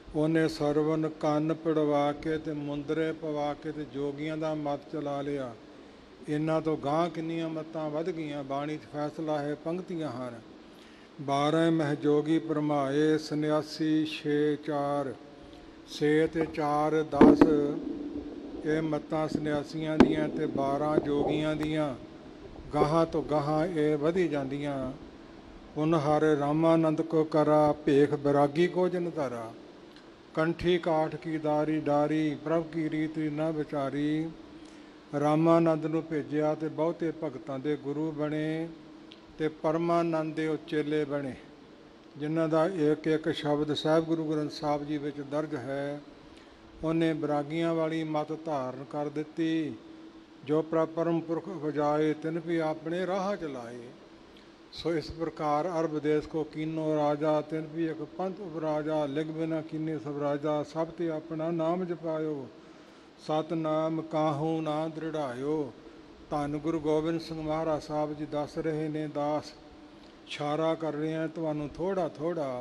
ਉਹਨੇ ਸਰਵਨ ਕੰਨ ਪੜਵਾ ਕੇ ਤੇ ਮੁੰਦਰੇ ਪਵਾ ਕੇ ਤੇ ਜੋਗੀਆਂ ਦਾ ਮਤ ਚਲਾ ਲਿਆ। ਇਹਨਾਂ ਤੋਂ ਗਾਂਹ ਕਿੰਨੀਆਂ ਮੱਤਾਂ ਵੱਧ ਗਈਆਂ। ਬਾਣੀ 'ਚ ਫੈਸਲਾ ਹੈ, ਪੰਕਤੀਆਂ ਹਨ। 12 ਮਹਿਜੋਗੀ ਭਰਮਾਏ, ਸੰਨਿਆਸੀ 6 4 6 ਤੇ 4 10। ਇਹ ਮੱਤਾਂ ਸੰਨਿਆਸੀਆਂ ਦੀਆਂ ਤੇ 12 ਜੋਗੀਆਂ ਦੀਆਂ ਗਾਹਾਂ ਤੋਂ ਗਾਹਾਂ ਇਹ ਵਧੀ ਜਾਂਦੀਆਂ। ਉਨ ਹਰ ਰਾਮਾਨੰਦ ਕੋ ਕਰਾ, ਭੇਖ ਬੈਰਾਗੀ ਕੋ ਜਨ ਧਰਾ। ਕੰਠੀ ਕਾਠ ਕੀ ਦਾਰੀ ਡਾਰੀ, ਪ੍ਰਭ ਕੀ ਰੀਤੀ ਨਾ ਵਿਚਾਰੀ। ਰਾਮਾਨੰਦ ਨੂੰ ਭੇਜਿਆ ਤੇ ਬਹੁਤੇ ਭਗਤਾਂ ਦੇ ਗੁਰੂ ਬਣੇ ਤੇ ਪਰਮਾਨੰਦ ਦੇ ਉਹ ਚੇਲੇ ਬਣੇ, ਜਿਨ੍ਹਾਂ ਦਾ ਇੱਕ ਇੱਕ ਸ਼ਬਦ ਸਾਹਿਬ ਗੁਰੂ ਗ੍ਰੰਥ ਸਾਹਿਬ ਜੀ ਵਿੱਚ ਦਰਜ ਹੈ। ਉਹਨੇ ਬੈਰਾਗੀਆਂ ਵਾਲੀ ਮਤ ਧਾਰਨ ਕਰ ਦਿੱਤੀ। ਜੋ ਪਰਮ ਪੁਰਖ ਵਜਾਏ, ਤਿਨ ਵੀ ਆਪਣੇ ਰਾਹ ਚਲਾਏ। ਸੋ ਇਸ ਪ੍ਰਕਾਰ ਅਰਬ ਦੇਸ਼ ਕੋ ਕੀਨੋ ਰਾਜਾ, ਤਿਨ ਵੀ ਇੱਕ ਪੰਥ ਉਪਰਾਜਾ। ਲਿਗ ਬਿਨਾ ਕੀਨੇ ਸਭ ਰਾਜਾ, ਸਭ ਤੇ ਆਪਣਾ ਨਾਮ ਜਪਾਇਓ। ਸਤਨਾਮ ਕਾਹੂ ਨਾ ਦ੍ਰਿੜਾਇਓ। ਧੰਨ ਗੁਰੂ ਗੋਬਿੰਦ ਸਿੰਘ ਮਹਾਰਾਜ ਸਾਹਿਬ ਜੀ ਦੱਸ ਰਹੇ ਨੇ, ਦਾਸ ਇਸ਼ਾਰਾ ਕਰ ਰਹੇ ਹਨ ਤੁਹਾਨੂੰ ਥੋੜ੍ਹਾ ਥੋੜ੍ਹਾ।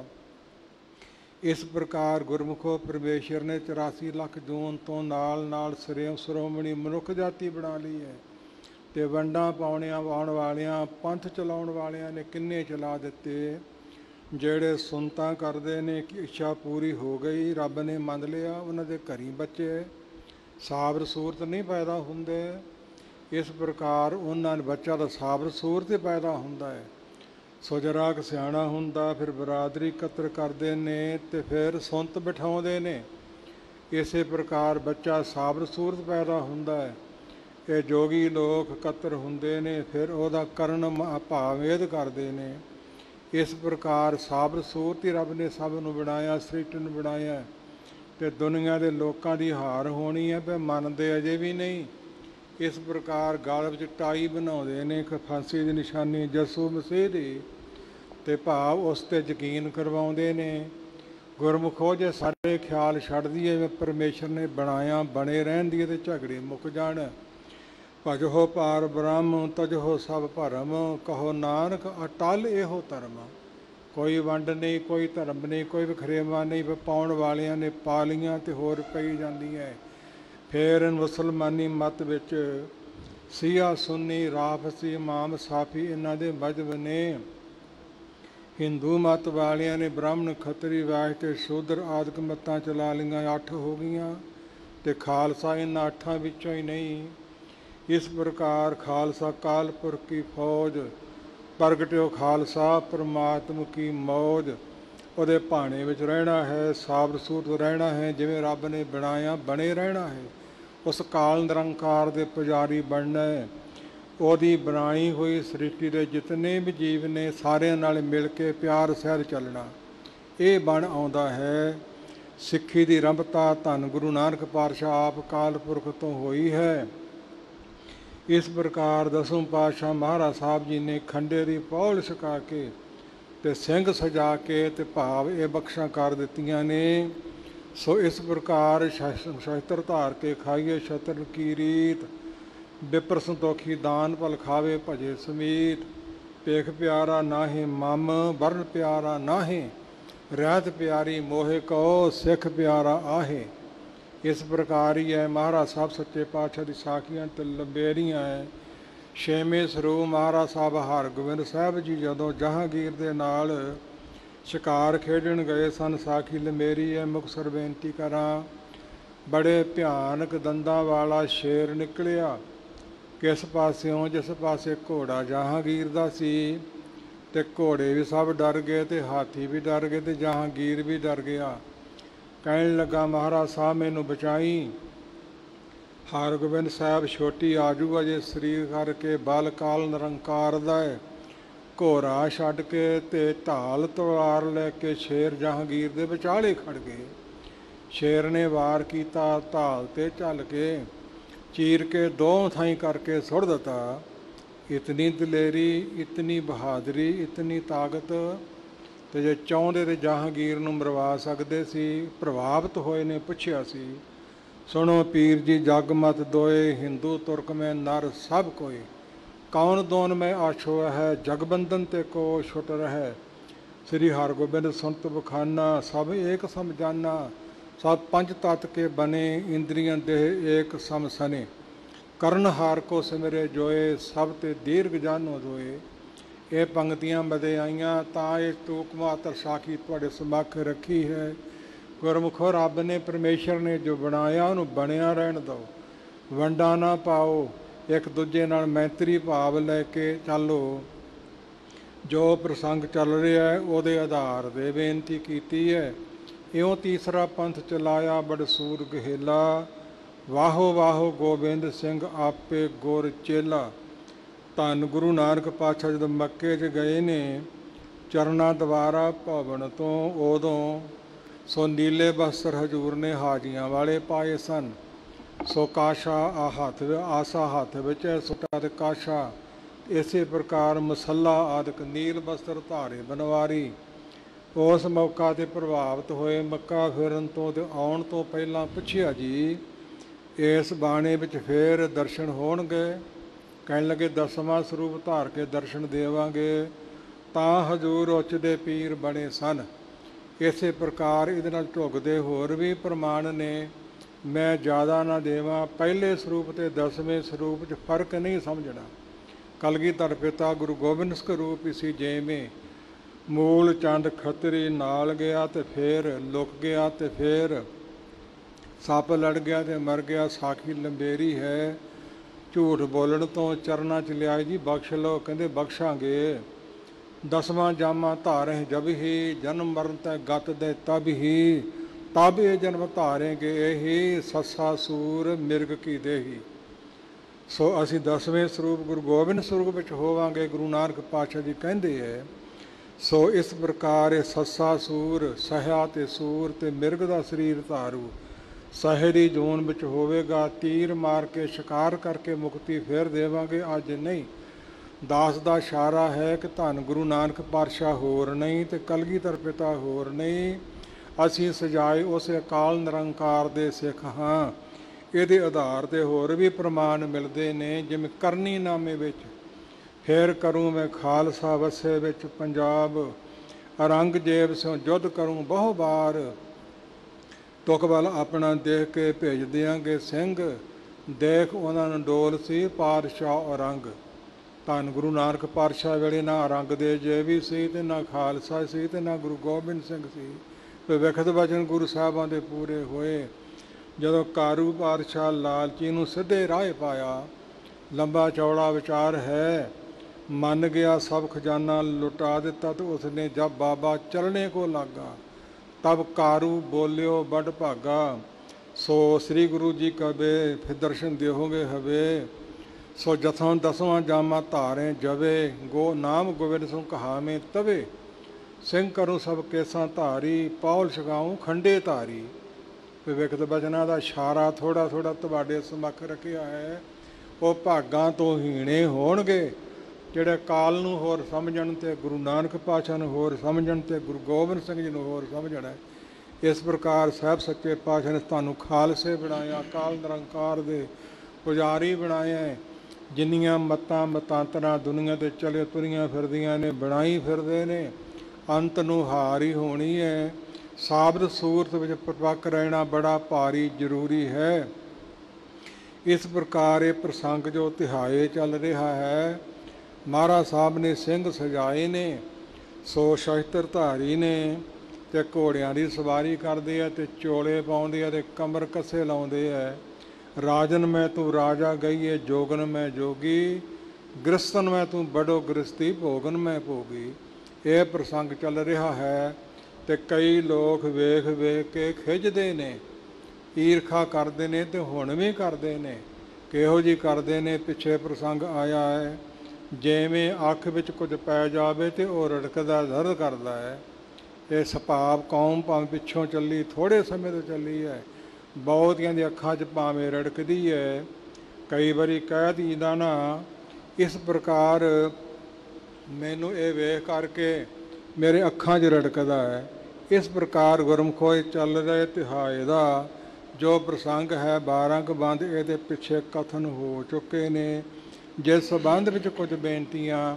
ਇਸ ਪ੍ਰਕਾਰ ਗੁਰਮੁਖੋ ਪਰਮੇਸ਼ਰ ਨੇ 84 ਲੱਖ ਜੂਨ ਤੋਂ ਨਾਲ ਸ਼੍ਰੋਮਣੀ ਮਨੁੱਖ ਜਾਤੀ ਬਣਾ ਲਈ ਹੈ। ਤੇ ਵੰਡਾਂ ਪਾਉਣਿਆਂ ਆਉਣ ਵਾਲਿਆਂ, ਪੰਥ ਚਲਾਉਣ ਵਾਲਿਆਂ ਨੇ ਕਿੰਨੇ ਚਲਾ ਦਿੱਤੇ। ਜਿਹੜੇ ਸੁਣਤਾਂ ਕਰਦੇ ਨੇ ਕਿ ਇੱਛਾ ਪੂਰੀ ਹੋ ਗਈ, ਰੱਬ ਨੇ ਮੰਨ ਲਿਆ, ਉਹਨਾਂ ਦੇ ਘਰੀ ਬੱਚੇ ਸਾਬਰ ਸੂਰਤ ਨਹੀਂ ਪੈਦਾ ਹੁੰਦੇ। ਇਸ ਪ੍ਰਕਾਰ ਉਹਨਾਂ ਨੇ ਬੱਚਾ ਦਾ ਸਾਬਰ ਸੂਰਤ ਹੀ ਪੈਦਾ ਹੁੰਦਾ ਹੈ। ਸੋ ਜਰਾ ਕੁ ਸਿਆਣਾ ਹੁੰਦਾ, ਫਿਰ ਬਰਾਦਰੀ ਇਕੱਤਰ ਕਰਦੇ ਨੇ ਤੇ ਫਿਰ ਸੁੰਤ ਬਿਠਾਉਂਦੇ ਨੇ। ਇਸੇ ਪ੍ਰਕਾਰ ਬੱਚਾ ਸਾਬਰ ਸੂਰਤ ਪੈਦਾ ਹੁੰਦਾ ਹੈ। ਇਹ ਜੋਗੀ ਲੋਕ ਇਕੱਤਰ ਹੁੰਦੇ ਨੇ, ਫਿਰ ਉਹਦਾ ਕਰਨ ਭਾਵੇਦ ਕਰਦੇ ਨੇ। ਇਸ ਪ੍ਰਕਾਰ ਸਾਬਰ ਸੂਰਤ ਹੀ ਰੱਬ ਨੇ ਸਭ ਨੂੰ ਬਣਾਇਆ, ਸ੍ਰਿਸ਼ਟੀ ਨੂੰ ਬਣਾਇਆ। ਤੇ ਦੁਨੀਆ ਦੇ ਲੋਕਾਂ ਦੀ ਹਾਰ ਹੋਣੀ ਹੈ, ਪਰ ਮੰਨਦੇ ਅਜੇ ਵੀ ਨਹੀਂ। ਇਸ ਪ੍ਰਕਾਰ ਗਲ ਵਿੱਚ ਟਾਈ ਬਣਾਉਂਦੇ ਨੇ, ਇੱਕ ਫਾਂਸੀ ਦੀ ਨਿਸ਼ਾਨੀ ਯਿਸੂ ਮਸੀਹ ਦੀ, ਤੇ ਭਾਵ ਉਸ 'ਤੇ ਯਕੀਨ ਕਰਵਾਉਂਦੇ ਨੇ। ਗੁਰਮੁਖੋ ਜੇ ਸਾਰੇ ਖਿਆਲ ਛੱਡ ਦਈਏ, ਪਰਮੇਸ਼ਰ ਨੇ ਬਣਾਇਆ, ਬਣੇ ਰਹਿਣ ਦੀ ਤੇ ਝਗੜੇ ਮੁੱਕ ਜਾਣ। ਭਜੋ ਪਾਰ ਬ੍ਰਹਮ, ਤਜੋ ਸਭ ਭਰਮ, ਕਹੋ ਨਾਨਕ ਅਟਲ ਇਹੋ ਧਰਮ। ਕੋਈ ਵੰਡ ਨਹੀਂ, ਕੋਈ ਧਰਮ ਨਹੀਂ, ਕੋਈ ਵਖਰੇਵਾ ਨਹੀਂ। ਪਾਉਣ ਵਾਲਿਆਂ ਨੇ ਪਾ ਲਈਆਂ ਤੇ ਹੋਰ ਪਈ ਜਾਂਦੀਆਂ। ਫਿਰ ਮੁਸਲਮਾਨੀ ਮਤ ਵਿੱਚ ਸੀਆ ਸੁੰਨੀ, ਰਾਫਸੀ, ਇਮਾਮ ਸਾਫੀ ਇਹਨਾਂ ਦੇ ਮਜ਼ਹਬ ਨੇ। ਹਿੰਦੂ ਮਤ ਵਾਲਿਆਂ ਨੇ ਬ੍ਰਾਹਮਣ, ਖੱਤਰੀ, ਵੈਸ਼ ਤੇ ਸ਼ੂਦਰ ਆਦਿਕ ਮੱਤਾਂ ਚਲਾ ਲਈਆਂ, 8 ਹੋ ਗਈਆਂ। ਤੇ ਖਾਲਸਾ ਇਹਨਾਂ 8 ਵਿੱਚੋਂ ਹੀ ਨਹੀਂ। ਇਸ ਪ੍ਰਕਾਰ ਖਾਲਸਾ ਕਾਲ ਪੁਰਖ ਕੀ ਫੌਜ, ਪ੍ਰਗਟਿਓ ਖਾਲਸਾ ਪਰਮਾਤਮ ਕੀ ਮੌਜ। ਉਹਦੇ ਭਾਣੇ ਵਿੱਚ ਰਹਿਣਾ ਹੈ, ਸਾਬਰ ਸੂਰਤ ਰਹਿਣਾ ਹੈ, ਜਿਵੇਂ ਰੱਬ ਨੇ ਬਣਾਇਆ ਬਣੇ ਰਹਿਣਾ ਹੈ। ਉਸ ਕਾਲ ਨਿਰੰਕਾਰ ਦੇ ਪੁਜਾਰੀ ਬਣਨਾ ਹੈ। ਉਹਦੀ ਬਣਾਈ ਹੋਈ ਸ੍ਰਿਸ਼ਟੀ ਦੇ ਜਿਤਨੇ ਵੀ ਜੀਵ ਨੇ, ਸਾਰਿਆਂ ਨਾਲ ਮਿਲ ਕੇ ਪਿਆਰ ਸਹਿਤ ਚੱਲਣਾ, ਇਹ ਬਣ ਆਉਂਦਾ ਹੈ। ਸਿੱਖੀ ਦੀ ਰੰਭਤਾ ਧੰਨ ਗੁਰੂ ਨਾਨਕ ਪਾਤਸ਼ਾਹ ਆਪ ਕਾਲ ਪੁਰਖ ਤੋਂ ਹੋਈ ਹੈ। ਇਸ ਪ੍ਰਕਾਰ ਦਸਮ ਪਾਤਸ਼ਾਹ ਮਹਾਰਾਜ ਸਾਹਿਬ ਜੀ ਨੇ ਖੰਡੇ ਦੀ ਪੌਲ ਛਕਾ ਕੇ ਤੇ ਸਿੰਘ ਸਜਾ ਕੇ ਤੇ ਭਾਵ ਇਹ ਬਖਸ਼ਾਂ ਕਰ ਦਿੱਤੀਆਂ ਨੇ। ਸੋ ਇਸ ਪ੍ਰਕਾਰ ਸ਼ਸਤਰ ਧਾਰ ਕੇ ਖਾਈਏ ਛਤਰ ਕੀ ਰੀਤ, ਵਿਪਰ ਸੰਤੋਖੀ ਦਾਨ ਭਲ ਖਾਵੇ ਭਜੇ ਸਮੀਤ। ਭੇਖ ਪਿਆਰਾ ਨਾਹੀ ਮਮ, ਵਰਨ ਪਿਆਰਾ ਨਾਹੀ, ਰਹਿਤ ਪਿਆਰੀ ਮੋਹੇ ਕਹੋ, ਸਿੱਖ ਪਿਆਰਾ ਆਹੇ। ਇਸ ਪ੍ਰਕਾਰ ਹੀ ਹੈ। ਮਹਾਰਾਜ ਸਾਹਿਬ ਸੱਚੇ ਪਾਤਸ਼ਾਹ ਦੀ ਸਾਖੀਆਂ ਤੇ ਲੰਬੇਰੀਆਂ ਹੈ। 6ਵੇਂ ਸਰੂਪ ਮਹਾਰਾਜ ਸਾਹਿਬ ਹਰਗੋਬਿੰਦ ਸਾਹਿਬ ਜੀ ਜਦੋਂ ਜਹਾਂਗੀਰ ਦੇ ਨਾਲ ਸ਼ਿਕਾਰ ਖੇਡਣ ਗਏ ਸਨ, ਸਾਖੀ ਲੰਬੇਰੀ ਹੈ। ਮੁਕਤਸਰ ਬੇਨਤੀ ਕਰਾਂ, ਬੜੇ ਭਿਆਨਕ ਦੰਦਾਂ ਵਾਲਾ ਸ਼ੇਰ ਨਿਕਲਿਆ। ਕਿਸ ਪਾਸਿਓਂ? ਜਿਸ ਪਾਸੇ ਘੋੜਾ ਜਹਾਂਗੀਰ ਦਾ ਸੀ, ਤੇ ਘੋੜੇ ਵੀ ਸਭ ਡਰ ਗਏ ਤੇ ਹਾਥੀ ਵੀ ਡਰ ਗਏ ਤੇ ਜਹਾਂਗੀਰ ਵੀ ਡਰ ਗਿਆ। ਕਹਿਣ ਲੱਗਾ, ਮਹਾਰਾਜ ਸਾਹਿਬ ਮੈਨੂੰ ਬਚਾਈ। ਹਰਗੋਬਿੰਦ ਸਾਹਿਬ ਛੋਟੀ ਆਜੂ ਅਜੇ ਸਰੀਰ ਕਰਕੇ ਬਲ ਕਾਲ ਨਿਰੰਕਾਰ ਦਾ ਹੈ। ਘੋੜਾ ਛੱਡ ਕੇ ਤੇ ਢਾਲ ਤਲਵਾਰ ਲੈ ਕੇ ਸ਼ੇਰ ਜਹਾਂਗੀਰ ਦੇ ਵਿਚਾਲੇ ਖੜ ਗਏ। ਸ਼ੇਰ ਨੇ ਵਾਰ ਕੀਤਾ, ਢਾਲ ਤੇ ਝੱਲ ਕੇ ਚੀਰ ਕੇ 2 ਥਾਈਂ ਕਰਕੇ ਸੁੱਟ ਦਿੱਤਾ। ਇਤਨੀ ਦਲੇਰੀ, ਇਤਨੀ ਬਹਾਦਰੀ, ਇਤਨੀ ਤਾਕਤ। ਤੇ ਜੇ ਚਾਹੁੰਦੇ ਤੇ ਜਹਾਂਗੀਰ ਨੂੰ ਮਰਵਾ ਸਕਦੇ ਸੀ। ਪ੍ਰਭਾਵਿਤ ਹੋਏ ਨੇ, ਪੁੱਛਿਆ ਸੀ, ਸੁਣੋ ਪੀਰ ਜੀ ਜਗ ਮਤ ਦੋਏ, ਹਿੰਦੂ ਤੁਰਕ ਮੈਂ ਨਰ ਸਭ ਕੋਏ। ਕੌਣ ਦੋਨ ਮੈਂ ਆਛੋ ਹੈ, ਜਗਬੰਧਨ ਤੇ ਕੋ ਛੁਟ ਰਹਿ। श्री हरगोबिंद सुनत बखाना, सब एक सम जाना। सब पंच तत्व के बने, इंद्रियां देह एक सम सने। करण हार को सिमरे जोए, सब ते दीर्घ जानो जोए। ਇਹ ਪੰਗਤੀਆਂ ਬਦੇ ਆਈਆਂ ਤਾਂ ਇਹ ਤੂਕ ਮਾਤਰ ਸਾਖੀ ਤੁਹਾਡੇ ਸਮੱਖ ਰੱਖੀ ਹੈ। ਗੁਰਮੁਖੋ ਰੱਬ ਨੇ ਪਰਮੇਸ਼ਰ ਨੇ ਜੋ ਬਣਾਇਆ ਉਹਨੂੰ ਬਣਿਆ ਰਹਿਣ ਦਿਓ, ਵੰਡਾ ਨਾ ਪਾਓ, ਇੱਕ ਦੂਜੇ ਨਾਲ ਮੈਤਰੀ ਭਾਵ ਲੈ ਕੇ ਚੱਲੋ। ਜੋ ਪ੍ਰਸੰਗ ਚੱਲ ਰਿਹਾ ਹੈ ਉਹਦੇ ਆਧਾਰ 'ਤੇ ਬੇਨਤੀ ਕੀਤੀ ਹੈ। ਇਉਂ ਤੀਸਰਾ ਪੰਥ ਚਲਾਇਆ ਬੜਸੂਰ ਗਹੇਲਾ, ਵਾਹੋ ਵਾਹੋ ਗੋਬਿੰਦ ਸਿੰਘ ਆਪੇ ਗੁਰ ਚੇਲਾ। ਧੰਨ ਗੁਰੂ ਨਾਨਕ ਪਾਤਸ਼ਾਹ ਜਦੋਂ ਮੱਕੇ 'ਚ ਗਏ ਨੇ ਚਰਨਾਂ ਦੁਆਰਾ ਭਵਨ ਤੋਂ, ਉਦੋਂ ਸੋ ਨੀਲੇ ਬਸਤਰ ਹਜ਼ੂਰ ਨੇ ਹਾਜੀਆਂ ਵਾਲੇ ਪਾਏ ਸਨ। ਸੋ ਕਾਸ਼ਾ ਆਸਾ ਹੱਥ ਵਿੱਚ ਸੁੱਟਾ ਤੇ ਕਾਸ਼ਾ, ਇਸੇ ਪ੍ਰਕਾਰ ਮਸੱਲਾ ਆਦਿਕ ਨੀਲ ਬਸਤਰ ਧਾਰੇ ਬਨਵਾਰੀ। ਉਸ ਮੌਕਾ 'ਤੇ ਪ੍ਰਭਾਵਿਤ ਹੋਏ ਮੱਕਾ ਫਿਰਨ ਤੋਂ ਤੇ ਆਉਣ ਤੋਂ ਪਹਿਲਾਂ ਪੁੱਛਿਆ ਜੀ ਇਸ ਬਾਣੇ ਵਿੱਚ ਫੇਰ ਦਰਸ਼ਨ ਹੋਣਗੇ? ਕਹਿਣ ਲੱਗੇ 10ਵਾਂ ਸਰੂਪ ਧਾਰ ਕੇ ਦਰਸ਼ਨ ਦੇਵਾਂਗੇ। ਤਾਂ ਹਜ਼ੂਰ ਉੱਚਦੇ ਪੀਰ ਬਣੇ ਸਨ। ਇਸੇ ਪ੍ਰਕਾਰ ਇਹਦੇ ਨਾਲ ਢੁੱਕਦੇ ਹੋਰ ਵੀ ਪ੍ਰਮਾਣ ਨੇ। ਮੈਂ ਜ਼ਿਆਦਾ ਨਾ ਦੇਵਾਂ, ਪਹਿਲੇ ਸਰੂਪ ਤੇ 10ਵੇਂ ਸਰੂਪ 'ਚ ਫਰਕ ਨਹੀਂ ਸਮਝਣਾ। ਕਲਗੀਧਰ ਪਿਤਾ ਗੁਰੂ ਗੋਬਿੰਦ ਸਰੂਪ ਇਸੀ ਜਿਵੇਂ ਮੂਲ ਚੰਦ ਖੱਤਰੀ ਨਾਲ ਗਿਆ ਤੇ ਫੇਰ ਲੁਕ ਗਿਆ ਤੇ ਫੇਰ ਸੱਪ ਲੜ ਗਿਆ ਤੇ ਮਰ ਗਿਆ। ਸਾਖੀ ਲੰਬੇਰੀ ਹੈ। ਝੂਠ ਬੋਲਣ ਤੋਂ ਚਰਨਾਂ 'ਚ ਲਿਆਏ ਜੀ ਬਖਸ਼ ਲਓ, ਕਹਿੰਦੇ ਬਖਸ਼ਾਂਗੇ। 10ਵਾਂ ਜਾਮਾ ਧਾਰੇ ਜਬ ਹੀ, ਜਨਮ ਮਰਨ ਤੈ ਗਤ ਦੇ ਤਬ ਹੀ। ਤਬ ਇਹ ਜਨਮ ਧਾਰੇਗੇ ਇਹੀ, ਸੱਸਾ ਸੂਰ ਮਿਰਗ ਕੀ ਦੇਹੀ। ਸੋ ਅਸੀਂ 10ਵੇਂ ਸਰੂਪ ਗੁਰੂ ਗੋਬਿੰਦ ਸਰੂਪ ਵਿੱਚ ਹੋਵਾਂਗੇ। ਗੁਰੂ ਨਾਨਕ ਪਾਤਸ਼ਾਹ ਜੀ ਕਹਿੰਦੇ ਹੈ। ਸੋ ਇਸ ਪ੍ਰਕਾਰ ਇਹ ਸੱਸਾ ਸੂਰ ਸਹਿਆ ਤੇ ਸੂਰ ਤੇ ਮਿਰਗ ਦਾ ਸਰੀਰ ਧਾਰੂ ਸਹੇ ਦੀ ਜੂਨ ਵਿੱਚ ਹੋਵੇਗਾ। ਤੀਰ ਮਾਰ ਕੇ ਸ਼ਿਕਾਰ ਕਰਕੇ ਮੁਕਤੀ ਫਿਰ ਦੇਵਾਂਗੇ, ਅੱਜ ਨਹੀਂ। ਦਾਸ ਦਾ ਇਸ਼ਾਰਾ ਹੈ ਕਿ ਧੰਨ ਗੁਰੂ ਨਾਨਕ ਪਾਤਸ਼ਾਹ ਹੋਰ ਨਹੀਂ ਤੇ ਕਲਗੀਧਰ ਪਿਤਾ ਹੋਰ ਨਹੀਂ। ਅਸੀਂ ਸਜਾਏ ਉਸ ਅਕਾਲ ਨਿਰੰਕਾਰ ਦੇ ਸਿੱਖ ਹਾਂ। ਇਹਦੇ ਆਧਾਰ 'ਤੇ ਹੋਰ ਵੀ ਪ੍ਰਮਾਣ ਮਿਲਦੇ ਨੇ, ਜਿਵੇਂ ਕਰਨੀ ਨਾਮੇ ਵਿੱਚ ਫੇਰ ਕਰੂੰ ਮੈਂ ਖਾਲਸਾ ਵਸੇ ਵਿੱਚ ਪੰਜਾਬ, ਅਰੰਗ ਜੇਬ ਸਿਉ ਜੁੱਧ ਕਰੂੰ ਬਹੁ ਬਾਰ। ਤੁਕ ਵੱਲ ਆਪਣਾ ਦੇਖ ਕੇ ਭੇਜ ਦਿਆਂਗੇ ਸਿੰਘ, ਦੇਖ ਉਹਨਾਂ ਨੂੰ ਡੋਲ ਸੀ ਪਾਤਸ਼ਾਹ ਔਰੰਗ। ਧੰਨ ਗੁਰੂ ਨਾਨਕ ਪਾਤਸ਼ਾਹ ਵੇਲੇ ਨਾ ਔਰੰਗ ਦੇ ਜੇ ਵੀ ਸੀ ਤੇ ਨਾ ਖਾਲਸਾ ਸੀ ਤੇ ਨਾ ਗੁਰੂ ਗੋਬਿੰਦ ਸਿੰਘ ਸੀ। ਭਵਿੱਖਤ ਵਚਨ ਗੁਰੂ ਸਾਹਿਬਾਂ ਦੇ ਪੂਰੇ ਹੋਏ। ਜਦੋਂ ਕਾਰੂ ਪਾਤਸ਼ਾਹ ਲਾਲਚੀ ਨੂੰ ਸਿੱਧੇ ਰਾਹ ਪਾਇਆ, ਲੰਬਾ ਚੌੜਾ ਵਿਚਾਰ ਹੈ, ਮੰਨ ਗਿਆ ਸਭ ਖਜ਼ਾਨਾ ਲੁਟਾ ਦਿੱਤਾ ਤੇ ਉਸਨੇ ਜਬ ਬਾਬਾ ਚਲਣੇ ਕੋ ਲਾਗਾ, ਤਬ ਕਾਰੂ ਬੋਲਿਓ ਬੜ ਭਾਗਾ। ਸੋ ਸ੍ਰੀ ਗੁਰੂ ਜੀ ਕਹੇ ਫਿਰ ਦਰਸ਼ਨ ਦੇਹੋਗੇ ਹਵੇ। ਸੋ ਜਥੋਂ 10ਵਾਂ ਜਾਮਾ ਧਾਰੇ ਜਵੇ, ਗੋ ਨਾਮ ਗੋਬਿੰਦ ਸਿੰਘ ਕਹਾਵੇਂ ਤਵੇ। ਸਿੰਘ ਕਰੂੰ ਸਭ ਕੇਸਾਂ ਧਾਰੀ, ਪੌਲ ਛਗਾਊਂ ਖੰਡੇ ਧਾਰੀ। ਵਿਵੇਕਤ ਬਚਨਾਂ ਦਾ ਇਸ਼ਾਰਾ ਥੋੜ੍ਹਾ ਥੋੜ੍ਹਾ ਤੁਹਾਡੇ ਸਮੱਖ ਰੱਖਿਆ ਹੈ। ਉਹ ਭਾਗਾਂ ਤੋਂ ਹੀਣੇ ਹੋਣਗੇ ਜਿਹੜੇ ਕਾਲ ਨੂੰ ਹੋਰ ਸਮਝਣ ਤੇ ਗੁਰੂ ਨਾਨਕ ਪਾਤਸ਼ਾਹ ਨੂੰ ਹੋਰ ਸਮਝਣ ਤੇ ਗੁਰੂ ਗੋਬਿੰਦ ਸਿੰਘ ਜੀ ਨੂੰ ਹੋਰ ਸਮਝਣਾ। ਇਸ ਪ੍ਰਕਾਰ ਸਾਹਿਬ ਸੱਚੇ ਪਾਤਸ਼ਾਹ ਨੇ ਤੁਹਾਨੂੰ ਖਾਲਸੇ ਬਣਾਇਆ, ਅਕਾਲ ਨਿਰੰਕਾਰ ਦੇ ਪੁਜਾਰੀ ਬਣਾਇਆ। ਜਿੰਨੀਆਂ ਮੱਤਾਂ ਮਤਾਂਤਰਾਂ ਦੁਨੀਆ 'ਤੇ ਚਲੇ ਤੁਰੀਆਂ ਫਿਰਦੀਆਂ ਨੇ, ਬਣਾਈ ਫਿਰਦੇ ਨੇ, ਅੰਤ ਨੂੰ ਹਾਰ ਹੀ ਹੋਣੀ ਹੈ। ਸਾਬਤ ਸੂਰਤ ਵਿੱਚ ਪਰਪੱਕ ਰਹਿਣਾ ਬੜਾ ਭਾਰੀ ਜ਼ਰੂਰੀ ਹੈ। ਇਸ ਪ੍ਰਕਾਰ ਇਹ ਪ੍ਰਸੰਗ ਜੋ ਤਿਹਾਏ ਚੱਲ ਰਿਹਾ ਹੈ, ਮਹਾਰਾਜ ਸਾਹਿਬ ਨੇ ਸਿੰਘ ਸਜਾਏ ਨੇ। ਸੋ ਸ਼ਸਤਰ ਧਾਰੀ ਨੇ ਅਤੇ ਘੋੜਿਆਂ ਦੀ ਸਵਾਰੀ ਕਰਦੇ ਆ ਅਤੇ ਚੋਲੇ ਪਾਉਂਦੇ ਆ ਅਤੇ ਕਮਰ ਕੱਸੇ ਲਾਉਂਦੇ ਹੈ। ਰਾਜਨ ਮੈਂ ਤੂੰ ਰਾਜਾ ਗਈਏ, ਜੋਗਨ ਮੈਂ ਜੋਗੀ, ਗ੍ਰਸਤਨ ਮੈਂ ਤੂੰ ਬੜੋ ਗ੍ਰਸਤੀ, ਭੋਗਨ ਮੈਂ ਭੋਗੀ। ਇਹ ਪ੍ਰਸੰਗ ਚੱਲ ਰਿਹਾ ਹੈ ਅਤੇ ਕਈ ਲੋਕ ਵੇਖ ਵੇਖ ਕੇ ਖਿੱਝਦੇ ਨੇ, ਈਰਖਾ ਕਰਦੇ ਨੇ ਅਤੇ ਹੁਣ ਵੀ ਕਰਦੇ ਨੇ। ਕਿਹੋ ਜਿਹੀ ਕਰਦੇ ਨੇ? ਪਿੱਛੇ ਪ੍ਰਸੰਗ ਆਇਆ ਹੈ, ਜਿਵੇਂ ਅੱਖ ਵਿੱਚ ਕੁਝ ਪੈ ਜਾਵੇ ਅਤੇ ਉਹ ਰੜਕਦਾ ਦਰਦ ਕਰਦਾ ਹੈ। ਇਹ ਸੁਭਾਵ ਕੌਮ ਭਾਵੇਂ ਪਿੱਛੋਂ ਚੱਲੀ, ਥੋੜ੍ਹੇ ਸਮੇਂ ਤੋਂ ਚੱਲੀ ਹੈ, ਬਹੁਤਿਆਂ ਦੀ ਅੱਖਾਂ 'ਚ ਭਾਵੇਂ ਰੜਕਦੀ ਹੈ। ਕਈ ਵਾਰੀ ਕਹਿ ਦਈਦਾ ਨਾ, ਇਸ ਪ੍ਰਕਾਰ ਮੈਨੂੰ ਇਹ ਵੇਖ ਕਰਕੇ ਮੇਰੇ ਅੱਖਾਂ 'ਚ ਰੜਕਦਾ ਹੈ। ਇਸ ਪ੍ਰਕਾਰ ਗੁਰਮੁਖੋ ਚੱਲ ਰਹੇ ਤਿਹਾਏ ਦਾ ਜੋ ਪ੍ਰਸੰਗ ਹੈ, 12 ਕੁ ਬੰਦ ਇਹਦੇ ਪਿੱਛੇ ਕਥਨ ਹੋ ਚੁੱਕੇ ਨੇ। ਜਿਸ ਸੰਬੰਧ ਵਿੱਚ ਕੁਝ ਬੇਨਤੀਆਂ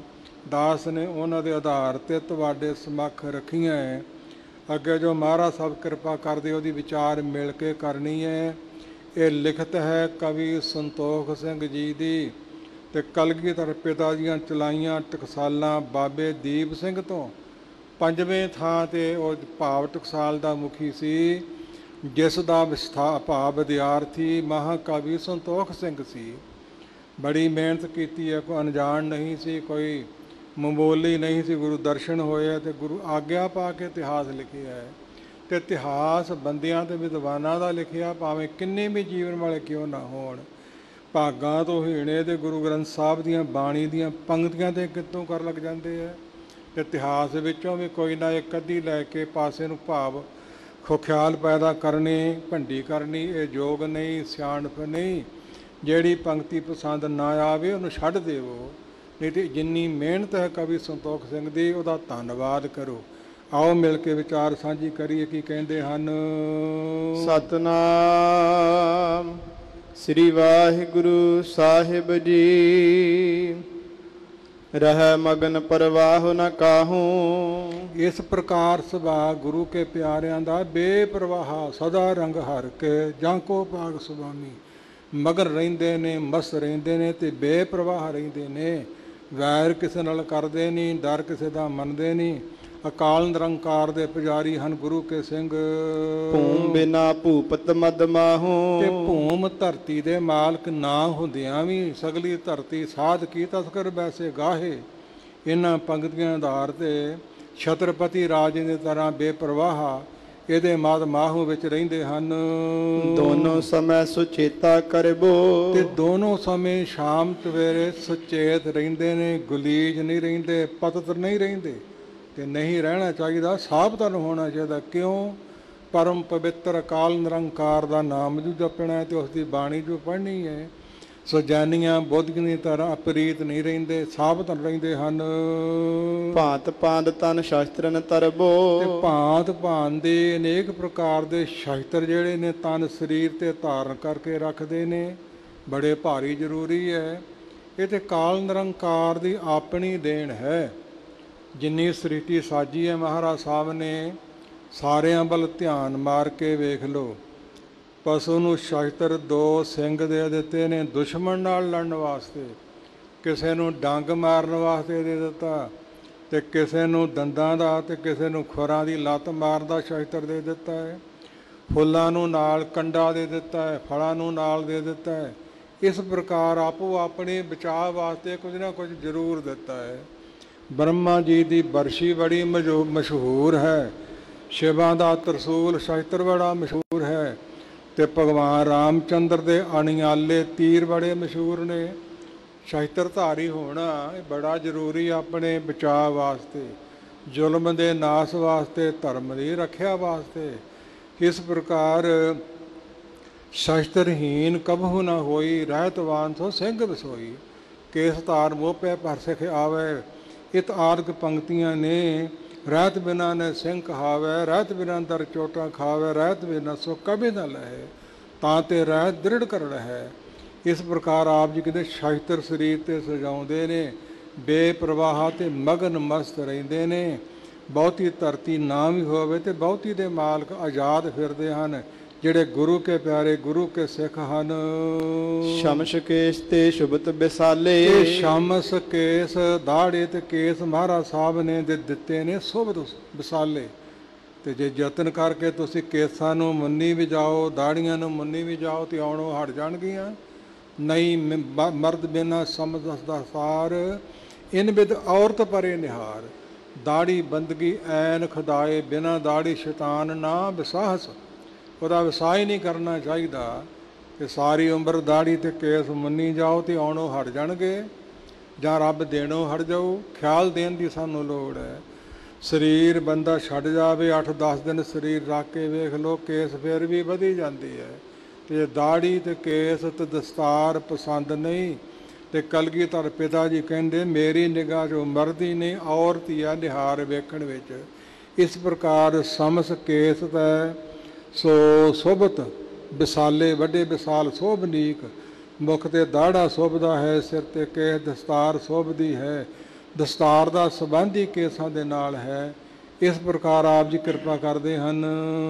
ਦਾਸ ਨੇ ਉਹਨਾਂ ਦੇ ਆਧਾਰ ਤੇ ਤੁਹਾਡੇ ਸਮੱਖ ਰੱਖੀਆਂ ਹੈ। ਅੱਗੇ ਜੋ ਮਹਾਰਾਜ ਸਾਹਿਬ ਕਿਰਪਾ ਕਰਦੇ ਉਹਦੀ ਵਿਚਾਰ ਮਿਲ ਕੇ ਕਰਨੀ ਹੈ। ਇਹ ਲਿਖਤ ਹੈ ਕਵੀ ਸੰਤੋਖ ਸਿੰਘ ਜੀ ਦੀ ਤੇ ਕਲਗੀਧਰ ਪਿਤਾ ਦੀਆਂ ਚਲਾਈਆਂ ਟਕਸਾਲਾਂ ਬਾਬੇ ਦੀਪ ਸਿੰਘ ਤੋਂ। 5ਵੇਂ ਥਾਂ ਤੇ ਉਹ ਭਾਵ ਟਕਸਾਲ ਦਾ ਮੁਖੀ ਸੀ, ਜਿਸ ਦਾ ਭਾਵ ਵਿਦਿਆਰਥੀ ਮਹਾਕਵੀ ਸੰਤੋਖ ਸਿੰਘ ਸੀ। ਬੜੀ ਮਿਹਨਤ ਕੀਤੀ ਹੈ, ਕੋਈ ਅਣਜਾਣ ਨਹੀਂ ਸੀ, ਕੋਈ ਮਾਮੂਲੀ ਨਹੀਂ ਸੀ। ਗੁਰੂ ਦਰਸ਼ਨ ਹੋਏ ਅਤੇ ਗੁਰੂ ਆਗਿਆ ਪਾ ਕੇ ਇਤਿਹਾਸ ਲਿਖਿਆ ਹੈ। ਅਤੇ ਇਤਿਹਾਸ ਬੰਦਿਆਂ ਅਤੇ ਵਿਦਵਾਨਾਂ ਦਾ ਲਿਖਿਆ, ਭਾਵੇਂ ਕਿੰਨੇ ਵੀ ਜੀਵਨ ਵਾਲੇ ਕਿਉਂ ਨਾ ਹੋਣ। ਭਾਗਾਂ ਤੋਂ ਹੀਣੇ ਦੇ ਗੁਰੂ ਗ੍ਰੰਥ ਸਾਹਿਬ ਦੀਆਂ ਬਾਣੀ ਦੀਆਂ ਪੰਕਤੀਆਂ 'ਤੇ ਕਿਤੋਂ ਕਰ ਲੱਗ ਜਾਂਦੇ ਹੈ। ਅਤੇ ਇਤਿਹਾਸ ਵਿੱਚੋਂ ਵੀ ਕੋਈ ਨਾ ਇੱਕ ਅੱਧੀ ਲੈ ਕੇ ਪਾਸੇ ਨੂੰ ਭਾਵ ਖਿਆਲ ਪੈਦਾ ਕਰਨੇ, ਭੰਡੀ ਕਰਨੀ, ਇਹ ਯੋਗ ਨਹੀਂ, ਸਿਆਣਪ ਨਹੀਂ। ਜਿਹੜੀ ਪੰਕਤੀ ਪਸੰਦ ਨਾ ਆਵੇ ਉਹਨੂੰ ਛੱਡ ਦੇਵੋ, ਨਹੀਂ ਤਾਂ ਜਿੰਨੀ ਮਿਹਨਤ ਹੈ ਕਵੀ ਸੰਤੋਖ ਸਿੰਘ ਦੀ ਉਹਦਾ ਧੰਨਵਾਦ ਕਰੋ। ਆਓ ਮਿਲ ਕੇ ਵਿਚਾਰ ਸਾਂਝੀ ਕਰੀਏ। ਕੀ ਕਹਿੰਦੇ ਹਨ? ਸਤਨਾਮ ਸ੍ਰੀ ਵਾਹਿਗੁਰੂ ਸਾਹਿਬ ਜੀ। ਰਹਿ ਮਗਨ ਪਰਵਾਹ ਨ ਕਾਹੂੰ। ਇਸ ਪ੍ਰਕਾਰ ਸੁਭਾਅ ਗੁਰੂ ਕੇ ਪਿਆਰਿਆਂ ਦਾ ਬੇਪਰਵਾਹ ਸਦਾ ਰੰਗ ਹਰ ਕੇ ਜਾਂ ਕੋ ਭਾਗ ਸੁਭਾਮੀ। ਮਗਨ ਰਹਿੰਦੇ ਨੇ, ਮਸਤ ਰਹਿੰਦੇ ਨੇ ਅਤੇ ਬੇਪਰਵਾਹ ਰਹਿੰਦੇ ਨੇ। ਵੈਰ ਕਿਸੇ ਨਾਲ ਕਰਦੇ ਨਹੀਂ, ਡਰ ਕਿਸੇ ਦਾ ਮੰਨਦੇ ਨਹੀਂ। ਅਕਾਲ ਨਿਰੰਕਾਰ ਦੇ ਪੁਜਾਰੀ ਹਨ ਗੁਰੂ ਕੇ ਸਿੰਘ। ਭੂਮ ਬਿਨਾ ਭੂਪਤ ਮਦ ਮਾਹੂ। ਤੇ ਭੂਮ ਧਰਤੀ ਦੇ ਮਾਲਕ ਨਾ ਹੁੰਦਿਆਂ ਵੀ ਸਗਲੀ ਧਰਤੀ ਸਾਧ ਕੀ ਤਸਕਰ ਵੈਸੇ ਗਾਹੇ। ਇਹਨਾਂ ਪੰਕਤੀਆਂ ਆਧਾਰ 'ਤੇ ਛਤਰਪਤੀ ਰਾਜੇ ਦੀ ਤਰ੍ਹਾਂ ਬੇਪਰਵਾਹ ਇਹਦੇ ਮਦ ਮਾਹੂ ਵਿੱਚ ਰਹਿੰਦੇ ਹਨ। ਦੋਨੋਂ ਸਮੇਂ ਸੁਚੇਤਾ ਕਰਬੋ। ਤੇ ਦੋਨੋਂ ਸਮੇਂ ਸ਼ਾਮ ਸਵੇਰੇ ਸੁਚੇਤ ਰਹਿੰਦੇ ਨੇ, ਗੁਲੀਜ ਨਹੀਂ ਰਹਿੰਦੇ, ਪਤਤ ਨਹੀਂ ਰਹਿੰਦੇ। ਤੇ ਨਹੀਂ ਰਹਿਣਾ ਚਾਹੀਦਾ, ਸਾਵਧਾਨ ਹੋਣਾ ਚਾਹੀਦਾ। ਕਿਉਂ? ਪਰਮ ਪਵਿੱਤਰ ਅਕਾਲ ਨਿਰੰਕਾਰ ਦਾ ਨਾਮ ਜੋ ਜਪਣਾ ਤੇ ਉਸ ਦੀ ਬਾਣੀ ਜੋ ਪੜ੍ਹਨੀ ਹੈ। ਸੋ ਗਿਆਨੀਆਂ ਬੁੱਧੀਆਂ ਦੀ ਤਰ੍ਹਾਂ ਅਪਰੀਤ ਨਹੀਂ ਰਹਿੰਦੇ, ਸਾਵਧਾਨ ਰਹਿੰਦੇ ਹਨ। ਭਾਂਤ ਭਾਂਤ ਤਨ ਸ਼ਾਸਤਰਨ ਤਰਬੋ। ਤੇ ਭਾਂਤ ਭਾਂਤ ਦੇ ਅਨੇਕ ਪ੍ਰਕਾਰ ਦੇ ਸ਼ਾਸਤਰ ਜਿਹੜੇ ਨੇ ਤਨ ਸਰੀਰ 'ਤੇ ਧਾਰਨ ਕਰਕੇ ਰੱਖਦੇ ਨੇ, ਬੜੇ ਭਾਰੀ ਜ਼ਰੂਰੀ ਹੈ। ਇਹ ਤੇ ਕਾਲ ਨਿਰੰਕਾਰ ਦੀ ਆਪਣੀ ਦੇਣ ਹੈ। ਜਿੰਨੀ ਸ੍ਰਿਸ਼ਟੀ ਸਾਜੀ ਹੈ ਮਹਾਰਾਜ ਸਾਹਿਬ ਨੇ ਸਾਰਿਆਂ ਵੱਲ ਧਿਆਨ ਮਾਰ ਕੇ ਵੇਖ ਲਓ। ਪਸ਼ੂ ਨੂੰ ਸ਼ਸਤਰ 2 ਸਿੰਘ ਦੇ ਦਿੱਤੇ ਨੇ ਦੁਸ਼ਮਣ ਨਾਲ ਲੜਨ ਵਾਸਤੇ, ਕਿਸੇ ਨੂੰ ਡੰਗ ਮਾਰਨ ਵਾਸਤੇ ਦੇ ਦਿੱਤਾ, ਅਤੇ ਕਿਸੇ ਨੂੰ ਦੰਦਾਂ ਦਾ ਅਤੇ ਕਿਸੇ ਨੂੰ ਖੁਰਾਂ ਦੀ ਲੱਤ ਮਾਰਨ ਦਾ ਸ਼ਸਤਰ ਦੇ ਦਿੱਤਾ ਹੈ। ਫੁੱਲਾਂ ਨੂੰ ਨਾਲ ਕੰਡਾ ਦੇ ਦਿੱਤਾ ਹੈ, ਫਲਾਂ ਨੂੰ ਨਾਲ ਦੇ ਦਿੱਤਾ ਹੈ। ਇਸ ਪ੍ਰਕਾਰ ਆਪੋ ਆਪਣੇ ਬਚਾਅ ਵਾਸਤੇ ਕੁਝ ਨਾ ਕੁਝ ਜ਼ਰੂਰ ਦਿੱਤਾ ਹੈ। ਬ੍ਰਹਮਾ ਜੀ ਦੀ ਬਰਸ਼ੀ ਬੜੀ ਮਸ਼ਹੂਰ ਹੈ। ਸ਼ਿਵਾਂ ਦਾ ਤਰਸੂਲ ਸ਼ਸਤਰ ਬੜਾ ਮਸ਼ਹੂਰ ਹੈ। ਅਤੇ ਭਗਵਾਨ ਰਾਮ ਚੰਦਰ ਦੇ ਅਣਿਆਲੇ ਤੀਰ ਬੜੇ ਮਸ਼ਹੂਰ ਨੇ। ਸ਼ਸਤਰਧਾਰੀ ਹੋਣਾ ਇਹ ਬੜਾ ਜ਼ਰੂਰੀ ਆਪਣੇ ਬਚਾਅ ਵਾਸਤੇ, ਜ਼ੁਲਮ ਦੇ ਨਾਸ ਵਾਸਤੇ, ਧਰਮ ਦੀ ਰੱਖਿਆ ਵਾਸਤੇ। ਇਸ ਪ੍ਰਕਾਰ ਸ਼ਸਤਰਹੀਨ ਕਬਹੂ ਨਾ ਹੋਈ, ਰਹਿਤਵਾਨ ਸੋ ਸਿੰਘ ਵਸੋਈ। ਕੇਸ ਧਾਰ ਮੋਹ ਪੈ ਪਰ ਸਿਖ ਆਵੇ। ਇਤ ਆਦਿਕ ਪੰਕਤੀਆਂ ਨੇ। ਰਹਿਤ ਬਿਨਾ ਨੇ ਸਿੰਘ ਕਹਾਵੇ, ਰਹਿਤ ਬਿਨਾ ਦਰ ਚੋਟਾਂ ਖਾਵੇ, ਰਹਿਤ ਬਿਨਾ ਸੋ ਕਭੀ ਨਾ ਲਹੇ, ਤਾਂ ਤੇ ਰਹਿਤ ਦ੍ਰਿੜ ਕਰ ਰਹੇ। ਇਸ ਪ੍ਰਕਾਰ ਆਪ ਜੀ ਕਿਤੇ ਸ਼ਸਤਰ ਸਰੀਰ 'ਤੇ ਸਜਾਉਂਦੇ ਨੇ, ਬੇਪਰਵਾਹ ਅਤੇ ਮਗਨ ਮਸਤ ਰਹਿੰਦੇ ਨੇ। ਬਹੁਤੀ ਧਰਤੀ ਨਾ ਵੀ ਹੋਵੇ ਅਤੇ ਬਹੁਤੀ ਦੇ ਮਾਲਕ ਆਜ਼ਾਦ ਫਿਰਦੇ ਹਨ, ਜਿਹੜੇ ਗੁਰੂ ਕੇ ਪਿਆਰੇ ਗੁਰੂ ਕੇ ਸਿੱਖ ਹਨ। ਸ਼ਮਸ਼ ਕੇਸ ਤੇ ਸ਼ੁਭਤ ਵਿਸਾਲੇ। ਸ਼ਮਸ ਕੇਸ ਦਾੜੇ ਤੇ ਕੇਸ ਮਹਾਰਾਜ ਸਾਹਿਬ ਨੇ ਦਿੱਤੇ ਨੇ ਸ਼ੁਭਤ ਵਿਸਾਲੇ। ਅਤੇ ਜੇ ਯਤਨ ਕਰਕੇ ਤੁਸੀਂ ਕੇਸਾਂ ਨੂੰ ਮੁੰਨੀ ਵੀ ਜਾਓ, ਦਾੜੀਆਂ ਨੂੰ ਮੁੰਨੀ ਵੀ ਜਾਓ ਤੇ ਆਉਣੋਂ ਹਟ ਜਾਣਗੀਆਂ। ਨਹੀਂ ਮਰਦ ਬਿਨਾ ਸਮਝਦਾ ਸਾਰ, ਇਨ ਬਿਦ ਔਰਤ ਪਰੇ ਨਿਹਾਰ। ਦਾੜੀ ਬੰਦਗੀ ਐਨ ਖੁਦਾਏ, ਬਿਨਾ ਦਾੜੀ ਸ਼ੈਤਾਨ ਨਾ ਵਿਸਾਹਸ। ਉਹਦਾ ਵਿਸਾਹ ਹੀ ਨਹੀਂ ਕਰਨਾ ਚਾਹੀਦਾ ਕਿ ਸਾਰੀ ਉਮਰ ਦਾੜੀ ਅਤੇ ਕੇਸ ਮੁੰਨੀ ਜਾਓ ਅਤੇ ਆਉਣੋਂ ਹਟ ਜਾਣਗੇ, ਜਾਂ ਰੱਬ ਦੇਣੋਂ ਹਟ ਜਾਊ। ਖਿਆਲ ਦੇਣ ਦੀ ਸਾਨੂੰ ਲੋੜ ਹੈ। ਸਰੀਰ ਬੰਦਾ ਛੱਡ ਜਾਵੇ, 8-10 ਦਿਨ ਸਰੀਰ ਰੱਖ ਕੇ ਵੇਖ ਲਓ, ਕੇਸ ਫਿਰ ਵੀ ਵਧੀ ਜਾਂਦੀ ਹੈ। ਅਤੇ ਦਾੜੀ ਅਤੇ ਕੇਸ ਅਤੇ ਦਸਤਾਰ ਪਸੰਦ ਨਹੀਂ। ਅਤੇ ਕਲਗੀਧਰ ਪਿਤਾ ਜੀ ਕਹਿੰਦੇ ਮੇਰੀ ਨਿਗਾਹ 'ਚੋਂ ਮਰਦੀ ਨਹੀਂ, ਔਰਤ ਹੀ ਆ ਨਿਹਾਰ ਵੇਖਣ ਵਿੱਚ। ਇਸ ਪ੍ਰਕਾਰ ਸਮਸ ਕੇਸ ਤੈ ਸੋ ਸ਼ੋਭਤ ਵਿਸਾਲੇ, ਵੱਡੇ ਵਿਸਾਲ ਸ਼ੋਭਨੀਕ। ਮੁਖ ਤੇ ਦਾੜਾ ਸ਼ੋਭਦਾ ਹੈ, ਸਿਰ ਤੇ ਕੇਸ ਦਸਤਾਰ ਸ਼ੋਭਦੀ ਹੈ। ਦਸਤਾਰ ਦਾ ਸੰਬੰਧ ਹੀ ਕੇਸਾਂ ਦੇ ਨਾਲ ਹੈ। ਇਸ ਪ੍ਰਕਾਰ ਆਪ ਜੀ ਕਿਰਪਾ ਕਰਦੇ ਹਨ।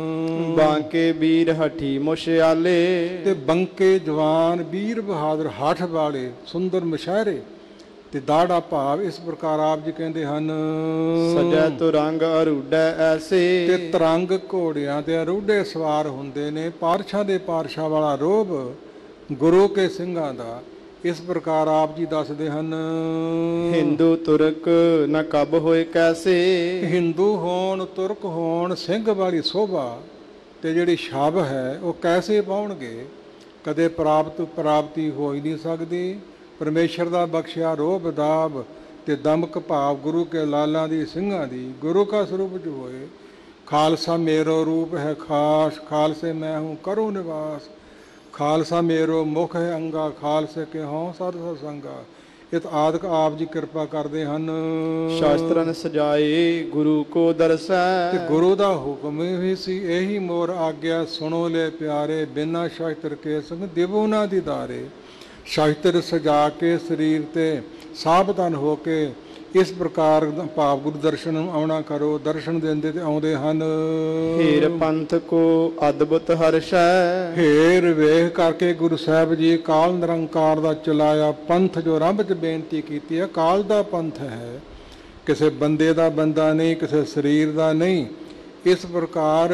ਬਾਂਕੇ ਵੀਰ ਹਠੀ ਮੁਸ਼ਿਆਲੇ, ਤੇ ਬੰਕੇ ਜਵਾਨ ਵੀਰ ਬਹਾਦਰ ਹੱਠ ਵਾਲੇ ਸੁੰਦਰ ਮੁਸ਼ਹਿਰੇ ਤੇ ਦਾੜਾ ਭਾਵ ਇਸ ਪ੍ਰਕਾਰ ਆਪ ਜੀ ਕਹਿੰਦੇ ਹਨ। ਸਜੈ ਤੁਰੰਗ ਅਰੂਢੈ ਐਸੇ, ਤੇ ਤਰੰਗ ਘੋੜਿਆਂ ਤੇ ਅਰੂਢੇ ਸਵਾਰ ਹੁੰਦੇ ਨੇ। ਪਾਤਸ਼ਾਹ ਦੇ ਪਾਤਸ਼ਾਹ ਵਾਲਾ ਰੋਹਬ ਗੁਰੂ ਕੇ ਸਿੰਘਾਂ ਦਾ ਇਸ ਪ੍ਰਕਾਰ ਆਪ ਜੀ ਦੱਸਦੇ ਹਨ। ਹਿੰਦੂ ਤੁਰਕ ਨ ਕਬ ਹੋਏ ਕੈਸੇ, ਹਿੰਦੂ ਹੋਣ ਤੁਰਕ ਹੋਣ ਸਿੰਘ ਵਾਲੀ ਸੋਭਾ ਤੇ ਜਿਹੜੀ ਛਬ ਹੈ ਉਹ ਕੈਸੇ ਪਾਉਣਗੇ? ਕਦੇ ਪ੍ਰਾਪਤੀ ਹੋ ਹੀ ਨਹੀਂ ਸਕਦੀ। ਪਰਮੇਸ਼ਰ ਦਾ ਬਖਸ਼ਿਆ ਰੋਹਬ ਦਾਬ ਤੇ ਦਮਕ ਭਾਵ ਗੁਰੂ ਕੇ ਲਾਲਾਂ ਦੀ ਸਿੰਘਾਂ ਦੀ ਗੁਰੂ ਕਾ ਸਰੂਪ ਜੋ ਹੋਏ। ਖਾਲਸਾ ਮੇਰੋ ਰੂਪ ਹੈ ਖਾਸ, ਖਾਲਸੇ ਮੈਂ ਹੂੰ ਕਰੋ ਨਿਵਾਸ। ਖਾਲਸਾ ਮੇਰੋ ਮੁਖ ਹੈ ਅੰਗਾ, ਖਾਲਸੇ ਕੇ ਹੋਂ ਸਤ ਸੰਗਾ। ਇਹ ਆਦਿਕ ਆਪ ਜੀ ਕਿਰਪਾ ਕਰਦੇ ਹਨ। ਸ਼ਾਸਤਰਨ ਸਜਾਏ ਗੁਰੂ ਕੋ ਦਰਸੈ, ਤੇ ਗੁਰੂ ਦਾ ਹੁਕਮ ਵੀ ਸੀ ਇਹੀ ਮੋਰ ਆਗਿਆ। ਸੁਣੋ ਲੈ ਪਿਆਰੇ ਬਿਨਾ ਸ਼ਾਸਤਰ ਕੇ ਸੰਗ ਦੇਵੋ ਨਾ ਦੀਦਾਰੇ। ਸ਼ਾਸਤਰ ਸਜਾ ਕੇ ਸਰੀਰ ਤੇ ਸਾਵਧਾਨ ਹੋ ਕੇ ਇਸ ਪ੍ਰਕਾਰ ਭਾਵ ਗੁਰੂ ਦਰਸ਼ਨ ਨੂੰ ਆਉਣਾ ਕਰੋ। ਦਰਸ਼ਨ ਦਿੰਦੇ ਤੇ ਆਉਂਦੇ ਹਨ। ਹੇਰ ਪੰਥ ਕੋ ਅਦਭੁਤ ਹਰਸ਼ੈ, ਹੇਰ ਵੇਖ ਕਰਕੇ ਗੁਰੂ ਸਾਹਿਬ ਜੀ ਕਾਲ ਨਿਰੰਕਾਰ ਦਾ ਚਲਾਇਆ ਪੰਥ ਜੋ ਰੱਬ 'ਚ ਬੇਨਤੀ ਕੀਤੀ ਹੈ। ਕਾਲ ਦਾ ਪੰਥ ਹੈ, ਕਿਸੇ ਬੰਦੇ ਦਾ ਬੰਦਾ ਨਹੀਂ, ਕਿਸੇ ਸਰੀਰ ਦਾ ਨਹੀਂ। ਇਸ ਪ੍ਰਕਾਰ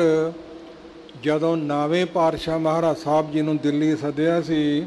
ਜਦੋਂ 9ਵੇਂ ਪਾਤਸ਼ਾਹ ਮਹਾਰਾਜ ਸਾਹਿਬ ਜੀ ਨੂੰ ਦਿੱਲੀ ਸੱਦਿਆ ਸੀ,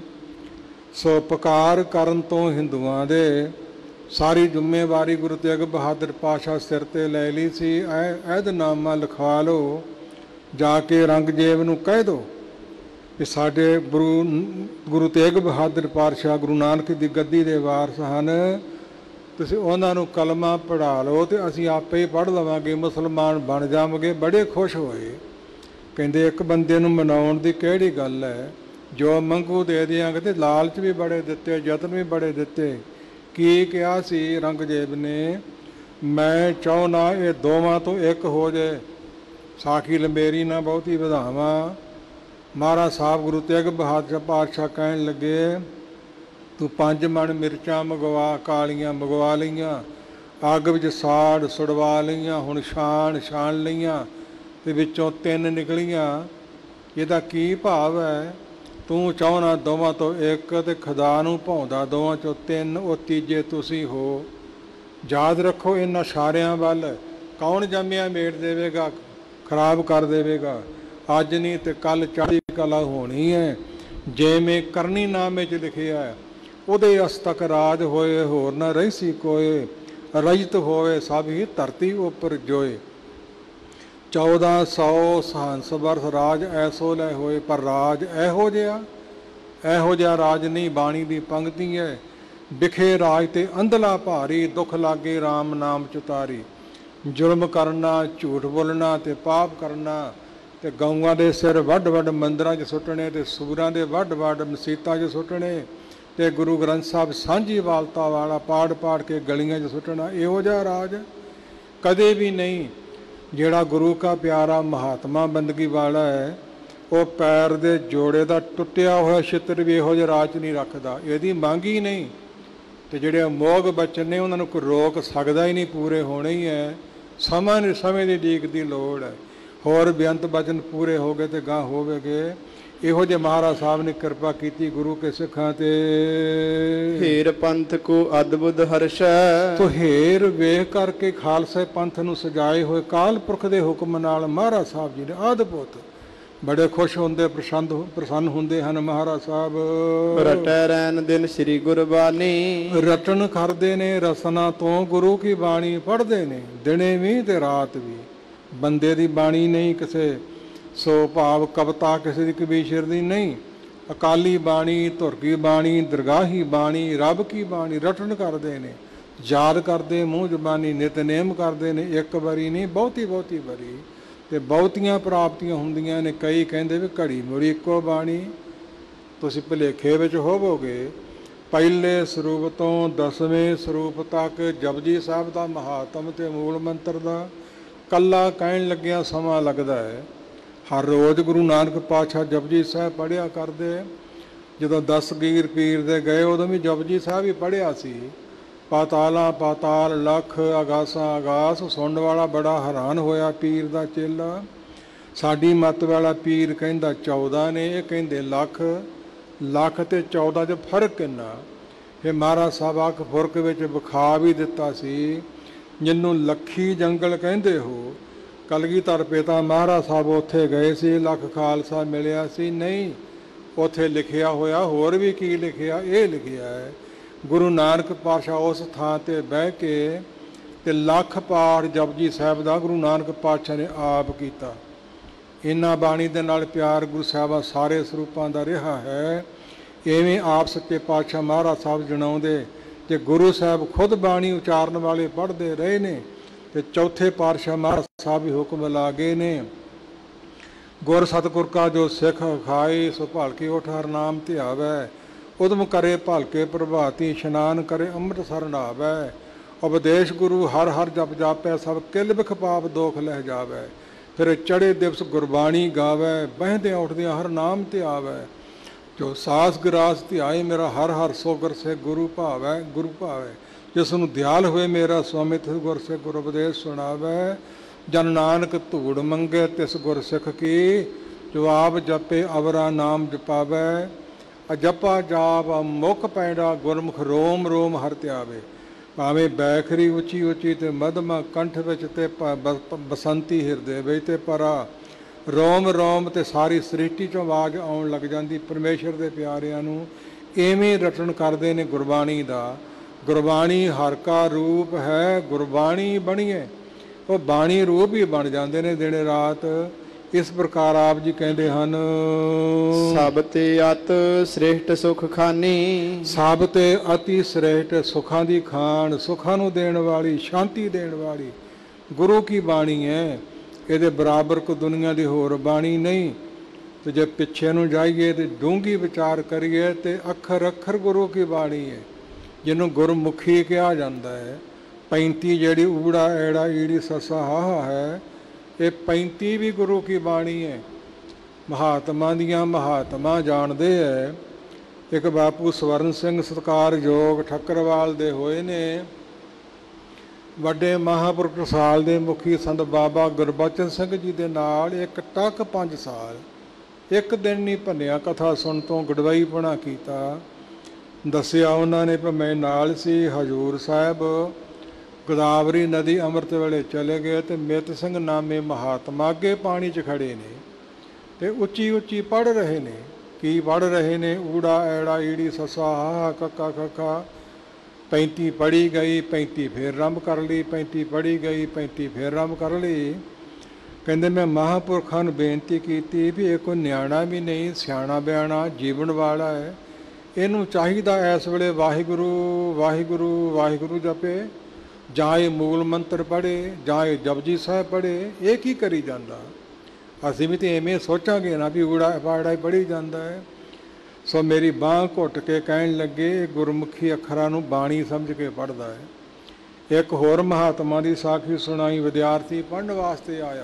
ਸੋ ਪੁਕਾਰ ਕਰਨ ਤੋਂ ਹਿੰਦੂਆਂ ਦੇ ਸਾਰੀ ਜ਼ਿੰਮੇਵਾਰੀ ਗੁਰੂ ਤੇਗ ਬਹਾਦਰ ਪਾਤਸ਼ਾਹ ਸਿਰ 'ਤੇ ਲੈ ਲਈ ਸੀ। ਅਹਿਦਨਾਮਾ ਲਿਖਵਾ ਲਓ, ਜਾ ਕੇ ਔਰੰਗਜ਼ੇਬ ਨੂੰ ਕਹਿ ਦਿਓ ਕਿ ਸਾਡੇ ਗੁਰੂ ਤੇਗ ਬਹਾਦਰ ਪਾਤਸ਼ਾਹ ਗੁਰੂ ਨਾਨਕ ਦੀ ਗੱਦੀ ਦੇ ਵਾਰਸ ਹਨ, ਤੁਸੀਂ ਉਹਨਾਂ ਨੂੰ ਕਲਮਾ ਪੜ੍ਹਾ ਲਓ ਤੇ ਅਸੀਂ ਆਪੇ ਹੀ ਪੜ੍ਹ ਲਵਾਂਗੇ, ਮੁਸਲਮਾਨ ਬਣ ਜਾਵਾਂਗੇ। ਬੜੇ ਖੁਸ਼ ਹੋਏ। ਕਹਿੰਦੇ ਇੱਕ ਬੰਦੇ ਨੂੰ ਮਨਾਉਣ ਦੀ ਕਿਹੜੀ ਗੱਲ ਹੈ, ਜੋ ਮੰਗੂ ਦੇ ਦਿਆਂਗੇ। ਤੇ ਲਾਲਚ ਵੀ ਬੜੇ ਦਿੱਤੇ, ਯਤਨ ਵੀ ਬੜੇ ਦਿੱਤੇ। ਕੀ ਕਿਹਾ ਸੀ ਔਰੰਗਜ਼ੇਬ ਨੇ? ਮੈਂ ਚਾਹੁੰਦਾ ਇਹ ਦੋਵਾਂ ਤੋਂ ਇੱਕ ਹੋ ਜਾਏ। ਸਾਖੀ ਲੰਬੇਰੀ ਨਾ ਬਹੁਤੀ ਵਧਾਵਾਂ। ਮਹਾਰਾਜ ਸਾਹਿਬ ਗੁਰੂ ਤੇਗ ਬਹਾਦਰ ਪਾਤਸ਼ਾਹ ਕਹਿਣ ਲੱਗੇ, ਤੂੰ 5 ਮਣ ਮਿਰਚਾਂ ਮੰਗਵਾ, ਕਾਲੀਆਂ ਮੰਗਵਾ ਲਈਆਂ, ਅੱਗ ਵਿੱਚ ਸਾੜ ਸੁੜਵਾ ਲਈਆਂ, ਹੁਣ ਛਾਣ ਲਈਆਂ ਤੇ ਵਿੱਚੋਂ 3 ਨਿਕਲੀਆਂ। ਇਹਦਾ ਕੀ ਭਾਵ ਹੈ? ਤੂੰ ਚਾਹੁੰਦਾ ਦੋਵਾਂ ਤੋਂ ਇੱਕ ਤੇ ਖੁਦਾ ਨੂੰ ਭਾਉਂਦਾ ਦੋਵਾਂ ਚੋਂ 3, ਉਹ ਤੀਜੇ ਤੁਸੀਂ ਹੋ। ਯਾਦ ਰੱਖੋ ਇਹਨਾਂ ਸਾਰਿਆਂ ਵੱਲ ਕੌਣ ਜੰਮਿਆ ਮੇਟ ਦੇਵੇਗਾ, ਖਰਾਬ ਕਰ ਦੇਵੇਗਾ। ਅੱਜ ਨਹੀਂ ਤੇ ਕੱਲ ਚੜ੍ਹਦੀ ਕਲਾ ਹੋਣੀ ਹੈ। ਜਿਵੇਂ ਕਰਨੀ ਨਾਮੇ 'ਚ ਲਿਖਿਆ ਹੈ, ਉਹਦੇ ਅਸਤਕ ਰਾਜ ਹੋਏ, ਹੋਰ ਨਾ ਰਹੀ ਸੀ ਕੋਏ। ਰਜਤ ਹੋਵੇ ਸਭ ਹੀ ਧਰਤੀ ਉੱਪਰ ਜੋਏ। 1400 ਸਹੰਸ ਵਰਸ ਰਾਜ ਐਸੋ ਲੈ ਹੋਏ। ਪਰ ਰਾਜ ਇਹੋ ਜਿਹਾ ਰਾਜ ਨਹੀਂ। ਬਾਣੀ ਦੀ ਪੰਕਤੀ ਹੈ, ਵਿਖੇ ਰਾਜ ਤੇ ਅੰਧਲਾ ਭਾਰੀ, ਦੁੱਖ ਲਾਗੇ RAM ਨਾਮ ਚੁਤਾਰੀ। ਜ਼ੁਲਮ ਕਰਨਾ, ਝੂਠ ਬੋਲਣਾ ਤੇ ਪਾਪ ਕਰਨਾ, ਤੇ ਗਊਆਂ ਦੇ ਸਿਰ ਵੱਢ ਮੰਦਰਾਂ 'ਚ ਸੁੱਟਣੇ, ਤੇ ਸੂਰਾਂ ਦੇ ਵੱਢ ਮਸੀਤਾਂ 'ਚ ਸੁੱਟਣੇ, ਤੇ ਗੁਰੂ ਗ੍ਰੰਥ ਸਾਹਿਬ ਸਾਂਝੀ ਵਾਲਤਾ ਵਾਲਾ ਪਾੜ ਕੇ ਗਲੀਆਂ 'ਚ ਸੁੱਟਣਾ। ਇਹੋ ਜਿਹਾ ਰਾਜ ਕਦੇ ਵੀ ਨਹੀਂ। ਜਿਹੜਾ ਗੁਰੂ ਕਾ ਪਿਆਰਾ ਮਹਾਤਮਾ ਬੰਦਗੀ ਵਾਲਾ ਹੈ, ਉਹ ਪੈਰ ਦੇ ਜੋੜੇ ਦਾ ਟੁੱਟਿਆ ਹੋਇਆ ਛਿੱਤਰ ਵੀ ਇਹੋ ਜਿਹੇ ਰਾਜ ਨਹੀਂ ਰੱਖਦਾ। ਇਹਦੀ ਮੰਗ ਹੀ ਨਹੀਂ। ਤੇ ਜਿਹੜੇ ਅਮੋਘ ਬਚਨ ਨੇ ਉਹਨਾਂ ਨੂੰ ਕੋਈ ਰੋਕ ਸਕਦਾ ਹੀ ਨਹੀਂ, ਪੂਰੇ ਹੋਣੇ ਹੀ ਹੈ। ਸਮੇਂ ਦੀ ਡੀਕ ਦੀ ਲੋੜ ਹੈ। ਹੋਰ ਬੇਅੰਤ ਬਚਨ ਪੂਰੇ ਹੋ ਗਏ ਤੇ ਗਾਂ ਹੋਵੇਗੇ। ਇਹੋ ਜਿਹੇ ਮਹਾਰਾਜ ਸਾਹਿਬ ਨੇ ਕਿਰਪਾ ਕੀਤੀ ਗੁਰੂ ਕੇ ਸਿੱਖਾਂ ਤੇ। ਹੇਰ ਪੰਥ ਕੋ ਅਦਭੁਤ ਹਰਸ਼ੈ, ਤੋ ਹੇਰ ਵੇਖ ਕਰਕੇ ਖਾਲਸੇ ਪੰਥ ਨੂੰ ਸਜਾਏ ਹੋਏ ਕਾਲ ਪੁਰਖ ਦੇ ਹੁਕਮ ਨਾਲ ਮਹਾਰਾਜ ਸਾਹਿਬ ਜੀ ਨੇ ਅਦਭੁਤ ਬੜੇ ਖੁਸ਼ ਹੁੰਦੇ, ਪ੍ਰਸੰਨ ਹੁੰਦੇ ਹਨ। ਮਹਾਰਾਜ ਸਾਹਿਬ ਰਟੈ ਰੈਨ ਦਿਨ ਸ੍ਰੀ ਗੁਰਬਾਣੀ, ਰਟਨ ਕਰਦੇ ਨੇ ਰਸਨਾ ਤੋਂ ਗੁਰੂ ਕੀ ਬਾਣੀ ਪੜ੍ਹਦੇ ਨੇ, ਦਿਨੇ ਵੀ ਤੇ ਰਾਤ ਵੀ। ਬੰਦੇ ਦੀ ਬਾਣੀ ਨਹੀਂ ਕਿਸੇ, ਸੋ ਭਾਵ ਕਵਿਤਾ ਕਿਸੇ ਦੀ ਕਬੀਰ ਦੀ ਨਹੀਂ। ਅਕਾਲੀ ਬਾਣੀ, ਧੁਰ ਕੀ ਬਾਣੀ, ਦਰਗਾਹੀ ਬਾਣੀ, ਰੱਬ ਕੀ ਬਾਣੀ ਰਟਨ ਕਰਦੇ ਨੇ, ਯਾਦ ਕਰਦੇ, ਮੂੰਹ ਜ਼ਬਾਨੀ ਨਿਤਨੇਮ ਕਰਦੇ ਨੇ। ਇੱਕ ਵਾਰੀ ਨਹੀਂ, ਬਹੁਤੀ ਵਾਰੀ, ਤੇ ਬਹੁਤੀਆਂ ਪ੍ਰਾਪਤੀਆਂ ਹੁੰਦੀਆਂ ਨੇ। ਕਈ ਕਹਿੰਦੇ ਵੀ ਘੜੀ ਮੁੜੀ ਇੱਕੋ ਬਾਣੀ। ਤੁਸੀਂ ਭੁਲੇਖੇ ਵਿੱਚ ਹੋਵੋਗੇ। ਪਹਿਲੇ ਸਰੂਪ ਤੋਂ 10ਵੇਂ ਸਰੂਪ ਤੱਕ ਜਪਜੀ ਸਾਹਿਬ ਦਾ ਮਹਾਤਮ ਤੇ ਮੂਲ ਮੰਤਰ ਦਾ ਕੱਲਾ ਕਹਿਣ ਲੱਗਿਆ ਸਮਾਂ ਲੱਗਦਾ ਹੈ। ਹਰ ਰੋਜ਼ ਗੁਰੂ ਨਾਨਕ ਪਾਤਸ਼ਾਹ ਜਪਜੀ ਸਾਹਿਬ ਪੜ੍ਹਿਆ ਕਰਦੇ। ਜਦੋਂ 10 ਗੀਰ ਪੀਰ ਦੇ ਗਏ ਉਦੋਂ ਵੀ ਜਪਜੀ ਸਾਹਿਬ ਹੀ ਪੜ੍ਹਿਆ ਸੀ। ਪਾਤਾਲਾਂ ਪਾਤਾਲ ਲੱਖ ਆਗਾਸਾਂ ਆਗਾਸ। ਸੁਣਨ ਵਾਲਾ ਬੜਾ ਹੈਰਾਨ ਹੋਇਆ ਪੀਰ ਦਾ ਚੇਲਾ। ਸਾਡੀ ਮੱਤ ਵਾਲਾ ਪੀਰ ਕਹਿੰਦਾ 14 ਨੇ, ਇਹ ਕਹਿੰਦੇ ਲੱਖ। ਲੱਖ ਤੇ 14 'ਚ ਫਰਕ ਕਿੰਨਾ? ਇਹ ਮਹਾਰਾਜ ਸਾਹਿਬ ਆਖ ਫੁਰਕ ਵਿੱਚ ਵਿਖਾ ਵੀ ਦਿੱਤਾ ਸੀ, ਜਿਹਨੂੰ ਲੱਖੀ ਜੰਗਲ ਕਹਿੰਦੇ ਹੋ। ਕਲਗੀਧਰ ਪਿਤਾ ਮਹਾਰਾਜ ਸਾਹਿਬ ਉੱਥੇ ਗਏ ਸੀ, ਲੱਖ ਖਾਲਸਾ ਮਿਲਿਆ ਸੀ? ਨਹੀਂ। ਉੱਥੇ ਲਿਖਿਆ ਹੋਇਆ ਹੋਰ ਵੀ ਕੀ ਲਿਖਿਆ? ਇਹ ਲਿਖਿਆ ਹੈ ਗੁਰੂ ਨਾਨਕ ਪਾਤਸ਼ਾਹ ਉਸ ਥਾਂ 'ਤੇ ਬਹਿ ਕੇ ਤੇ ਲੱਖ ਪਾਠ ਜਪਜੀ ਸਾਹਿਬ ਦਾ ਗੁਰੂ ਨਾਨਕ ਪਾਤਸ਼ਾਹ ਨੇ ਆਪ ਕੀਤਾ। ਇਹਨਾਂ ਬਾਣੀ ਦੇ ਨਾਲ ਪਿਆਰ ਗੁਰੂ ਸਾਹਿਬਾਂ ਸਾਰੇ ਸਰੂਪਾਂ ਦਾ ਰਿਹਾ ਹੈ। ਇਵੇਂ ਆਪ ਸੱਚੇ ਪਾਤਸ਼ਾਹ ਮਹਾਰਾਜ ਸਾਹਿਬ ਜਣਾਉਂਦੇ ਜੇ ਗੁਰੂ ਸਾਹਿਬ ਖੁਦ ਬਾਣੀ ਉਚਾਰਨ ਵਾਲੇ ਪੜ੍ਹਦੇ ਰਹੇ ਨੇ ਤੇ ਚੌਥੇ ਪਾਤਸ਼ਾਹ ਮਹਾਰਾਜ ਸਾਹਿਬ ਵੀ ਹੁਕਮ ਲਾ ਗਏ ਨੇ, ਗੁਰ ਸਤਿਗੁਰ ਕਾ ਜੋ ਸਿੱਖ ਖਾਏ ਸੋ ਭਲਕੇ ਉਠ ਹਰ ਨਾਮ ਧਿਆਵੈ। ਉਦਮ ਕਰੇ ਭਲਕੇ ਪ੍ਰਭਾਤੀ ਇਸ਼ਨਾਨ ਕਰੇ ਅੰਮ੍ਰਿਤਸਰ ਨਹਾਵੈ। ਉਪਦੇਸ਼ ਗੁਰੂ ਹਰ ਹਰ ਜਪ ਜਾਪੈ ਸਭ ਕਿਲ ਬਿਖ ਪਾਪ ਦੋਖ ਲਹਿ ਜਾਵੈ। ਫਿਰ ਚੜੇ ਦਿਵਸ ਗੁਰਬਾਣੀ ਗਾਵੈ ਬਹਿੰਦਿਆਂ ਉੱਠਦਿਆਂ ਹਰ ਨਾਮ ਧਿਆਵੈ। ਜੋ ਸਾਸ ਗਰਾਸ ਧਿਆਏ ਮੇਰਾ ਹਰ ਹਰ ਸੋ ਗੁਰ ਸੇ ਗੁਰੂ ਭਾਵੈ। ਗੁਰੂ ਭਾਵੈ ਜਿਸ ਨੂੰ ਦਿਆਲ ਹੋਏ ਮੇਰਾ ਸੁਆਮੀ ਤਿਸ ਗੁਰ ਸੇ ਗੁਰ ਉਪਦੇਸ਼ ਸੁਣਾਵੈ। ਜਨ ਨਾਨਕ ਧੂੜ ਮੰਗੇ ਤਿਸ ਗੁਰ ਸਿੱਖ ਕੀ ਜਵਾਬ ਜਪੇ ਅਵਰਾ ਨਾਮ ਜਪਾਵੈ। ਅਜਪਾ ਜਾਪ ਮੁਖ ਪੈਂਡਾ ਗੁਰਮੁਖ ਰੋਮ ਰੋਮ ਹਰ ਧਿਆਵੇ। ਭਾਵੇਂ ਬੈਖਰੀ ਉੱਚੀ ਉੱਚੀ ਤੇ ਮਧਮਾ ਕੰਠ ਵਿੱਚ ਤੇ ਬਸੰਤੀ ਹਿਰਦੇ ਵਿੱਚ ਤੇ ਪਰਾ ਰੋਮ ਰੋਮ ਤੇ ਸਾਰੀ ਸ੍ਰਿਸ਼ਟੀ 'ਚੋਂ ਆਵਾਜ਼ ਆਉਣ ਲੱਗ ਜਾਂਦੀ ਪਰਮੇਸ਼ਰ ਦੇ ਪਿਆਰਿਆਂ ਨੂੰ। ਇਵੇਂ ਰਟਨ ਕਰਦੇ ਨੇ ਗੁਰਬਾਣੀ ਦਾ। ਗੁਰਬਾਣੀ ਹਰ ਕਾ ਰੂਪ ਹੈ, ਗੁਰਬਾਣੀ ਬਣੀਏ। ਉਹ ਬਾਣੀ ਰੂਪ ਹੀ ਬਣ ਜਾਂਦੇ ਨੇ ਦਿਨ ਰਾਤ। ਇਸ ਪ੍ਰਕਾਰ ਆਪ ਜੀ ਕਹਿੰਦੇ ਹਨ, ਸਭ ਤੇ ਅਤ ਸ੍ਰੇਸ਼ਟ ਸੁਖ ਖਾਨੀ। ਸਭ ਤੇ ਅਤੀ ਸ੍ਰੇਸ਼ਟ ਸੁੱਖਾਂ ਦੀ ਖਾਨ, ਸੁੱਖਾਂ ਨੂੰ ਦੇਣ ਵਾਲੀ, ਸ਼ਾਂਤੀ ਦੇਣ ਵਾਲੀ ਗੁਰੂ ਕੀ ਬਾਣੀ ਹੈ। ਇਹਦੇ ਬਰਾਬਰ ਕੋ ਦੁਨੀਆ ਦੀ ਹੋਰ ਬਾਣੀ ਨਹੀਂ। ਤੇ ਜੇ ਪਿੱਛੇ ਨੂੰ ਜਾਈਏ ਤੇ ਡੂੰਘੀ ਵਿਚਾਰ ਕਰੀਏ ਤੇ ਅੱਖਰ ਅੱਖਰ ਗੁਰੂ ਕੀ ਬਾਣੀ ਹੈ, ਜਿਹਨੂੰ ਗੁਰਮੁਖੀ ਕਿਹਾ ਜਾਂਦਾ ਹੈ। 35 ਜਿਹੜੀ ਊੜਾ ਐੜਾ ਈੜੀ ਸੱਸਾ ਹਾਹਾ ਹੈ, ਇਹ 35 ਵੀ ਗੁਰੂ ਕੀ ਬਾਣੀ ਹੈ। ਮਹਾਤਮਾ ਦੀਆਂ ਮਹਾਤਮਾ ਜਾਣਦੇ ਹੈ। ਇੱਕ ਬਾਪੂ ਸਵਰਨ ਸਿੰਘ ਸਤਿਕਾਰਯੋਗ ਠੱਕਰਵਾਲ ਦੇ ਹੋਏ ਨੇ। ਵੱਡੇ ਮਹਾਂਪੁਰਖ ਟਕਸਾਲ ਦੇ ਮੁਖੀ ਸੰਤ ਬਾਬਾ ਗੁਰਬਚਨ ਸਿੰਘ ਜੀ ਦੇ ਨਾਲ ਇੱਕ ਟੱਕ 5 ਸਾਲ ਇੱਕ ਦਿਨ ਨਹੀਂ ਭੰਨਿਆ ਕਥਾ ਸੁਣ ਤੋਂ ਗੜਵਈਪਣਾ ਕੀਤਾ। ਦੱਸਿਆ ਉਹਨਾਂ ਨੇ ਵੀ ਮੈਂ ਨਾਲ ਸੀ। ਹਜ਼ੂਰ ਸਾਹਿਬ ਗੋਦਾਵਰੀ ਨਦੀ ਅੰਮ੍ਰਿਤ ਵੇਲੇ ਚਲੇ ਗਏ ਤੇ ਮਿੱਤ ਸਿੰਘ ਨਾਮੇ ਮਹਾਤਮਾ ਅੱਗੇ ਪਾਣੀ 'ਚ ਖੜੇ ਨੇ ਤੇ ਉੱਚੀ ਉੱਚੀ ਪੜ੍ਹ ਰਹੇ ਨੇ। ਕੀ ਪੜ੍ਹ ਰਹੇ ਨੇ? ਊੜਾ ਐੜਾ ਈੜੀ ਸੱਸਾ ਹਾਹਾ ਕੱਕਾ ਕੱਕਾ। 35 ਪੜ੍ਹੀ ਗਈ, 35 ਫੇਰ ਆਰੰਭ ਕਰ ਲਈ, 35 ਪੜ੍ਹੀ ਗਈ, 35 ਫੇਰ ਆਰੰਭ ਕਰ ਲਈ। ਕਹਿੰਦੇ ਮੈਂ ਮਹਾਂਪੁਰਖਾਂ ਨੂੰ ਬੇਨਤੀ ਕੀਤੀ ਵੀ ਇਹ ਕੋਈ ਨਿਆਣਾ ਵੀ ਨਹੀਂ, ਸਿਆਣਾ ਬਿਆਣਾ ਜੀਵਨ ਵਾਲਾ ਹੈ। ਇਹਨੂੰ ਚਾਹੀਦਾ ਇਸ ਵੇਲੇ ਵਾਹਿਗੁਰੂ ਵਾਹਿਗੁਰੂ ਵਾਹਿਗੁਰੂ ਜਪੇ, ਜਾਂ ਇਹ ਮੂਲ ਮੰਤਰ ਪੜ੍ਹੇ, ਜਾਂ ਇਹ ਜਪਜੀ ਸਾਹਿਬ ਪੜ੍ਹੇ। ਇਹ ਕੀ ਕਰੀ ਜਾਂਦਾ? ਅਸੀਂ ਵੀ ਤਾਂ ਐਵੇਂ ਸੋਚਾਂਗੇ ਨਾ ਵੀ ਊੜਾ ਪਾੜਾ ਹੀ ਪੜ੍ਹੀ ਜਾਂਦਾ ਹੈ। ਸੋ ਮੇਰੀ ਬਾਂਹ ਘੁੱਟ ਕੇ ਕਹਿਣ ਲੱਗੇ ਗੁਰਮੁਖੀ ਅੱਖਰਾਂ ਨੂੰ ਬਾਣੀ ਸਮਝ ਕੇ ਪੜ੍ਹਦਾ ਹੈ। ਇੱਕ ਹੋਰ ਮਹਾਤਮਾ ਦੀ ਸਾਖੀ ਸੁਣਾਈ। ਵਿਦਿਆਰਥੀ ਪੜ੍ਹਨ ਵਾਸਤੇ ਆਇਆ,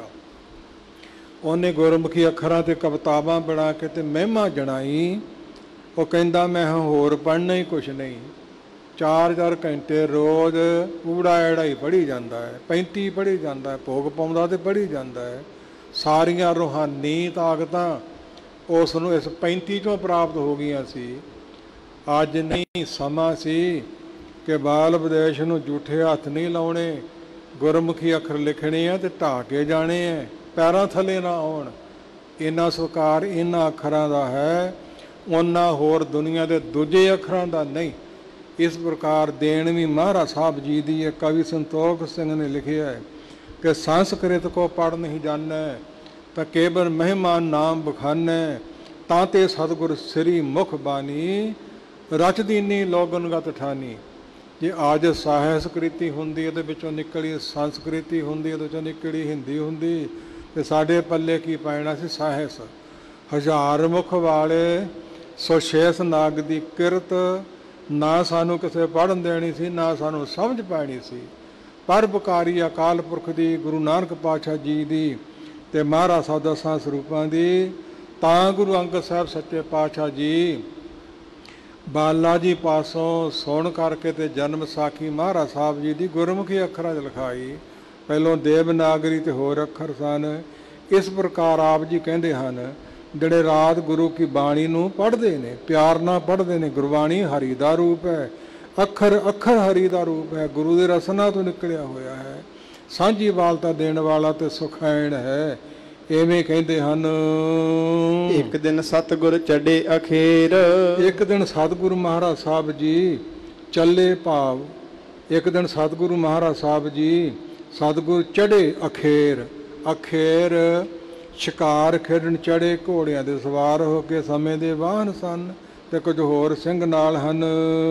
ਉਹਨੇ ਗੁਰਮੁਖੀ ਅੱਖਰਾਂ ਤੇ ਕਵਿਤਾਵਾਂ ਬਣਾ ਕੇ ਤੇ ਮਹਿਮਾ ਜਣਾਈ। ਉਹ ਕਹਿੰਦਾ ਮੈਂ ਹੋਰ ਪੜ੍ਹਨਾ ਹੀ ਕੁਛ ਨਹੀਂ। 4-4 ਘੰਟੇ ਰੋਜ਼ ਊੜਾ ਐੜਾ ਹੀ ਪੜ੍ਹੀ ਜਾਂਦਾ ਹੈ, 35 ਪੜ੍ਹੀ ਜਾਂਦਾ ਹੈ, ਭੋਗ ਪਾਉਂਦਾ ਤੇ ਪੜ੍ਹੀ ਜਾਂਦਾ ਹੈ। ਸਾਰੀਆਂ ਰੂਹਾਨੀ ਤਾਕਤਾਂ ਉਸ ਨੂੰ ਇਸ 35 ਚੋਂ ਪ੍ਰਾਪਤ ਹੋ ਗਈਆਂ ਸੀ। ਅੱਜ ਨਹੀਂ ਸਮਾਂ ਸੀ ਕਿ ਬਾਲ ਵਿਦੇਸ਼ ਨੂੰ ਝੂਠੇ ਹੱਥ ਨਹੀਂ ਲਾਉਣੇ। ਗੁਰਮੁਖੀ ਅੱਖਰ ਲਿਖਣੇ ਆ ਤੇ ਢਾਹ ਕੇ ਜਾਣੇ ਆ, ਪੈਰਾਂ ਥੱਲੇ ਨਾ ਆਉਣ। ਇੰਨਾ ਸਤਿਕਾਰ ਇਹਨਾਂ ਅੱਖਰਾਂ ਦਾ ਹੈ, ਉਹਨਾਂ ਹੋਰ ਦੁਨੀਆ ਦੇ ਦੂਜੇ ਅੱਖਰਾਂ ਦਾ ਨਹੀਂ। ਇਸ ਪ੍ਰਕਾਰ ਦੇਣ ਵੀ ਮਹਾਰਾਜ ਸਾਹਿਬ ਜੀ ਦੀ ਹੈ। ਕਵੀ ਸੰਤੋਖ ਸਿੰਘ ਨੇ ਲਿਖਿਆ ਹੈ ਕਿ ਸੰਸਕ੍ਰਿਤ ਕੋ ਪੜ੍ਹ ਨਹੀਂ ਜਾਣੈ ਤਾਂ ਕੇਵਲ ਮਹਿਮਾਨ ਨਾਮ ਬਖਾਨੈ। ਤਾਂ ਤੇ ਸਤਿਗੁਰ ਸ੍ਰੀ ਮੁਖ ਬਾਣੀ ਰਚ ਦੀਨੀ ਲੋਗਨਗਤ ਠਾਨੀ। ਜੇ ਅੱਜ ਸਾਹਿਸਕ੍ਰਿਤੀ ਹੁੰਦੀ, ਇਹਦੇ ਵਿੱਚੋਂ ਨਿਕਲੀ ਸੰਸਕ੍ਰਿਤੀ ਹੁੰਦੀ, ਇਹਦੇ ਵਿੱਚੋਂ ਨਿਕਲੀ ਹਿੰਦੀ ਹੁੰਦੀ, ਤੇ ਸਾਡੇ ਪੱਲੇ ਕੀ ਪੈਣਾ ਸੀ? ਸਾਹਿਸ। 1000 ਮੁਖ ਵਾਲੇ ਸੋ ਸ਼ੇਸ਼ ਨਾਗ ਦੀ ਕਿਰਤ ਨਾ ਸਾਨੂੰ ਕਿਸੇ ਪੜ੍ਹਨ ਦੇਣੀ ਸੀ, ਨਾ ਸਾਨੂੰ ਸਮਝ ਪੈਣੀ ਸੀ। ਪਰਉਪਕਾਰੀ ਅਕਾਲ ਪੁਰਖ ਦੀ, ਗੁਰੂ ਨਾਨਕ ਪਾਤਸ਼ਾਹ ਜੀ ਦੀ ਤੇ ਮਹਾਰਾਜ ਸਾਹਿਬ ਦਸਾਂ ਸਰੂਪਾਂ ਦੀ। ਤਾਂ ਗੁਰੂ ਅੰਗਦ ਸਾਹਿਬ ਸੱਚੇ ਪਾਤਸ਼ਾਹ ਜੀ ਬਾਲਾ ਜੀ ਪਾਸੋਂ ਸੁਣ ਕਰਕੇ ਤੇ ਜਨਮ ਸਾਖੀ ਮਹਾਰਾਜ ਸਾਹਿਬ ਜੀ ਦੀ ਗੁਰਮੁਖੀ ਅੱਖਰਾਂ 'ਚ ਲਿਖਾਈ। ਪਹਿਲੋਂ ਦੇਵਨਾਗਰੀ ਤੇ ਹੋਰ ਅੱਖਰ ਸਨ। ਇਸ ਪ੍ਰਕਾਰ ਆਪ ਜੀ ਕਹਿੰਦੇ ਹਨ, ਜਿਹੜੇ ਰਾਤ ਗੁਰੂ ਕੀ ਬਾਣੀ ਨੂੰ ਪੜ੍ਹਦੇ ਨੇ, ਪਿਆਰ ਨਾਲ ਪੜ੍ਹਦੇ ਨੇ, ਗੁਰਬਾਣੀ ਹਰੀ ਦਾ ਰੂਪ ਹੈ, ਅੱਖਰ ਅੱਖਰ ਹਰੀ ਦਾ ਰੂਪ ਹੈ, ਗੁਰੂ ਦੇ ਰਸਨਾ ਤੋਂ ਨਿਕਲਿਆ ਹੋਇਆ ਹੈ, ਸਾਂਝੀ ਵਾਲਤਾ ਦੇਣ ਵਾਲਾ ਤੇ ਸੁਖੈਣ ਹੈ। ਐਵੇਂ ਕਹਿੰਦੇ ਹਨ। ਇੱਕ ਦਿਨ ਸਤਿਗੁਰ ਚੜੇ ਅਖੇਰ। ਇੱਕ ਦਿਨ ਸਤਿਗੁਰੂ ਮਹਾਰਾਜ ਸਾਹਿਬ ਜੀ ਚੱਲੇ, ਭਾਵ ਇੱਕ ਦਿਨ ਸਤਿਗੁਰੂ ਮਹਾਰਾਜ ਸਾਹਿਬ ਜੀ ਸਤਿਗੁਰ ਚੜੇ ਅਖੇਰ। ਅਖੇਰ ਸ਼ਿਕਾਰ ਖੇਡਣ ਚੜੇ, ਘੋੜਿਆਂ ਦੇ ਸਵਾਰ ਹੋ ਕੇ। ਸਮੇਂ ਦੇ ਵਾਹਨ ਸਨ ਤੇ ਕੁਝ ਹੋਰ ਸਿੰਘ ਨਾਲ ਹਨ।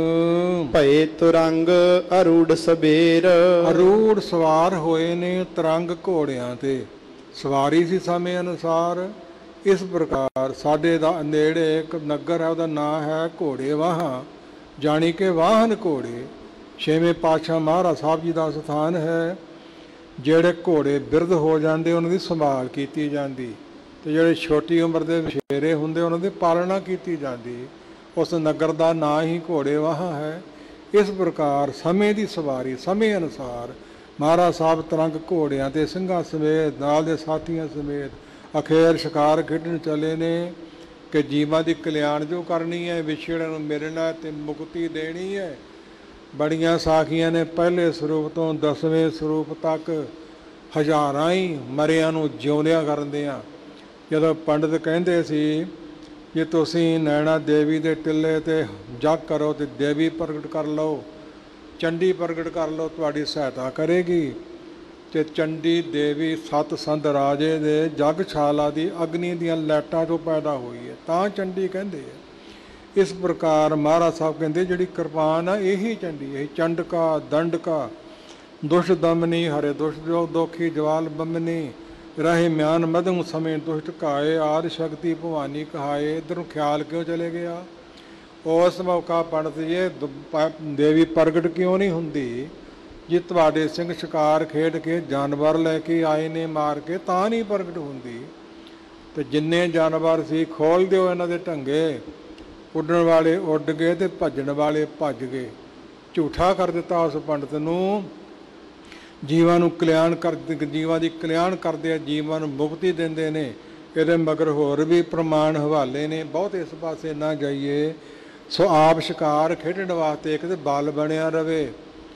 ਭਏ ਤੁਰੰਗ ਅਰੂੜ ਸਬੇਰ। ਅਰੂੜ ਸਵਾਰ ਹੋਏ ਨੇ ਤਰੰਗ ਘੋੜਿਆਂ ਤੇ, ਸਵਾਰੀ ਸੀ ਸਮੇਂ ਅਨੁਸਾਰ। ਇਸ ਪ੍ਰਕਾਰ ਸਾਡੇ ਦਾ ਨੇੜੇ ਇੱਕ ਨਗਰ ਹੈ, ਉਹਦਾ ਨਾਂ ਹੈ ਘੋੜੇ ਵਾਹਾਂ, ਜਾਣੀ ਕਿ ਵਾਹਨ ਘੋੜੇ। ਛੇਵੇਂ ਪਾਤਸ਼ਾਹ ਮਹਾਰਾਜ ਸਾਹਿਬ ਜੀ ਦਾ ਸਥਾਨ ਹੈ। ਜਿਹੜੇ ਘੋੜੇ ਬਿਰਧ ਹੋ ਜਾਂਦੇ ਉਹਨਾਂ ਦੀ ਸੰਭਾਲ ਕੀਤੀ ਜਾਂਦੀ, ਤੇ ਜਿਹੜੇ ਛੋਟੀ ਉਮਰ ਦੇ ਵਿਛੇਰੇ ਹੁੰਦੇ ਉਹਨਾਂ ਦੀ ਪਾਲਣਾ ਕੀਤੀ ਜਾਂਦੀ। ਉਸ ਨਗਰ ਦਾ ਨਾਂ ਹੀ ਘੋੜੇ ਵਾਹਾਂ ਹੈ। ਇਸ ਪ੍ਰਕਾਰ ਸਮੇਂ ਦੀ ਸਵਾਰੀ, ਸਮੇਂ ਅਨੁਸਾਰ ਮਹਾਰਾਜ ਸਾਹਿਬ ਤਰੰਗ ਘੋੜਿਆਂ ਤੇ ਸਿੰਘਾਂ ਸਮੇਤ, ਨਾਲ ਦੇ ਸਾਥੀਆਂ ਸਮੇਤ ਅਖੇਰ ਸ਼ਿਕਾਰ ਖੇਡਣ ਚਲੇ ਨੇ ਕਿ ਜੀਵਾਂ ਦੀ ਕਲਿਆਣ ਜੋ ਕਰਨੀ ਹੈ, ਵਿਛੜਿਆਂ ਨੂੰ ਮਿਲਣਾ ਤੇ ਮੁਕਤੀ ਦੇਣੀ ਹੈ। ਬੜੀਆਂ ਸਾਖੀਆਂ ਨੇ, ਪਹਿਲੇ ਸਰੂਪ ਤੋਂ 10ਵੇਂ ਸਰੂਪ ਤੱਕ ਹਜ਼ਾਰਾਂ ਹੀ ਮਰਿਆਂ ਨੂੰ ਜਿਉਂਦਿਆਂ ਕਰਦਿਆਂ। ਜਦੋਂ ਪੰਡਤ ਕਹਿੰਦੇ ਸੀ ਜੇ ਤੁਸੀਂ ਨੈਣਾ ਦੇਵੀ ਦੇ ਟਿੱਲੇ ਤੇ ਜਗ ਕਰੋ ਤੇ ਦੇਵੀ ਪ੍ਰਗਟ ਕਰ ਲਓ, ਚੰਡੀ ਪ੍ਰਗਟ ਕਰ ਲਓ, ਤੁਹਾਡੀ ਸਹਾਇਤਾ ਕਰੇਗੀ। ਤੇ ਚੰਡੀ ਦੇਵੀ ਸਤ ਸੰਧ ਰਾਜੇ ਦੇ ਜਗਸ਼ਾਲਾ ਦੀ ਅਗਨੀ ਦੀਆਂ ਲਾਈਟਾਂ ਤੋਂ ਪੈਦਾ ਹੋਈ ਹੈ, ਤਾਂ ਚੰਡੀ ਕਹਿੰਦੇ ਹੈ। ਇਸ ਪ੍ਰਕਾਰ ਮਹਾਰਾਜ ਸਾਹਿਬ ਕਹਿੰਦੇ ਜਿਹੜੀ ਕਿਰਪਾਨ ਆ ਇਹੀ ਚੰਡੀ ਹੈ। ਚੰਡਕਾ ਦੰਡਕਾ ਦੁਸ਼ਟ ਦਮਨੀ, ਹਰੇ ਦੁਸ਼ਟ ਜੋ ਦੋਖੀ ਜਵਾਲ ਬੰਮਨੀ, ਰਹੇ ਮਿਆਨ ਮਦਮ ਸਮੇਂ ਦੁਸ਼ਟ ਕਾਏ, ਆਦਿ ਸ਼ਕਤੀ ਭਵਾਨੀ ਕਹਾਏ। ਇੱਧਰ ਨੂੰ ਖਿਆਲ ਕਿਉਂ ਚਲੇ ਗਿਆ? ਉਸ ਮੌਕਾ ਪੰਡਤ ਜੀ ਦੇਵੀ ਪ੍ਰਗਟ ਕਿਉਂ ਨਹੀਂ ਹੁੰਦੀ? ਜੇ ਤੁਹਾਡੇ ਸਿੰਘ ਸ਼ਿਕਾਰ ਖੇਡ ਕੇ ਜਾਨਵਰ ਲੈ ਕੇ ਆਏ ਨੇ ਮਾਰ ਕੇ, ਤਾਂ ਨਹੀਂ ਪ੍ਰਗਟ ਹੁੰਦੀ। ਤੇ ਜਿੰਨੇ ਜਾਨਵਰ ਸੀ ਖੋਲ ਦਿਓ ਇਹਨਾਂ ਦੇ ਢੰਗੇ, ਉੱਡਣ ਵਾਲੇ ਉੱਡ ਗਏ ਤੇ ਭੱਜਣ ਵਾਲੇ ਭੱਜ ਗਏ। ਝੂਠਾ ਕਰ ਦਿੱਤਾ ਉਸ ਪੰਡਤ ਨੂੰ। ਜੀਵਾਂ ਨੂੰ ਕਲਿਆਣ ਕਰ, ਜੀਵਾਂ ਦੀ ਕਲਿਆਣ ਕਰਦੇ ਆ, ਜੀਵਾਂ ਨੂੰ ਮੁਕਤੀ ਦਿੰਦੇ ਨੇ। ਇਹਦੇ ਮਗਰ ਹੋਰ ਵੀ ਪ੍ਰਮਾਣ ਹਵਾਲੇ ਨੇ, ਬਹੁਤ ਇਸ ਪਾਸੇ ਨਾ ਜਾਈਏ। ਸੋ ਆਪ ਸ਼ਿਕਾਰ ਖੇਡਣ ਵਾਸਤੇ ਇੱਕ ਤੇ ਬਲ ਬਣਿਆ ਰਵੇ।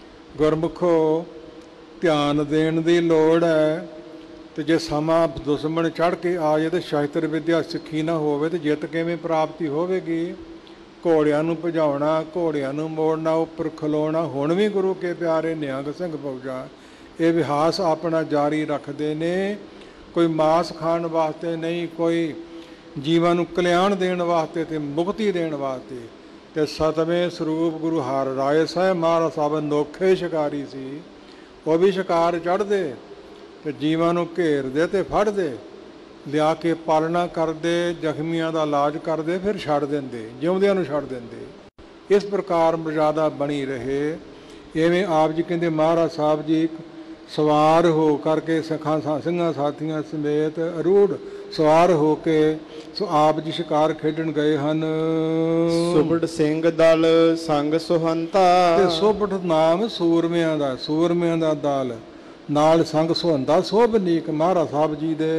ਗੁਰਮੁਖੋ ਧਿਆਨ ਦੇਣ ਦੀ ਲੋੜ ਹੈ। ਤੇ ਜੇ ਸਮਾਂ ਦੁਸ਼ਮਣ ਚੜ੍ਹ ਕੇ ਆ ਜਾਏ ਤੇ ਸ਼ਸਤਰ ਵਿਦਿਆ ਸਿੱਖੀ ਨਾ ਹੋਵੇ ਤੇ ਜਿੱਤ ਕਿਵੇਂ ਪ੍ਰਾਪਤੀ ਹੋਵੇਗੀ? ਘੋੜਿਆਂ ਨੂੰ ਭਜਾਉਣਾ, ਘੋੜਿਆਂ ਨੂੰ ਮੋੜਨਾ, ਉੱਪਰ ਖਲੋਣਾ। ਹੁਣ ਵੀ ਗੁਰੂ ਕੇ ਪਿਆਰੇ ਨਿਹੰਗ ਸਿੰਘ ਫੌਜਾਂ ਇਹ ਵਿਹਾਸ ਆਪਣਾ ਜਾਰੀ ਰੱਖਦੇ ਨੇ। ਕੋਈ ਮਾਸ ਖਾਣ ਵਾਸਤੇ ਨਹੀਂ, ਕੋਈ ਜੀਵਾਂ ਨੂੰ ਕਲਿਆਣ ਦੇਣ ਵਾਸਤੇ ਤੇ ਮੁਕਤੀ ਦੇਣ ਵਾਸਤੇ। ਤੇ 7ਵੇਂ ਸਰੂਪ ਗੁਰੂ ਹਰਿ ਰਾਏ ਸਾਹਿਬ ਮਹਾਰਾਜ ਸਾਹਿਬ ਅਨੋਖੇ ਸ਼ਿਕਾਰੀ ਸੀ। ਉਹ ਵੀ ਸ਼ਿਕਾਰ ਚੜ੍ਹਦੇ ਤੇ ਜੀਵਾਂ ਨੂੰ ਘੇਰਦੇ ਤੇ ਫੜਦੇ, ਲਿਆ ਕੇ ਪਾਲਣਾ ਕਰਦੇ, ਜ਼ਖਮੀਆਂ ਦਾ ਇਲਾਜ ਕਰਦੇ, ਫਿਰ ਛੱਡ ਦਿੰਦੇ, ਜਿਉਂਦਿਆਂ ਨੂੰ ਛੱਡ ਦਿੰਦੇ। ਇਸ ਪ੍ਰਕਾਰ ਮਰਜ਼ਾਦਾ ਬਣੀ ਰਹੇ। ਇਵੇਂ ਆਪ ਜੀ ਕਹਿੰਦੇ ਮਹਾਰਾਜ ਸਾਹਿਬ ਜੀ ਸਵਾਰ ਹੋ ਕਰਕੇ ਸਿੰਘਾਂ ਸਾਥੀਆਂ ਸਮੇਤ ਅਰੂੜ ਸਵਾਰ ਹੋ ਕੇ ਸੋ ਆਪ ਜੀ ਸ਼ਿਕਾਰ ਖੇਡਣ ਗਏ ਹਨ। ਸੁਬੜ ਸਿੰਘ ਦਲ ਸੰਗ ਸੁਹੰਤਾ। ਤੇ ਸੁਬੜ ਨਾਮ ਸੂਰਮਿਆਂ ਦਾ, ਸੂਰਮਿਆਂ ਦਾ ਦਲ ਨਾਲ ਸੰਗ ਸੁਹੰਦਾ ਸੋਭਨੀਕ ਮਹਾਰਾਜ ਸਾਹਿਬ ਜੀ ਦੇ।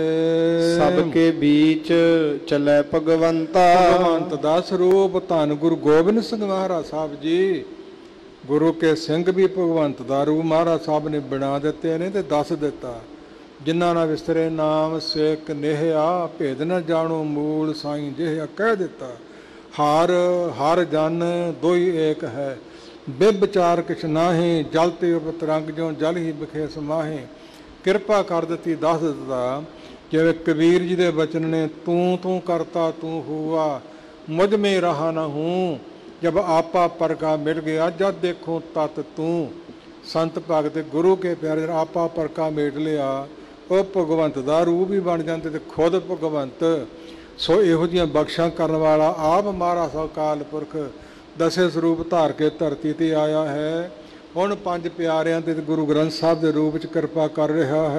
ਸਭ ਕੇ ਬੀਚ ਚੱਲੇ ਭਗਵੰਤਾ। ਭਗਵੰਤ ਦਾ ਸਰੂਪ ਧੰਨ ਗੁਰੂ ਗੋਬਿੰਦ ਸਿੰਘ ਮਹਾਰਾਜ ਸਾਹਿਬ ਜੀ। ਗੁਰੂ ਕੇ ਸਿੰਘ ਵੀ ਭਗਵੰਤ ਦਾ ਰੂਪ ਮਹਾਰਾਜ ਸਾਹਿਬ ਨੇ ਬਣਾ ਦਿੱਤੇ ਨੇ ਤੇ ਦੱਸ ਦਿੱਤਾ। ਜਿਨ੍ਹਾਂ ਨਾਲ ਵਿਸਰੇ ਨਾਮ ਸੇਕ ਨੇਹਿਆ, ਭੇਦ ਨ ਜਾਣੋ ਮੂਲ ਸਾਈਂ ਜਿਹਾ ਕਹਿ ਦਿੱਤਾ। ਹਰ ਹਰ ਜਨ ਦੋਈ ਏਕ ਹੈ, ਬਿਵਚਾਰ ਕਿਛ ਨਾਹੀਂ, ਜਲ ਤੇ ਉਪਤਰੰਗ ਜੋ ਜਲ ਹੀ ਵਿਖੇ ਸਮਾਹੇ। ਕਿਰਪਾ ਕਰ ਦਿੱਤੀ, ਦੱਸ ਦਿੱਤਾ। ਜਿਵੇਂ ਕਬੀਰ ਜੀ ਦੇ ਬਚਨ ਨੇ, ਤੂੰ ਤੂੰ ਕਰਤਾ ਤੂੰ ਹੁਆ, ਮੁਝ ਮੇ ਰਹਾ ਨਾ ਹੂੰ, ਜਬ ਆਪਾ ਪਰਕਾ ਮਿਲ ਗਿਆ, ਜਦ ਦੇਖੋ ਤਤ ਤੂੰ। ਸੰਤ ਭਗਤ ਗੁਰੂ ਕੇ ਪਿਆਰੇ ਆਪਾ ਪਰਕਾ ਮੇਟ ਲਿਆ, ਉਹ ਭਗਵੰਤ ਦਾ ਰੂਪ ਹੀ ਬਣ ਜਾਂਦੇ ਤੇ ਖੁਦ ਭਗਵੰਤ। ਸੋ ਇਹੋ ਜਿਹੀਆਂ ਬਖਸ਼ਾਂ ਕਰਨ ਵਾਲਾ ਆਪ ਮਹਾਰਾਜ ਸਾਹਿਬ ਅਕਾਲ ਪੁਰਖ 10 ਸਰੂਪ ਧਾਰ ਕੇ ਧਰਤੀ ਤੇ ਆਇਆ ਹੈ। ਹੁਣ 5 ਪਿਆਰਿਆਂ ਤੇ ਗੁਰੂ ਗ੍ਰੰਥ ਸਾਹਿਬ ਦੇ ਰੂਪ 'ਚ ਕਿਰਪਾ ਕਰ ਰਿਹਾ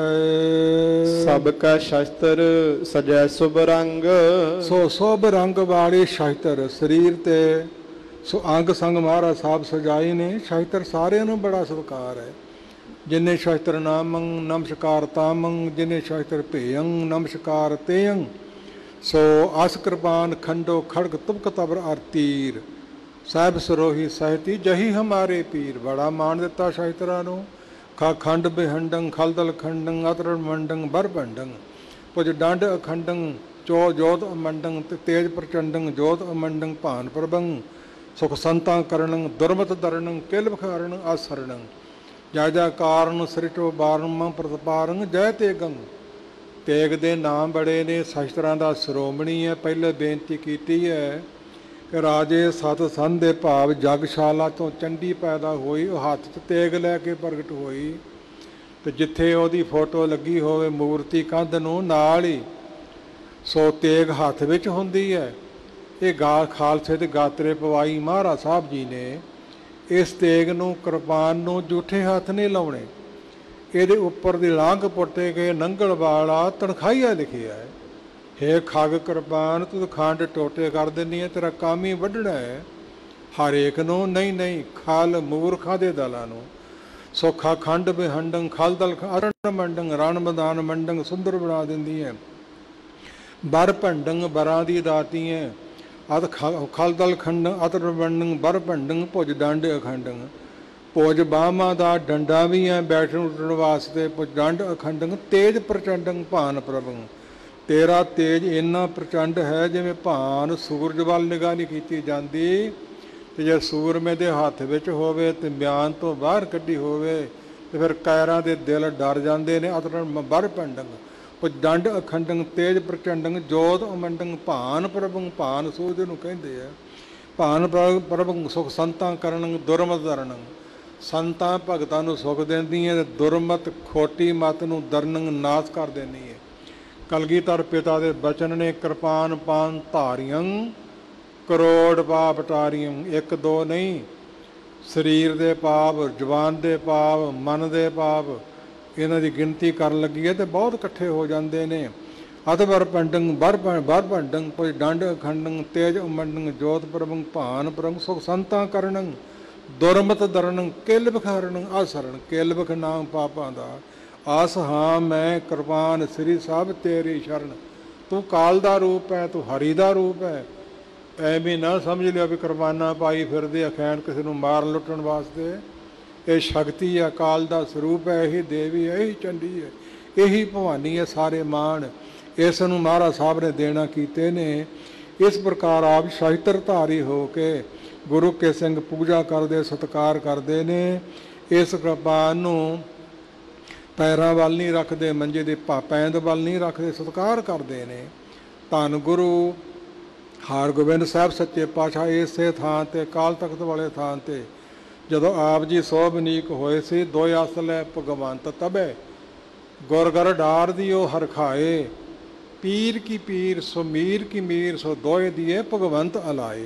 ਹੈ। ਸਭ ਕਾ ਸ਼ਸਤਰ ਸਜੈ ਸੁਭ ਰੰਗ। ਸੋ ਸੁਭ ਰੰਗ ਵਾਲੇ ਸ਼ਸਤਰ ਸਰੀਰ ਤੇ ਸੋ ਅੰਗ ਸੰਗ ਮਹਾਰਾਜ ਸਾਹਿਬ ਸਜਾਏ ਨੇ। ਸ਼ਾਸਤਰ ਸਾਰਿਆਂ ਨੂੰ ਬੜਾ ਸਤਿਕਾਰ ਹੈ। ਜਿਨੇ ਸ਼ਾਸਤਰ ਨਾਮੰ ਨਮਸਕਾਰ ਤਾਮੰ, ਜਿਨੇ ਸ਼ਾਸਤਰ ਭੇਯੰ ਨਮਸਕਾਰ ਤੇਯੰ। ਸੋ ਅਸ ਕਿਰਪਾਨ ਖੰਡੋ ਖੜਗ ਤੁਬਕ ਤਬਰ ਅਰ ਤੀਰ, ਸਾਹਿਬ ਸਰੋਹੀ ਸਾਹਿਤੀ ਜਹੀ ਹਮਾਰੇ ਪੀਰ। ਬੜਾ ਮਾਣ ਦਿੱਤਾ ਸ਼ਾਸਤਰਾਂ ਨੂੰ। ਖਾ ਖੰਡ ਬਿਹੰਡੰ ਖਲਦਲ ਖੰਡੰ ਅਤਰ ਮੰਡੰ ਬਰ ਭੰਡੰ, ਪੁਜ ਡੰਡ ਅਖੰਡੰ ਚੋ ਜੋਤ ਅਮੰਡੰ ਤੇ ਤੇਜ ਪ੍ਰਚੰਡੰ ਜੋਤ ਅਮੰਡੰ ਭਾਨ ਪ੍ਰਭੰ। ਸੁਖ ਸੰਤਾਂ ਕਰਣੰ ਦੁਰਮਤ ਦਰਣੰ ਕਿਲ ਬਖਾਰਣ ਆਸਰਣੰ, ਜੈ ਜੈ ਕਾਰਨ ਸ੍ਰਿਟੋ ਬਾਰਮ ਪ੍ਰਤਪਾਰੰ ਜੈ ਤੇਗੰ। ਤੇਗ ਦੇ ਨਾਮ ਬੜੇ ਨੇ, ਸ਼ਾਸਤਰਾਂ ਦਾ ਸ਼੍ਰੋਮਣੀ ਹੈ। ਪਹਿਲੇ ਬੇਨਤੀ ਕੀਤੀ ਹੈ ਕਿ ਰਾਜੇ ਸਤ ਸੰਧ ਦੇ ਭਾਵ ਜਗਸ਼ਾਲਾ ਤੋਂ ਚੰਡੀ ਪੈਦਾ ਹੋਈ, ਉਹ ਹੱਥ 'ਚ ਤੇਗ ਲੈ ਕੇ ਪ੍ਰਗਟ ਹੋਈ। ਤੇ ਜਿੱਥੇ ਉਹਦੀ ਫੋਟੋ ਲੱਗੀ ਹੋਵੇ ਮੂਰਤੀ ਕੰਧ ਨੂੰ, ਨਾਲ ਹੀ ਸੋ ਤੇਗ ਹੱਥ ਵਿੱਚ ਹੁੰਦੀ ਹੈ। ਇਹ ਖਾਲਸੇ ਦੇ ਗਾਤਰੇ ਪਵਾਈ ਮਹਾਰਾਜ ਸਾਹਿਬ ਜੀ ਨੇ ਇਸ ਤੇਗ ਨੂੰ, ਕਿਰਪਾਨ ਨੂੰ ਜੂਠੇ ਹੱਥ ਨਹੀਂ ਲਾਉਣੇ। ਇਹਦੇ ਉੱਪਰ ਦੀ ਲਾਂਘ ਪੁੱਟੇ ਗਏ ਨੰਗਲ ਵਾਲਾ ਤਨਖਾਹੀਆ ਲਿਖਿਆ ਹੈ। ਹੇ ਖੱਗ ਕਿਰਪਾਨ ਤੂੰ ਖੰਡ ਟੋਟੇ ਕਰ ਦਿੰਦੀ ਹੈ, ਤੇਰਾ ਕੰਮ ਹੀ ਵੱਢਣਾ ਹੈ ਹਰੇਕ ਨੂੰ। ਨਹੀਂ ਨਹੀਂ, ਖਲ ਮੂਰਖਾਂ ਦੇ ਦਲਾਂ ਨੂੰ। ਸੋਖਾ ਖੰਡ ਬਿਹੰਡੰ ਖਲਦਲ ਅਰਣ ਮੰਡੰ ਰਣ ਮੈਦਾਨ ਮੰਡੰ ਸੁੰਦਰ ਬਣਾ ਦਿੰਦੀ ਹੈ। ਬਰ ਭੰਡੰ ਬਰਾਂ ਦੀ ਦਾਤੀ ਹੈ। ਅਤ ਖਲਦਲ ਖੰਡੰ ਅਤਰ ਮੰਡੰ ਬਰ ਭੰਡੰ ਭੁਜ ਡੰਡ ਅਖੰਡੰ। ਭੁਜ ਬਾਹਾਂ ਦਾ ਡੰਡਾ ਵੀ ਹੈ ਬੈਠਣ ਉੱਠਣ ਵਾਸਤੇ। ਭੁਜ ਡੰਡ ਅਖੰਡੰ ਤੇਜ ਪ੍ਰਚੰਡੰ ਭਾਨ ਪ੍ਰਭੰ। ਤੇਰਾ ਤੇਜ ਇੰਨਾ ਪ੍ਰਚੰਡ ਹੈ ਜਿਵੇਂ ਭਾਨ ਸੂਰਜ ਵੱਲ ਨਿਗਾਹ ਨਹੀਂ ਕੀਤੀ ਜਾਂਦੀ। ਤੇ ਜੇ ਸੂਰਮੇ ਦੇ ਹੱਥ ਵਿੱਚ ਹੋਵੇ ਤੇ ਬਿਆਨ ਤੋਂ ਬਾਹਰ ਕੱਢੀ ਹੋਵੇ ਤੇ ਫਿਰ ਕਾਇਰਾਂ ਦੇ ਦਿਲ ਡਰ ਜਾਂਦੇ ਨੇ। ਅਤਰ ਬਰ ਭੰਡੰ ਭੁਜ ਡੰਡ ਅਖੰਡੰ ਤੇਜ ਪ੍ਰਚੰਡੰ ਜੋਤ ਅਮੰਡੰ ਭਾਨ ਪ੍ਰਭੰ। ਭਾਨ ਸੂਰਜ ਨੂੰ ਕਹਿੰਦੇ ਆ। ਭਾਨ ਪ੍ਰਭੰ ਸੁਖ ਸੰਤਾਂ ਕਰਨੰ ਦੁਰਮਤ ਦਰਣੰ। ਸੰਤਾਂ ਭਗਤਾਂ ਨੂੰ ਸੁਖ ਦਿੰਦੀ ਹੈ, ਦੁਰਮਤ ਖੋਟੀ ਮਤ ਨੂੰ ਦਰਨੰ ਨਾਸ ਕਰ ਦਿੰਦੀ ਹੈ। ਕਲਗੀਧਰ ਪਿਤਾ ਦੇ ਬਚਨ ਨੇ, ਕਿਰਪਾਨ ਪਾਨ ਧਾਰੀਆਂ ਕਰੋੜ ਪਾਪ ਟਾਰੀਆਂ। ਇੱਕ ਦੋ ਨਹੀਂ, ਸਰੀਰ ਦੇ ਪਾਪ, ਜ਼ੁਬਾਨ ਦੇ ਪਾਪ, ਮਨ ਦੇ ਪਾਪ, ਇਹਨਾਂ ਦੀ ਗਿਣਤੀ ਕਰਨ ਲੱਗੀ ਹੈ ਤੇ ਬਹੁਤ ਇਕੱਠੇ ਹੋ ਜਾਂਦੇ ਨੇ। ਅਤ ਬਰ ਭੰਡੰ ਬਰ ਭੰਡੰ ਕੋਈ ਡੰਡ ਅਖੰਡੰ ਤੇਜ ਉਮੰਡੰ ਜੋਤ ਪ੍ਰਭੰ ਭਾਨ ਪ੍ਰਭੰ। ਸੁਖ ਸੰਤਾਂ ਕਰਣੰ ਦੁਰਮਤ ਦਰਣੰ ਕਿਲ ਬਖਾਰਣੰ ਆਸਰਣ। ਕਿਲ ਬਖ ਨਾਮ ਪਾਪਾਂ ਦਾ ਆਸ ਹਾਂ ਮੈਂ ਕਿਰਪਾਨ ਸ੍ਰੀ ਸਾਹਿਬ ਤੇਰੀ ਸ਼ਰਨ। ਤੂੰ ਕਾਲ ਦਾ ਰੂਪ ਹੈ, ਤੂੰ ਹਰੀ ਦਾ ਰੂਪ ਹੈ। ਐਵੇਂ ਨਾ ਸਮਝ ਲਿਆ ਵੀ ਕਿਰਪਾਨਾਂ ਪਾਈ ਫਿਰਦੇ ਅਖੈਣ ਕਿਸੇ ਨੂੰ ਮਾਰਨ ਲੁੱਟਣ ਵਾਸਤੇ। ਇਹ ਸ਼ਕਤੀ ਹੈ, ਕਾਲ ਦਾ ਸਰੂਪ ਹੈ। ਇਹੀ ਦੇਵੀ ਹੈ, ਇਹੀ ਚੰਡੀ ਹੈ, ਇਹੀ ਭਵਾਨੀ ਹੈ। ਸਾਰੇ ਮਾਣ ਇਸ ਨੂੰ ਮਹਾਰਾਜ ਸਾਹਿਬ ਨੇ ਦੇਣਾ ਕੀਤੇ ਨੇ। ਇਸ ਪ੍ਰਕਾਰ ਆਪ ਸ਼ਾਸਤਰ ਧਾਰੀ ਹੋ ਕੇ ਗੁਰੂ ਕੇ ਸਿੰਘ ਪੂਜਾ ਕਰਦੇ, ਸਤਿਕਾਰ ਕਰਦੇ ਨੇ। ਇਸ ਕਿਰਪਾਨ ਨੂੰ ਪੈਰਾਂ ਵੱਲ ਨਹੀਂ ਰੱਖਦੇ, ਮੰਜੇ ਦੇ ਪੈਂਦ ਵੱਲ ਨਹੀਂ ਰੱਖਦੇ, ਸਤਿਕਾਰ ਕਰਦੇ ਨੇ। ਧੰਨ ਗੁਰੂ ਹਰਗੋਬਿੰਦ ਸਾਹਿਬ ਸੱਚੇ ਪਾਤਸ਼ਾਹ ਇਸੇ ਥਾਂ 'ਤੇ ਅਕਾਲ ਤਖਤ ਵਾਲੇ ਥਾਂ 'ਤੇ ਜਦੋਂ ਆਪ ਜੀ ਸੋਭਨੀਕ ਹੋਏ ਸੀ, ਦੋਇ ਅਸਲ ਭਗਵੰਤ ਤਬੈ ਗੁਰਗਰ ਡਾਰ ਦਿਓ ਹਰਖਾਏ। ਪੀਰ ਕੀ ਪੀਰ ਸੋ ਮੀਰ ਕੀ ਮੀਰ ਸੋ ਦੋਏ ਦੀਏ ਭਗਵੰਤ ਅਲਾਏ।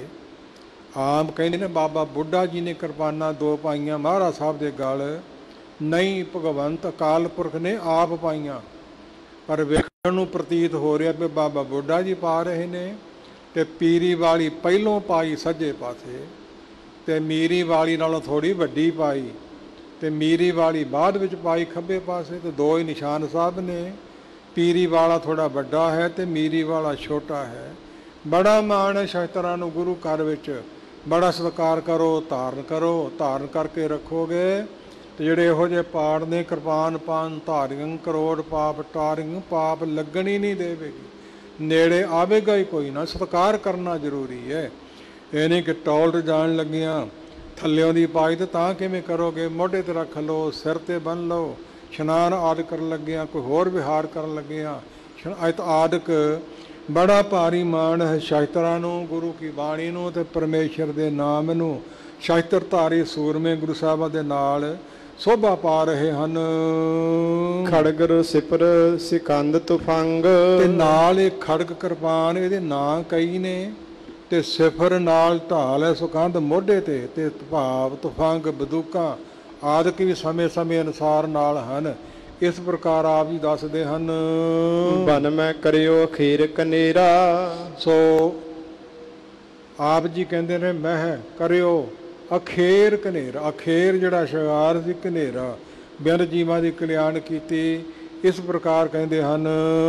ਆਮ ਕਹਿੰਦੇ ਨੇ ਬਾਬਾ ਬੁੱਢਾ ਜੀ ਨੇ ਕਿਰਪਾਨਾਂ ਦੋ ਪਾਈਆਂ ਮਹਾਰਾਜ ਸਾਹਿਬ ਦੇ ਗਲ, ਨਹੀਂ ਭਗਵੰਤ ਅਕਾਲ ਪੁਰਖ ਨੇ ਆਪ ਪਾਈਆਂ। ਪਰ ਵੇਖਣ ਨੂੰ ਪ੍ਰਤੀਤ ਹੋ ਰਿਹਾ ਵੀ ਬਾਬਾ ਬੁੱਢਾ ਜੀ ਪਾ ਰਹੇ ਨੇ। ਤੇ ਪੀਰੀ ਵਾਲੀ ਪਹਿਲੋਂ ਪਾਈ ਸੱਜੇ ਪਾਸੇ, ਤੇ ਮੀਰੀ ਵਾਲੀ ਨਾਲੋਂ ਥੋੜ੍ਹੀ ਵੱਡੀ ਪਾਈ, ਤੇ ਮੀਰੀ ਵਾਲੀ ਬਾਅਦ ਵਿੱਚ ਪਾਈ ਖੱਬੇ ਪਾਸੇ। ਤੇ ਦੋ ਹੀ ਨਿਸ਼ਾਨ ਸਾਹਿਬ ਨੇ। ਪੀਰੀ ਵਾਲਾ ਥੋੜ੍ਹਾ ਵੱਡਾ ਹੈ ਤੇ ਮੀਰੀ ਵਾਲਾ ਛੋਟਾ ਹੈ। ਬੜਾ ਮਾਣ ਹੈ ਸ਼ਾਸਤਰਾਂ ਨੂੰ ਗੁਰੂ ਘਰ ਵਿੱਚ। ਬੜਾ ਸਤਿਕਾਰ ਕਰੋ, ਧਾਰਨ ਕਰੋ। ਧਾਰਨ ਕਰਕੇ ਰੱਖੋਗੇ ਤੇ ਜਿਹੜੇ ਇਹੋ ਜਿਹੇ ਪਾੜ ਨੇ, ਕਿਰਪਾਨ ਪਾਨ ਧਾਰੀਆਂ ਕਰੋੜ ਪਾਪ ਟਾਰੀਆਂ, ਪਾਪ ਲੱਗਣ ਹੀ ਨਹੀਂ ਦੇਵੇਗੀ, ਨੇੜੇ ਆਵੇਗਾ ਹੀ ਕੋਈ ਨਾ। ਸਤਿਕਾਰ ਕਰਨਾ ਜ਼ਰੂਰੀ ਹੈ। ਇਹ ਨਹੀਂ ਕਿ ਟੌਲਟ ਜਾਣ ਲੱਗੀਆਂ ਥੱਲਿਓਂ ਦੀ ਪਾਈ ਤੇ ਤਾਂ ਕਿਵੇਂ ਕਰੋਗੇ। ਮੋਢੇ 'ਤੇ ਰੱਖ ਲਓ, ਸਿਰ 'ਤੇ ਬੰਨ੍ਹ ਲਓ। ਇਸ਼ਨਾਨ ਆਦਿ ਕਰਨ ਲੱਗਿਆਂ, ਕੋਈ ਹੋਰ ਵਿਹਾਰ ਕਰਨ ਲੱਗਿਆਂ ਆਦਿਕ ਬੜਾ ਭਾਰੀ ਮਾਣ ਹੈ ਸ਼ਾਸਤਰਾਂ ਨੂੰ, ਗੁਰੂ ਕੀ ਬਾਣੀ ਨੂੰ ਤੇ ਪਰਮੇਸ਼ਰ ਦੇ ਨਾਮ ਨੂੰ। ਸ਼ਾਸਤਰ ਧਾਰੀ ਸੂਰਮੇ ਗੁਰੂ ਸਾਹਿਬਾਂ ਦੇ ਨਾਲ ਸੋਭਾ ਪਾ ਰਹੇ ਹਨ। ਖੜਗਰ ਸਿਪਰ ਸਿਕੰਦ ਤੁਫੰਗ। ਤੇ ਨਾਲ ਇਹ ਖੜਗ ਕਿਰਪਾਨ, ਇਹਦੇ ਨਾਂ ਕਈ ਨੇ। ਤੇ ਸਿਫਰ ਨਾਲ ਢਾਲ ਹੈ ਸੁਕੰਧ ਮੋਢੇ ਤੇ ਭਾਵ ਤੁਫੰਗ ਬੰਦੂਕਾਂ ਆਦਿਕ ਵੀ ਸਮੇਂ ਸਮੇਂ ਅਨੁਸਾਰ ਨਾਲ ਹਨ। ਇਸ ਪ੍ਰਕਾਰ ਆਪ ਜੀ ਦੱਸਦੇ ਹਨ। ਬਨ ਮੈਂ ਕਰਿਓ ਅਖੀਰ ਕਨੇਰਾ। ਸੋ ਆਪ ਜੀ ਕਹਿੰਦੇ ਨੇ ਮਹਿ ਕਰਿਓ ਅਖੇਰ ਕਨੇਰਾ। ਅਖੇਰ ਜਿਹੜਾ ਸ਼ਿੰਗਾਰ ਸੀ ਕਨੇਰਾ, ਬਿਨ ਜੀਵਾਂ ਦੀ ਕਲਿਆਣ ਕੀਤੀ। ਇਸ ਪ੍ਰਕਾਰ ਕਹਿੰਦੇ ਹਨ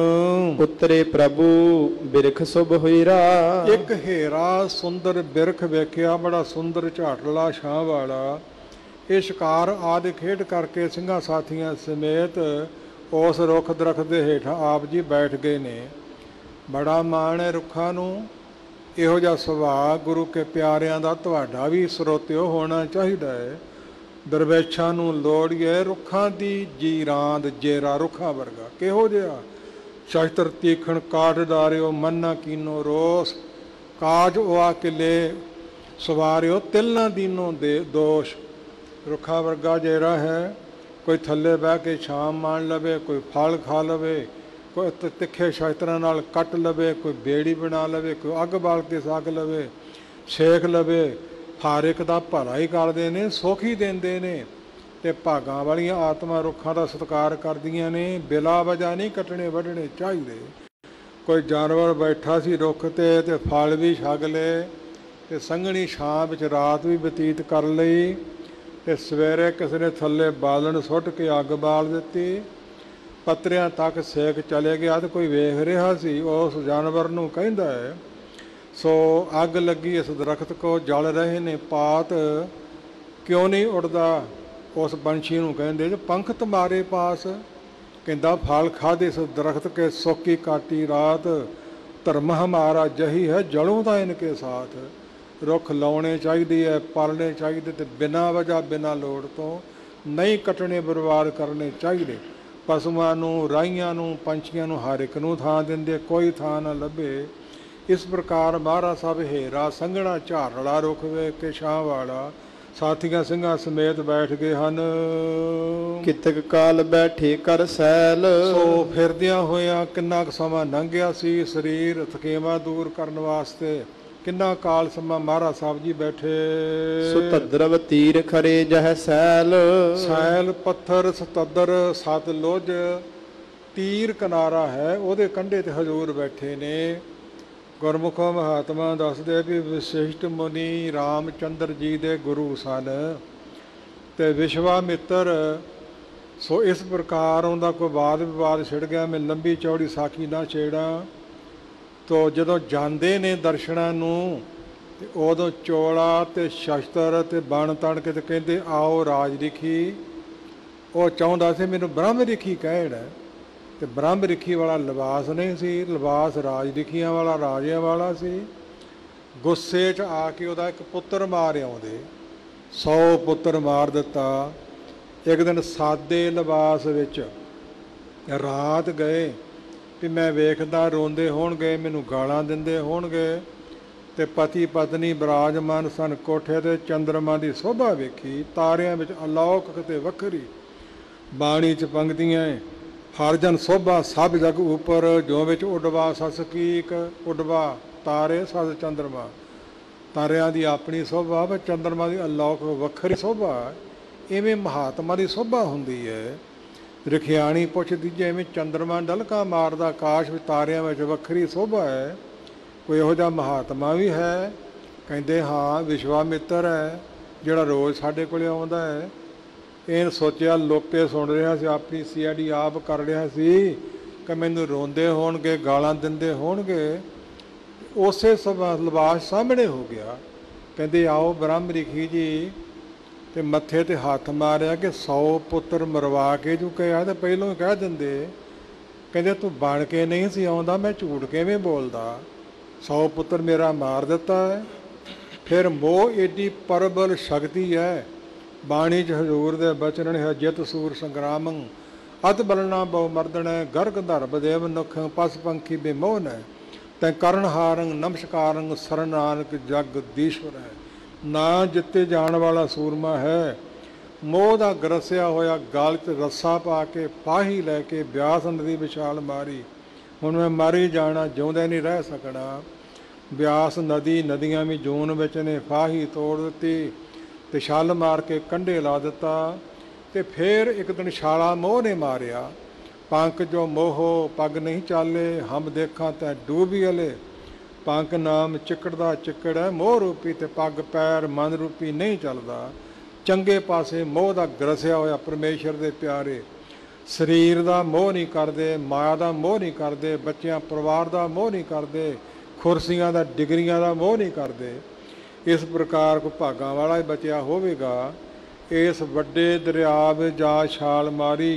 ਉਤਰੇ ਪ੍ਰਭੂ ਬਿਰਖ ਸੁਭ ਹੋਈਰਾ। ਇੱਕ ਹੇਰਾ ਸੁੰਦਰ ਬਿਰਖ ਵੇਖਿਆ, ਬੜਾ ਸੁੰਦਰ ਝਾਟਲਾ ਛਾਂ ਵਾਲਾ। ਇਹ ਸ਼ਿਕਾਰ ਆਦਿ ਖੇਡ ਕਰਕੇ ਸਿੰਘਾਂ ਸਾਥੀਆਂ ਸਮੇਤ ਉਸ ਰੁੱਖ ਦਰਖਤ ਦੇ ਹੇਠਾਂ ਆਪ ਜੀ ਬੈਠ ਗਏ ਨੇ। ਬੜਾ ਮਾਣ ਹੈ ਰੁੱਖਾਂ ਨੂੰ। ਇਹੋ ਜਿਹਾ ਸੁਭਾਅ ਗੁਰੂ ਕੇ ਪਿਆਰਿਆਂ ਦਾ ਤੁਹਾਡਾ ਵੀ ਸਰੋਤਿਓ ਹੋਣਾ ਚਾਹੀਦਾ ਹੈ। ਦਰਵੇਸ਼ਾਂ ਨੂੰ ਲੋੜੀਏ ਰੁੱਖਾਂ ਦੀ ਜੀਰਾਂਦ ਜੇਰਾ, ਰੁੱਖਾਂ ਵਰਗਾ। ਕਿਹੋ ਜਿਹਾ? ਸ਼ਸਤਰ ਤੀਖਣ ਕਾਠ ਡਾਰਿਓ, ਮੰਨਾ ਕੀਨੋ ਰੋਸ। ਕਾਜ ਉਆ ਕਿਲੇ ਸਵਾਰਿਓ, ਤਿਲ ਨਾ ਦੀਨੋ ਦੇ ਦੋਸ਼। ਰੁੱਖਾਂ ਵਰਗਾ ਜੇਰਾ ਹੈ। ਕੋਈ ਥੱਲੇ ਬਹਿ ਕੇ ਛਾਂ ਮਾਣ ਲਵੇ, ਕੋਈ ਫਲ ਖਾ ਲਵੇ, ਕੋਈ ਤਿੱਖੇ ਸ਼ਸਤਰਾਂ ਨਾਲ ਕੱਟ ਲਵੇ, ਕੋਈ ਬੇੜੀ ਬਣਾ ਲਵੇ, ਕੋਈ ਅੱਗ ਬਾਲ ਕੇ ਸਕ ਲਵੇ, ਸੇਕ ਲਵੇ। ਹਰ ਇੱਕ ਦਾ ਭਲਾ ਹੀ ਕਰਦੇ ਨੇ, ਸੁੱਖ ਹੀ ਦਿੰਦੇ ਨੇ। ਅਤੇ ਭਾਗਾਂ ਵਾਲੀਆਂ ਆਤਮਾ ਰੁੱਖਾਂ ਦਾ ਸਤਿਕਾਰ ਕਰਦੀਆਂ ਨੇ। ਬਿਲਾ ਵਜ੍ਹਾ ਨਹੀਂ ਕੱਟਣੇ ਵੱਢਣੇ ਚਾਹੀਦੇ। ਕੋਈ ਜਾਨਵਰ ਬੈਠਾ ਸੀ ਰੁੱਖ 'ਤੇ ਫਲ ਵੀ ਛਕ ਲਏ ਅਤੇ ਸੰਘਣੀ ਛਾਂ ਵਿੱਚ ਰਾਤ ਵੀ ਬਤੀਤ ਕਰ ਲਈ ਅਤੇ ਸਵੇਰੇ ਕਿਸੇ ਨੇ ਥੱਲੇ ਬਾਲਣ ਸੁੱਟ ਕੇ ਅੱਗ ਬਾਲ ਦਿੱਤੀ। ਪੱਤਰਿਆਂ ਤੱਕ ਸੇਕ ਚਲੇ ਗਿਆ ਅਤੇ ਕੋਈ ਵੇਖ ਰਿਹਾ ਸੀ। ਉਸ ਜਾਨਵਰ ਨੂੰ ਕਹਿੰਦਾ ਹੈ, ਸੋ ਅੱਗ ਲੱਗੀ ਇਸ ਦਰਖਤ ਕੋ, ਜਲ ਰਹੇ ਨੇ ਪਾਤ, ਕਿਉਂ ਨਹੀਂ ਉੱਡਦਾ? ਉਸ ਪੰਛੀ ਨੂੰ ਕਹਿੰਦੇ ਜੋ ਪੰਖ ਤੁਮਾਰੇ ਪਾਸ। ਕਹਿੰਦਾ ਫਲ ਖਾਦੇ ਇਸ ਦਰਖਤ ਕੇ, ਸੋਕੀ ਕਾਟੀ ਰਾਤ, ਧਰਮ ਹਮਾਰਾ ਜਹੀ ਹੈ ਜਲੋਂ ਦਾ ਇਨਕੇ ਸਾਥ। ਰੁੱਖ ਲਾਉਣੇ ਚਾਹੀਦੇ ਹੈ, ਪਾਲਣੇ ਚਾਹੀਦੇ, ਅਤੇ ਬਿਨਾਂ ਵਜ੍ਹਾ ਬਿਨਾਂ ਲੋੜ ਤੋਂ ਨਹੀਂ ਕੱਟਣੇ, ਬਰਬਾਦ ਕਰਨੇ ਚਾਹੀਦੇ। ਪਸ਼ੂਆਂ ਨੂੰ, ਰਾਹੀਆਂ ਨੂੰ, ਪੰਛੀਆਂ ਨੂੰ ਹਰ ਇੱਕ ਨੂੰ ਥਾਂ ਦਿੰਦੇ, ਕੋਈ ਥਾਂ ਨਾ ਲੱਭੇ। ਇਸ ਪ੍ਰਕਾਰ ਮਹਾਰਾਜ ਸਾਹਿਬ ਹੇਰਾ ਸੰਘਣਾ ਝਾੜਲਾ ਰੁੱਖ ਵੇਖ ਕੇ ਛਾਂ ਵਾਲਾ ਸਾਥੀਆਂ ਸਿੰਘਾਂ ਸਮੇਤ ਬੈਠ ਗਏ ਹਨ। ਕਿਤਕ ਕਾਲ ਬੈਠੇ ਕਰ ਸੈਲ। ਸੋ ਫਿਰਦਿਆਂ ਹੋਇਆਂ ਕਿੰਨਾ ਕੁ ਸਮਾਂ ਲੰਘ ਗਿਆ ਸੀ। ਸਰੀਰ ਥਕੇਵਾਂ ਦੂਰ ਕਰਨ ਵਾਸਤੇ ਕਿੰਨਾ ਕਾਲ ਸਮਾਂ ਮਹਾਰਾਜ ਸਾਹਿਬ ਜੀ ਬੈਠੇ। ਸੁਤਦਰਵ ਤੀਰ ਖਰੇ ਜਹ ਸੈਲ। ਸੈਲ ਪੱਥਰ ਸਤਦਰ ਸਤਲੁਜ ਤੀਰ ਕਿਨਾਰਾ ਹੈ, ਉਹਦੇ ਕੰਢੇ ਤੇ ਹਜ਼ੂਰ ਬੈਠੇ ਨੇ। ਗੁਰਮੁਖ ਮਹਾਤਮਾ ਦੱਸਦੇ ਵੀ ਵਿਸ਼ਿਸ਼ਟ ਮੁਨੀ ਰਾਮਚੰਦਰ ਜੀ ਦੇ ਗੁਰੂ ਸਨ ਅਤੇ ਵਿਸ਼ਵਾਮਿੱਤਰ। ਸੋ ਇਸ ਪ੍ਰਕਾਰ ਉਹਦਾ ਕੋਈ ਵਾਦ ਵਿਵਾਦ ਛਿੜ ਗਿਆ। ਮੈਂ ਲੰਬੀ ਚੌੜੀ ਸਾਖੀ ਨਾ ਛੇੜਾਂ। ਤੋ ਜਦੋਂ ਜਾਂਦੇ ਨੇ ਦਰਸ਼ਨਾਂ ਨੂੰ ਅਤੇ ਉਦੋਂ ਚੋਲਾ ਅਤੇ ਸ਼ਸਤਰ ਅਤੇ ਬਣ ਤਣ ਕੇ ਤੇ ਕਹਿੰਦੇ ਆਓ ਰਾਜ ਰਿਖੀ। ਉਹ ਚਾਹੁੰਦਾ ਸੀ ਮੈਨੂੰ ਬ੍ਰਹਮ ਰਿਖੀ ਕਹਿਣ, ਅਤੇ ਬ੍ਰਹਮ ਰਿਖੀ ਵਾਲਾ ਲਿਬਾਸ ਨਹੀਂ ਸੀ, ਲਿਬਾਸ ਰਾਜ ਰਿਖੀਆਂ ਵਾਲਾ, ਰਾਜਿਆਂ ਵਾਲਾ ਸੀ। ਗੁੱਸੇ 'ਚ ਆ ਕੇ ਉਹਦਾ ਇੱਕ ਪੁੱਤਰ ਮਾਰ ਆਉਂਦੇ, 100 ਪੁੱਤਰ ਮਾਰ ਦਿੱਤਾ। ਇੱਕ ਦਿਨ ਸਾਦੇ ਲਿਬਾਸ ਵਿੱਚ ਰਾਤ ਗਏ ਵੀ ਮੈਂ ਵੇਖਦਾ ਰੋਂਦੇ ਹੋਣਗੇ, ਮੈਨੂੰ ਗਾਲਾਂ ਦਿੰਦੇ ਹੋਣਗੇ। ਅਤੇ ਪਤੀ ਪਤਨੀ ਬਿਰਾਜਮਾਨ ਸਨ ਕੋਠੇ 'ਤੇ। ਚੰਦਰਮਾ ਦੀ ਸੋਭਾ ਵੇਖੀ, ਤਾਰਿਆਂ ਵਿੱਚ ਅਲੌਕਿਕ ਅਤੇ ਵੱਖਰੀ। ਬਾਣੀ 'ਚ ਪੰਗਤੀਆਂ ਹਰ ਜਨ ਸੋਭਾ ਸਭ ਜਗ ਉੱਪਰ, ਜੋ ਵਿੱਚ ਉੱਡਵਾ ਸਸ ਕੀਕ। ਉੱਡਵਾ ਤਾਰੇ, ਸਸ ਚੰਦਰਮਾ। ਤਾਰਿਆਂ ਦੀ ਆਪਣੀ ਸੋਭਾ ਵਾ, ਚੰਦਰਮਾ ਦੀ ਅਲੌਕਿਕ ਵੱਖਰੀ ਸੋਭਾ। ਇਵੇਂ ਮਹਾਤਮਾ ਦੀ ਸੋਭਾ ਹੁੰਦੀ ਹੈ। ਰਖਿਆਣੀ ਪੁੱਛਦੀ ਜਿਵੇਂ ਚੰਦਰਮਾ ਡਲਕਾ ਮਾਰਦਾ ਆਕਾਸ਼ ਵਿੱਚ, ਤਾਰਿਆਂ ਵਿੱਚ ਵੱਖਰੀ ਸੋਭਾ ਹੈ। ਕੋਈ ਇਹੋ ਜਿਹਾ ਮਹਾਤਮਾ ਵੀ ਹੈ? ਕਹਿੰਦੇ ਹਾਂ, ਵਿਸ਼ਵਾਮਿੱਤਰ ਹੈ ਜਿਹੜਾ ਰੋਜ਼ ਸਾਡੇ ਕੋਲ ਆਉਂਦਾ ਹੈ। ਇਹ ਸੋਚਿਆ ਲੋਕੇ ਸੁਣ ਰਿਹਾ ਸੀ, ਆਪਣੀ CID ਆਪ ਕਰ ਰਿਹਾ ਸੀ ਕਿ ਮੈਨੂੰ ਰੋਂਦੇ ਹੋਣਗੇ, ਗਾਲਾਂ ਦਿੰਦੇ ਹੋਣਗੇ। ਉਸੇ ਲਿਬਾਸ ਸਾਹਮਣੇ ਹੋ ਗਿਆ। ਕਹਿੰਦੇ ਆਓ ਬ੍ਰਹਮ ਰਿਖੀ ਜੀ, ਅਤੇ ਮੱਥੇ 'ਤੇ ਹੱਥ ਮਾਰਿਆ ਕਿ 100 ਪੁੱਤਰ ਮਰਵਾ ਕੇ ਜੂ ਕਿਹਾ ਤਾਂ ਪਹਿਲੋਂ ਹੀ ਕਹਿ ਦਿੰਦੇ। ਕਹਿੰਦੇ ਤੂੰ ਬਣ ਕੇ ਨਹੀਂ ਸੀ ਆਉਂਦਾ, ਮੈਂ ਝੂਠ ਕਿਵੇਂ ਬੋਲਦਾ? 100 ਪੁੱਤਰ ਮੇਰਾ ਮਾਰ ਦਿੱਤਾ ਹੈ। ਫਿਰ ਮੋਹ ਏਡੀ ਪ੍ਰਬਲ ਸ਼ਕਤੀ ਹੈ। ਬਾਣੀ 'ਚ ਹਜ਼ੂਰ ਦੇ ਬਚਨ ਹੈ, ਜਿਤ ਸੂਰ ਸੰਗਰਾਮੰ ਅਤ ਬਲਣਾ ਬਹੁ ਮਰਦਣੈ, ਗਰਗ ਧਰਬ ਦੇਵ ਨੁਖ ਪਸ ਪੰਖੀ ਬੇਮੋਹਨ ਹੈ। ਤੈ ਕਰਨ ਹਾਰੰ ਨਮਸਕਾਰੰ ਸਰਨ ਨਾਨਕ ਜਗਦੀਸ਼ਵਰ ਹੈ। ਨਾ ਜਿੱਤੇ ਜਾਣ ਵਾਲਾ ਸੂਰਮਾ ਹੈ। ਮੋਹ ਦਾ ਗਰਸਿਆ ਹੋਇਆ ਗਲ 'ਚ ਰੱਸਾ ਪਾ ਕੇ ਫਾਹੀ ਲੈ ਕੇ ਬਿਆਸ ਨਦੀ ਵਿਛਾਲ ਮਾਰੀ। ਹੁਣ ਮੈਂ ਮਰ ਹੀ ਜਾਣਾ, ਜਿਉਂਦੇ ਨਹੀਂ ਰਹਿ ਸਕਣਾ। ਬਿਆਸ ਨਦੀ, ਨਦੀਆਂ ਵੀ ਜੂਨ ਵਿੱਚ ਨੇ ਫਾਹੀ ਤੋੜ ਦਿੱਤੀ ਅਤੇ ਛਲ ਮਾਰ ਕੇ ਕੰਢੇ ਲਾ ਦਿੱਤਾ। ਅਤੇ ਫਿਰ ਇੱਕ ਦਿਨ ਛਾਲਾ ਮੋਹ ਨੇ ਮਾਰਿਆ। ਪੰਖ ਜੋ ਮੋਹੋ ਪੱਗ ਨਹੀਂ ਚਾਲੇ, ਹਮ ਦੇਖਾਂ ਤੈ ਡੂਬੀ ਅਲੇ। ਪੰਕ ਨਾਮ ਚਿੱਕੜ ਦਾ ਚਿੱਕੜ ਹੈ, ਮੋਹ ਰੂਪੀ ਤੇ ਪੱਗ ਪੈਰ ਮਨ ਰੂਪੀ ਨਹੀਂ ਚੱਲਦਾ। ਚੰਗੇ ਪਾਸੇ ਮੋਹ ਦਾ ਗਰਸਿਆ ਹੋਇਆ ਪਰਮੇਸ਼ਰ ਦੇ ਪਿਆਰੇ ਸਰੀਰ ਦਾ ਮੋਹ ਨਹੀਂ ਕਰਦੇ, ਮਾਇਆ ਦਾ ਮੋਹ ਨਹੀਂ ਕਰਦੇ, ਬੱਚਿਆਂ ਪਰਿਵਾਰ ਦਾ ਮੋਹ ਨਹੀਂ ਕਰਦੇ, ਕੁਰਸੀਆਂ ਦਾ ਡਿਗਰੀਆਂ ਦਾ ਮੋਹ ਨਹੀਂ ਕਰਦੇ। ਇਸ ਪ੍ਰਕਾਰ ਕੋ ਭਾਗਾਂ ਵਾਲਾ ਹੀ ਬਚਿਆ ਹੋਵੇਗਾ। ਇਸ ਵੱਡੇ ਦਰਿਆ ਵਿੱਚ ਜਾ ਛਾਲ ਮਾਰੀ,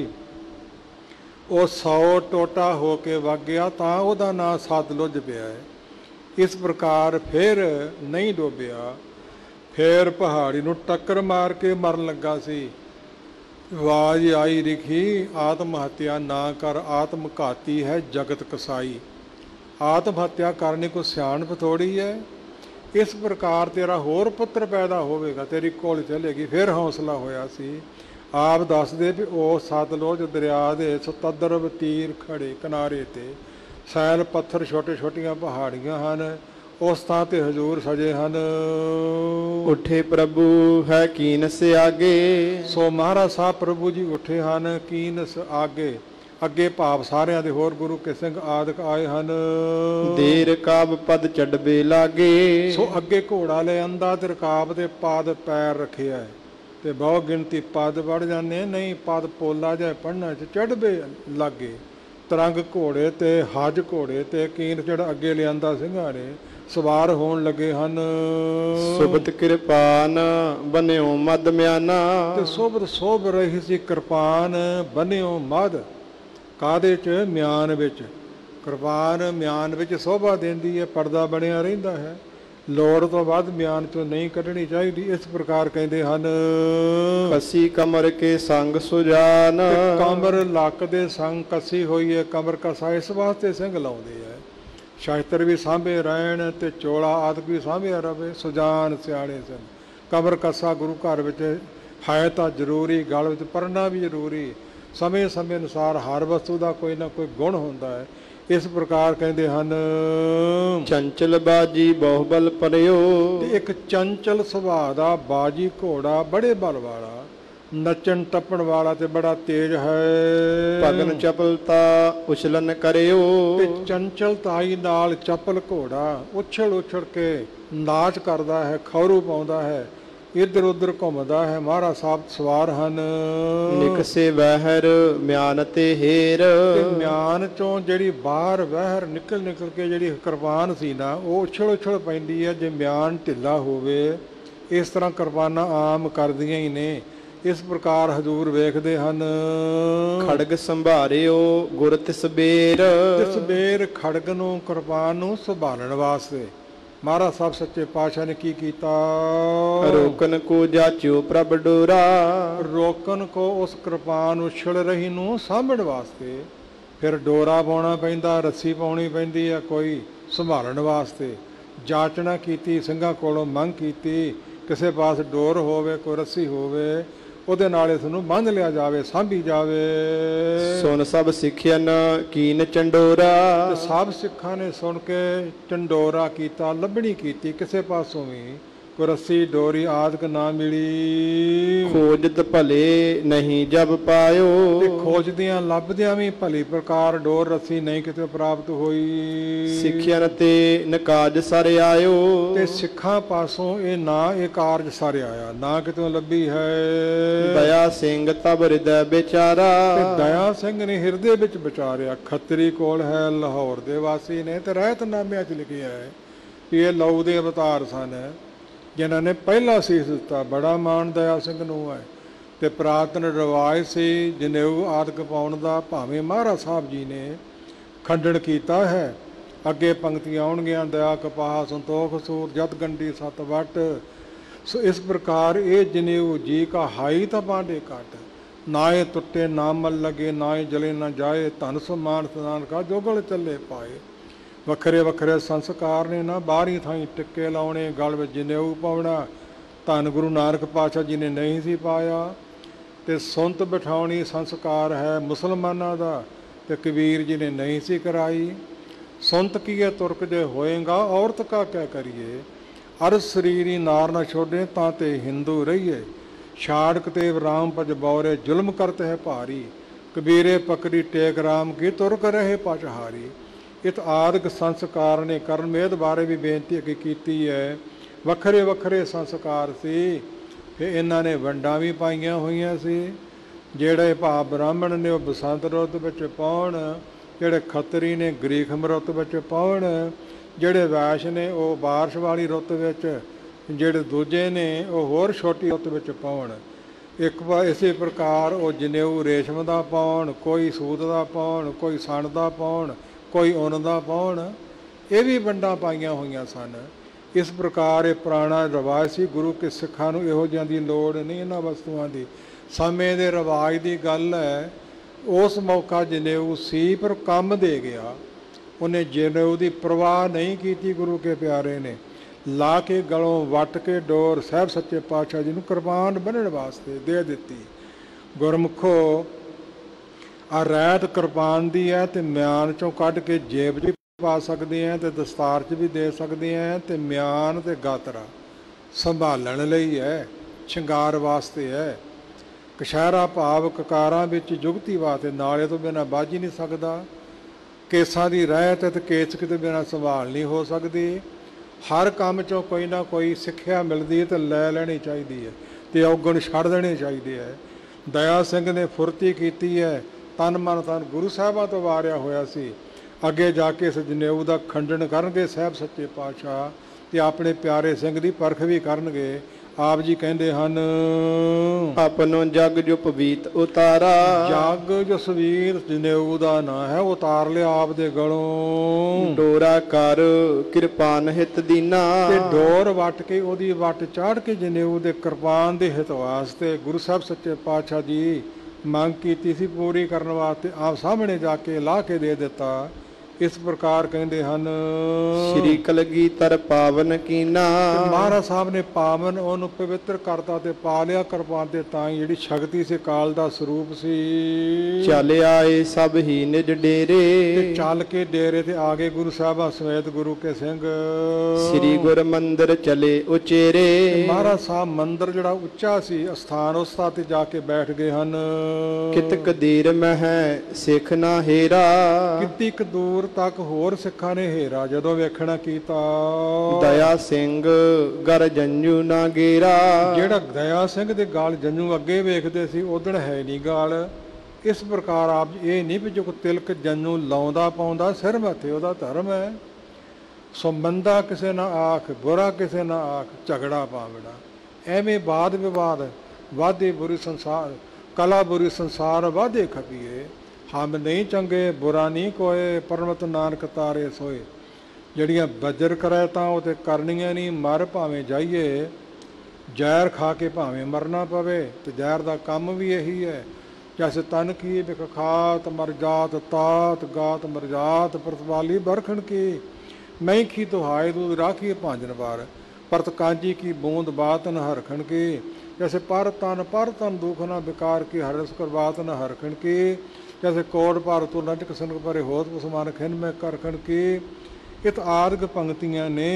ਉਹ 100 ਟੋਟਾ ਹੋ ਕੇ ਵਗ ਗਿਆ, ਤਾਂ ਉਹਦਾ ਨਾਂ ਸਤਲੁਜ ਪਿਆ ਹੈ। ਇਸ ਪ੍ਰਕਾਰ ਫਿਰ ਨਹੀਂ ਡੋਬਿਆ, ਫਿਰ ਪਹਾੜੀ ਨੂੰ ਟੱਕਰ ਮਾਰ ਕੇ ਮਰਨ ਲੱਗਾ ਸੀ। ਆਵਾਜ਼ ਆਈ ਰਿਖੀ, ਆਤਮ ਹੱਤਿਆ ਨਾ ਕਰ, ਆਤਮ ਘਾਤੀ ਹੈ ਜਗਤ ਕਸਾਈ। ਆਤਮ ਹੱਤਿਆ ਕਰਨੀ ਕੋਈ ਸਿਆਣਪ ਥੋੜੀ ਹੈ। ਇਸ ਪ੍ਰਕਾਰ ਤੇਰਾ ਹੋਰ ਪੁੱਤਰ ਪੈਦਾ ਹੋਵੇਗਾ, ਤੇਰੀ ਕੋਲ ਚਲੇਗੀ। ਫਿਰ ਹੌਸਲਾ ਹੋਇਆ ਸੀ। ਆਪ ਦੱਸਦੇ ਵੀ ਉਹ ਸਤਲੁਜ ਦਰਿਆ ਦੇ ਸਤਦਰਵ ਤੀਰ ਖੜੇ ਕਿਨਾਰੇ ਤੇ ਸੈਲ ਪੱਥਰ ਛੋਟੇ ਛੋਟੀਆਂ ਪਹਾੜੀਆਂ ਹਨ, ਉਸ ਥਾਂ ਤੇ ਹਜ਼ੂਰ ਸਜੇ ਹਨ। ਉੱਠੇ ਪ੍ਰਭੂ ਹੈ ਕੀਨਸ ਆਗੇ। ਸੋ ਮਹਾਰਾਜ ਸਾਹਿਬ ਪ੍ਰਭੂ ਜੀ ਉੱਠੇ ਹਨ ਕੀਨਸ ਆਗੇ। ਅੱਗੇ ਭਾਵ ਸਾਰਿਆਂ ਦੇ ਹੋਰ ਗੁਰੂ ਕੇ ਸਿੰਘ ਆਦਿਕ ਆਏ ਹਨ। ਦੇ ਰਕਾਬ ਪਦ ਚੜਬੇ ਲਾਗੇ। ਸੋ ਅੱਗੇ ਘੋੜਾ ਲੈ ਆਂਦਾ ਤੇ ਰਕਾਬ ਦੇ ਪਦ ਪੈਰ ਰੱਖਿਆ ਤੇ ਬਹੁਤ ਗਿਣਤੀ ਪਦ ਵੜ ਜਾਂਦੇ, ਨਹੀਂ ਪਦ ਪੋਲਾ ਜਾਏ ਪੜ੍ਹਨਾ ਚ ਚੜਬੇ ਲਾਗੇ। ਤਰੰਗ ਘੋੜੇ ਤੇ ਹੱਜ ਘੋੜੇ ਤੇ ਕੀਨ ਜਿਹੜਾ ਅੱਗੇ ਲਿਆਂਦਾ ਸਿੰਘਾਂ ਨੇ ਸਵਾਰ ਹੋਣ ਲੱਗੇ ਹਨ। ਸੁਬਤ ਕਿਰਪਾਨ ਬਨਿਓ ਮਦ ਮਿਆਨਾ। ਤੇ ਸੁਬਤ ਸੋਭ ਰਹੀ ਸੀ ਕਿਰਪਾਨ ਬਨਿਓ ਮਦ। ਕਾਹਦੇ ਚ? ਮਿਆਨ ਵਿੱਚ। ਕਿਰਪਾਨ ਮਿਆਨ ਵਿੱਚ ਸੋਭਾ ਦਿੰਦੀ ਹੈ, ਪਰਦਾ ਬਣਿਆ ਰਹਿੰਦਾ ਹੈ। ਲੋੜ ਤੋਂ ਵੱਧ ਮਿਆਨ ਚੋਂ ਨਹੀਂ ਕੱਢਣੀ ਚਾਹੀਦੀ। ਇਸ ਪ੍ਰਕਾਰ ਕਹਿੰਦੇ ਹਨ। ਕਸੀ ਕਮਰ ਕੇ ਸੰਗ ਸੁਜਾਨ। ਕਮਰ ਲੱਕ ਦੇ ਸੰਗ ਕੱਸੀ ਹੋਈ ਹੈ, ਕਮਰ ਕਸਾ ਇਸ ਵਾਸਤੇ ਸਿੰਘ ਲਾਉਂਦੇ ਹੈ। ਸ਼ਾਸਤਰ ਵੀ ਸਾਂਭੇ ਰਹਿਣ ਤੇ ਚੋਲਾ ਆਦਿਕ ਵੀ ਸਾਂਭਿਆ ਰਵੇ। ਸੁਜਾਨ ਸਿਆਣੇ ਸਨ। ਕਮਰ ਕੱਸਾ ਗੁਰੂ ਘਰ ਵਿੱਚ ਹੈ ਤਾਂ ਜ਼ਰੂਰੀ, ਗਲ ਵਿੱਚ ਪਰਨਾ ਵੀ ਜ਼ਰੂਰੀ। ਸਮੇਂ ਸਮੇਂ ਅਨੁਸਾਰ ਹਰ ਵਸਤੂ ਦਾ ਕੋਈ ਨਾ ਕੋਈ ਗੁਣ ਹੁੰਦਾ ਹੈ। ਇਸ ਪ੍ਰਕਾਰ ਕਹਿੰਦੇ ਹਨ। ਚੰਚਲ ਬਾਜੀ ਬਹੁ ਬਲ ਪਰਿਓ। ਤੇ ਇੱਕ ਚੰਚਲ ਸੁਭਾਅ ਦਾ ਬਾਜੀ ਘੋੜਾ ਬੜੇ ਬਲ ਵਾਲਾ, ਨੱਚਣ ਟੱਪਣ ਵਾਲਾ ਤੇ ਬੜਾ ਤੇਜ਼ ਹੈ। ਭਗਨ ਚਪਲਤਾ ਉਛਲਨ ਕਰਿਓ। ਤੇ ਚੰਚਲਤਾਈ ਨਾਲ ਚਪਲ ਘੋੜਾ ਉਛਲ ਉਛਲ ਕੇ ਨਾਚ ਕਰਦਾ ਹੈ, ਖੌਰੂ ਪਾਉਂਦਾ ਹੈ, ਇੱਧਰ ਉੱਧਰ ਘੁੰਮਦਾ ਹੈ। ਮਹਾਰਾਜ ਸਾਹਿਬ ਸਵਾਰ ਹਨ। ਨਿਕਸੇ ਵਹਿਰ ਮਿਆਨ ਤੇ ਹੇਰ। ਤੇ ਮਿਆਨ ਚੋਂ ਜਿਹੜੀ ਬਾਹਰ ਵਹਿਰ ਨਿਕਲ ਨਿਕਲ ਕੇ ਜਿਹੜੀ ਕਿਰਪਾਨ ਸੀ ਨਾ, ਉਹ ਉਛਲ ਉਛਲ ਪੈਂਦੀ ਹੈ ਜੇ ਮਿਆਨ ਢਿੱਲਾ ਹੋਵੇ। ਇਸ ਤਰ੍ਹਾਂ ਕਿਰਪਾਨਾਂ ਆਮ ਕਰਦੀਆਂ ਹੀ ਨੇ। ਇਸ ਪ੍ਰਕਾਰ ਹਜ਼ੂਰ ਵੇਖਦੇ ਹਨ। ਖੜਗ ਸੰਭਾਰਿਓ ਗੁਰ ਤਿਸਬੇਰ। ਤਿਸਬੇਰ ਖੜਗ ਨੂੰ ਕਿਰਪਾਨ ਨੂੰ ਸੰਭਾਲਣ ਵਾਸਤੇ ਮਹਾਰਾਜ ਸਾਹਿਬ ਸੱਚੇ ਪਾਤਸ਼ਾਹ ਨੇ ਕੀ ਕੀਤਾ? ਰੋਕਨ ਕੋ ਜਾਚਿਓ ਪ੍ਰਭ ਡੋਰਾ। ਰੋਕਨ ਕੋ ਉਸ ਕਿਰਪਾਨ ਉਛਲ ਰਹੀ ਨੂੰ ਸਾਂਭਣ ਵਾਸਤੇ ਫਿਰ ਡੋਰਾ ਪਾਉਣਾ ਪੈਂਦਾ, ਰੱਸੀ ਪਾਉਣੀ ਪੈਂਦੀ ਹੈ ਕੋਈ ਸੰਭਾਲਣ ਵਾਸਤੇ। ਜਾਚਣਾ ਕੀਤੀ, ਸਿੰਘਾਂ ਕੋਲੋਂ ਮੰਗ ਕੀਤੀ ਕਿਸੇ ਪਾਸ ਡੋਰ ਹੋਵੇ, ਕੋਈ ਰੱਸੀ ਹੋਵੇ, ਉਹਦੇ ਨਾਲ ਇਸ ਨੂੰ ਬੰਨ੍ਹ ਲਿਆ ਜਾਵੇ, ਸਾਂਭੀ ਜਾਵੇ। ਸੁਣ ਸਭ ਸਿੱਖਿਅਨ ਕੀਨ ਚੰਡੋਰਾ। ਤੇ ਸਭ ਸਿੱਖਾਂ ਨੇ ਸੁਣ ਕੇ ਚੰਡੋਰਾ ਕੀਤਾ, ਲੱਭਣੀ ਕੀਤੀ, ਕਿਸੇ ਪਾਸੋਂ ਵੀ ਕੋਈ ਰੱਸੀ ਡੋਰੀ ਆਦਿਕ ਨਾ ਮਿਲੀ। ਖੋਜਤ ਭਲੇ ਨਹੀਂ ਜਬ ਪਾਇਓ। ਤੇ ਖੋਜਦਿਆਂ ਲੱਭਦਿਆਂ ਵੀ ਭਲੀ ਪ੍ਰਕਾਰ ਡੋਰ ਰੱਸੀ ਨਹੀਂ ਕਿਤੇ ਪ੍ਰਾਪਤ ਹੋਈ। ਸਿੱਖਿਅਨ ਤੇ ਨਕਾਜ ਸਰ ਆਇਓ। ਤੇ ਸਿੱਖਾਂ ਪਾਸੋਂ ਇਹ ਕਾਰਜ ਸਰ ਆਇਆ, ਨਾ ਕਿਤੋਂ ਲੱਭੀ ਹੈ। ਦਇਆ ਸਿੰਘ ਤਬ ਹਿਰਦੈ ਵਿਚਾਰਾ। ਤੇ ਦਇਆ ਸਿੰਘ ਨੇ ਹਿਰਦੇ ਵਿੱਚ ਵਿਚਾਰਿਆ। ਖੱਤਰੀ ਕੋਲ ਹੈ, ਲਾਹੌਰ ਦੇ ਵਾਸੀ ਨੇ, ਤੇ ਰਹਿਤਨਾਮਿਆਂ 'ਚ ਲਿਖਿਆ ਹੈ ਕਿ ਇਹ ਲਹੂ ਦੇ ਅਵਤਾਰ ਸਨ ਜਿਨ੍ਹਾਂ ਨੇ ਪਹਿਲਾ ਸੀਸ ਦਿੱਤਾ। ਬੜਾ ਮਾਣ ਦਇਆ ਸਿੰਘ ਨੂੰ ਹੈ। ਤੇ ਪ੍ਰਾਤਨ ਰਿਵਾਜ ਸੀ ਜਨੇਊ ਆਦਿਕ ਪਾਉਣ ਦਾ, ਭਾਵੇਂ ਮਹਾਰਾਜ ਸਾਹਿਬ ਜੀ ਨੇ ਖੰਡਨ ਕੀਤਾ ਹੈ। ਅੱਗੇ ਪੰਕਤੀਆਂ ਆਉਣਗੀਆਂ। ਦਇਆ ਕਪਾਹ ਸੰਤੋਖ ਸੂਰ ਜਤ ਗੰਢੀ ਸਤ ਵੱਟ। ਸੋ ਇਸ ਪ੍ਰਕਾਰ ਇਹ ਜਨੇਊ ਜੀ ਕਾ ਹਾਈ ਤਾਂ ਬਾਂਡੇ ਕੱਟ। ਨਾ ਇਹ ਟੁੱਟੇ ਨਾ ਮਲ ਲਗੇ, ਨਾ ਇਹ ਜਲੇ ਨਾ ਜਾਏ, ਧਨ ਸਮਾਨ ਸਦਾਨ ਕਾ ਜੋਗਲ ਚੱਲੇ ਪਾਏ। ਵੱਖਰੇ ਵੱਖਰੇ ਸੰਸਕਾਰ ਨੇ ਨਾ, ਬਾਹਰੀ ਥਾਈਂ ਟਿੱਕੇ ਲਾਉਣੇ, ਗਲ ਵਿੱਚ ਜਨੇਊ ਪਾਉਣਾ। ਧੰਨ ਗੁਰੂ ਨਾਨਕ ਪਾਤਸ਼ਾਹ ਜੀ ਨੇ ਨਹੀਂ ਸੀ ਪਾਇਆ। ਤੇ ਸੁੰਤ ਬਿਠਾਉਣੀ ਸੰਸਕਾਰ ਹੈ ਮੁਸਲਮਾਨਾਂ ਦਾ, ਤੇ ਕਬੀਰ ਜੀ ਨੇ ਨਹੀਂ ਸੀ ਕਰਾਈ। ਸੁੰਤ ਕੀਏ ਤੁਰਕ ਜੇ ਹੋਏਗਾ, ਔਰਤ ਕਾ ਕਹਿ ਕਰੀਏ। ਅਰ ਸਰੀਰੀ ਨਾਰ ਨਾ ਛੋਡੇ, ਤਾਂ ਤੇ ਹਿੰਦੂ ਰਹੀਏ। ਛਾੜਕ ਤੇ ਰਾਮ ਭਜ ਬੌਰੇ, ਜ਼ੁਲਮ ਕਰਤ ਹੈ ਭਾਰੀ। ਕਬੀਰੇ ਪਕੜੀ ਟੇਕ ਰਾਮ ਕੀ, ਤੁਰਕ ਰਹੇ ਪਚਹਾਰੀ। ਇਤ ਆਦਿਕ ਸੰਸਕਾਰ ਨੇ ਕਰਮੇਦ ਬਾਰੇ ਵੀ ਬੇਨਤੀ ਅੱਗੇ ਕੀਤੀ ਹੈ। ਵੱਖਰੇ ਵੱਖਰੇ ਸੰਸਕਾਰ ਸੀ। ਫਿਰ ਇਹਨਾਂ ਨੇ ਵੰਡਾਂ ਵੀ ਪਾਈਆਂ ਹੋਈਆਂ ਸੀ। ਜਿਹੜੇ ਭਾਵ ਬ੍ਰਾਹਮਣ ਨੇ ਉਹ ਬਸੰਤ ਰੁੱਤ ਵਿੱਚ ਪਾਉਣ, ਜਿਹੜੇ ਖੱਤਰੀ ਨੇ ਗ੍ਰੀਖਮ ਰੁੱਤ ਵਿੱਚ ਪਾਉਣ, ਜਿਹੜੇ ਵੈਸ਼ ਨੇ ਉਹ ਬਾਰਿਸ਼ ਵਾਲੀ ਰੁੱਤ ਵਿੱਚ, ਜਿਹੜੇ ਦੂਜੇ ਨੇ ਉਹ ਹੋਰ ਛੋਟੀ ਰੁੱਤ ਵਿੱਚ ਪਾਉਣ। ਇੱਕ ਵਾਰ ਇਸੇ ਪ੍ਰਕਾਰ ਉਹ ਜਨੇਊ ਰੇਸ਼ਮ ਦਾ ਪਾਉਣ, ਕੋਈ ਸੂਤ ਦਾ ਪਾਉਣ, ਕੋਈ ਸਣ ਦਾ ਪਾਉਣ, ਕੋਈ ਉੱਨ ਦਾ ਪਾਉਣ। ਇਹ ਵੀ ਵੰਡਾਂ ਪਾਈਆਂ ਹੋਈਆਂ ਸਨ। ਇਸ ਪ੍ਰਕਾਰ ਇਹ ਪੁਰਾਣਾ ਰਿਵਾਜ ਸੀ। ਗੁਰੂ ਕੇ ਸਿੱਖਾਂ ਨੂੰ ਇਹੋ ਜਿਹੀਆਂ ਦੀ ਲੋੜ ਨਹੀਂ ਇਹਨਾਂ ਵਸਤੂਆਂ ਦੀ। ਸਮੇਂ ਦੇ ਰਿਵਾਜ ਦੀ ਗੱਲ ਹੈ। ਉਸ ਮੌਕਾ ਜਨੇਊ ਸੀ ਪਰ ਕੰਮ ਦੇ ਗਿਆ। ਉਹਨੇ ਜਨੇਊ ਦੀ ਪਰਵਾਹ ਨਹੀਂ ਕੀਤੀ। ਗੁਰੂ ਕੇ ਪਿਆਰੇ ਨੇ ਲਾ ਕੇ ਗਲੋਂ ਵੱਟ ਕੇ ਡੋਰ ਸਾਹਿਬ ਸੱਚੇ ਪਾਤਸ਼ਾਹ ਜੀ ਨੂੰ ਕੁਰਬਾਨ ਬੰਨ੍ਹਣ ਵਾਸਤੇ ਦੇ ਦਿੱਤੀ। ਗੁਰਮੁਖੋ ਆ ਰੈਤ ਕੁਰਬਾਨ ਦੀ ਹੈ ਤੇ ਮਿਆਨ ਚੋਂ ਕੱਢ ਕੇ ਜੇਬ 'ਚ ਵੀ ਪਾ ਸਕਦੇ ਆ ਤੇ ਦਸਤਾਰ 'ਚ ਵੀ ਦੇ ਸਕਦੇ ਆ। ਤੇ ਮਿਆਨ ਤੇ ਗਾਤਰਾ ਸੰਭਾਲਣ ਲਈ ਹੈ, ਸ਼ਿੰਗਾਰ ਵਾਸਤੇ ਹੈ। ਕਸ਼ਹਿਰਾ ਭਾਵ ਕਕਾਰਾਂ ਵਿੱਚ ਜੁਗਤੀ ਵਾਸਤੇ, ਨਾਲੇ ਤੋਂ ਬਿਨਾਂ ਬੱਝ ਹੀ ਨਹੀਂ ਸਕਦਾ। ਕੇਸਾਂ ਦੀ ਰਹਿਤ ਤੇ ਕੇਸ ਕਿਤੇ ਬਿਨਾਂ ਸੰਭਾਲ ਨਹੀਂ ਹੋ ਸਕਦੀ। ਹਰ ਕੰਮ 'ਚੋਂ ਕੋਈ ਨਾ ਕੋਈ ਸਿੱਖਿਆ ਮਿਲਦੀ ਹੈ ਤੇ ਲੈ ਲੈਣੀ ਚਾਹੀਦੀ ਹੈ ਤੇ ਔਗਣ ਛੱਡ ਦੇਣੇ ਚਾਹੀਦੇ ਹੈ। ਦਇਆ ਸਿੰਘ ਨੇ ਫੁਰਤੀ ਕੀਤੀ ਹੈ। ਤਨ ਮਨ ਤਨ ਗੁਰੂ ਸਾਹਿਬਾਂ ਤੋਂ ਵਾਰਿਆ ਹੋਇਆ ਸੀ। ਅੱਗੇ ਜਾ ਕੇ ਇਸ ਜਨੇਊ ਦਾ ਖੰਡਨ ਕਰਨਗੇ ਸਾਹਿਬ ਸੱਚੇ ਪਾਤਸ਼ਾਹ ਤੇ ਆਪਣੇ ਪਿਆਰੇ ਸਿੰਘ ਦੀ ਪਰਖ ਵੀ ਕਰਨਗੇ। ਆਪ ਜੀ ਕਹਿੰਦੇ ਹਨ, ਆਪਨੋ ਜਗ ਜੋ ਪਵੀਤ ਉਤਾਰਾ। ਜਗ ਜਸਵੀਰ ਜਨੇਊ ਦਾ ਨਾਂ ਹੈ, ਉਤਾਰ ਲਿਆ ਆਪ ਦੇ ਗਲੋਂ। ਡੋਰਾ ਕਰ ਕਿਰਪਾਨ ਹਿਤ ਦੀਨਾ। ਤੇ ਡੋਰ ਵੱਟ ਕੇ ਉਹਦੀ ਵੱਟ ਚਾੜ ਕੇ ਜਨੇਊ ਦੇ ਕਿਰਪਾਨ ਦੇ ਹਿਤ ਵਾਸਤੇ ਗੁਰੂ ਸਾਹਿਬ ਸੱਚੇ ਪਾਤਸ਼ਾਹ ਜੀ ਮੰਗ ਕੀਤੀ ਸੀ ਪੂਰੀ ਕਰਨ ਵਾਸਤੇ। ਆਪ ਸਾਹਮਣੇ ਜਾ ਕੇ ਲਾ ਕੇ ਦੇ ਦਿੱਤਾ। ਇਸ ਪ੍ਰਕਾਰ ਕਹਿੰਦੇ ਹਨ, ਸ੍ਰੀ ਕਲਗੀਧਰ ਪਾਵਨ ਕੀਨਾ। ਮਹਾਰਾਜ ਸਾਹਿਬ ਨੇ ਪਾਵਨ ਉਹਨੂੰ ਪਵਿੱਤਰ ਕਰਤਾ ਤੇ ਪਾ ਲਿਆ ਕਿਰਪਾਨ ਤੇ। ਤਾਂ ਜਿਹੜੀ ਸ਼ਕਤੀ ਸੀ ਕਾਲ ਦਾ ਸਰੂਪ ਸੀ। ਚੱਲ ਆਏ ਸਭ ਹੀ ਨਿਜ ਡੇਰੇ। ਤੇ ਚੱਲ ਕੇ ਡੇਰੇ ਤੇ ਆ ਗਏ ਗੁਰੂ ਸਾਹਿਬਾਂ ਸਮੇਤ ਗੁਰੂ ਕੇ ਸਿੰਘ। ਸ੍ਰੀ ਗੁਰ ਮੰਦਰ ਚਲੇ ਉਚੇਰੇ। ਮਹਾਰਾਜ ਸਾਹਿਬ ਮੰਦਰ ਜਿਹੜਾ ਉੱਚਾ ਸੀ ਅਸਥਾਨ, ਉਸ ਤੇ ਜਾ ਕੇ ਬੈਠ ਗਏ ਹਨ। ਕਿਤਕ ਦੇਰ ਮਹਿ ਸਿੱਖ ਨਾ ਹੇਰਾ। ਕਿੰਨੀ ਕੁ ਦੂਰ ਤੱਕ ਹੋਰ ਸਿੱਖਾਂ ਨੇ ਹੇਰਾ ਜਦੋਂ ਵੇਖਣਾ ਕੀਤਾ। ਦਇਆ ਸਿੰਘ ਗਰ ਜੰਜੂ ਨਾ ਗੇਰਾ। ਜਿਹੜਾ ਦਇਆ ਸਿੰਘ ਦੇ ਗਾਲ ਜੰਜੂ ਅੱਗੇ ਵੇਖਦੇ ਸੀ ਉਦਣ ਹੈ ਨਹੀਂ ਗਾਲ। ਇਸ ਪ੍ਰਕਾਰ ਆਪ ਇਹ ਨਹੀਂ ਵੀ ਜੋ ਤਿਲਕ ਜੰਜੂ ਲਾਉਂਦਾ ਪਾਉਂਦਾ ਸਿਰ ਮੱਥੇ ਉਹਦਾ ਧਰਮ ਹੈ। ਸੋ ਮੰਦਾ ਕਿਸੇ ਨਾ ਆਖ, ਬੁਰਾ ਕਿਸੇ ਨਾ ਆਖ, ਝਗੜਾ ਪਾਵੜਾ। ਐਵੇਂ ਬਾਦ ਵਿਵਾਦ ਵਾਧੇ ਬੁਰੀ ਸੰਸਾਰ, ਕਲਾ ਬੁਰੀ ਸੰਸਾਰ ਵਾਧੇ ਖਪੀਏ। ਹਮ ਨਹੀਂ ਚੰਗੇ ਬੁਰਾ ਨਹੀਂ ਕੋਏ, ਪਰਮਤ ਨਾਨਕ ਤਾਰੇ ਸੋਏ। ਜਿਹੜੀਆਂ ਬੱਜਰ ਕਰੇ ਤਾਂ ਉਹ ਤੇ ਕਰਨੀਆਂ ਨਹੀਂ। ਮਰ ਭਾਵੇਂ ਜਾਈਏ, ਜ਼ਹਿਰ ਖਾ ਕੇ ਭਾਵੇਂ ਮਰਨਾ ਪਵੇ। ਤੇ ਜ਼ਹਿਰ ਦਾ ਕੰਮ ਵੀ ਇਹੀ ਹੈ। ਜੈਸੇ ਤਨ ਕੀ ਬਿਖ ਖਾਤ ਮਰ ਜਾਤ, ਤਾਤ ਗਾਤ ਮਰ ਜਾਤ, ਪ੍ਰਤਵਾਲੀ ਬਰਖਣ ਕੀ। ਮੈਂ ਕੀ ਦੁਹਾਏ ਦੂਧ ਰਾਖੀਏ ਭਾਂਜਨ ਵਾਰ, ਪਰਤ ਕਾਂਜੀ ਕੀ ਬੂੰਦ ਬਾਤ ਨ ਹਰਖਣ ਕੀ। ਜੈਸੇ ਪਰ ਤਨ ਦੁਖ ਨਾ ਵਿਕਾਰ ਕੀ, ਹਰਸ ਕਰ ਬਾਤ ਨ ਹਰਖਣ ਕੀ। जैसे कोट भार तो लटक सन परे होत समान खिन में करखण की। इत आदि पंक्तियां ने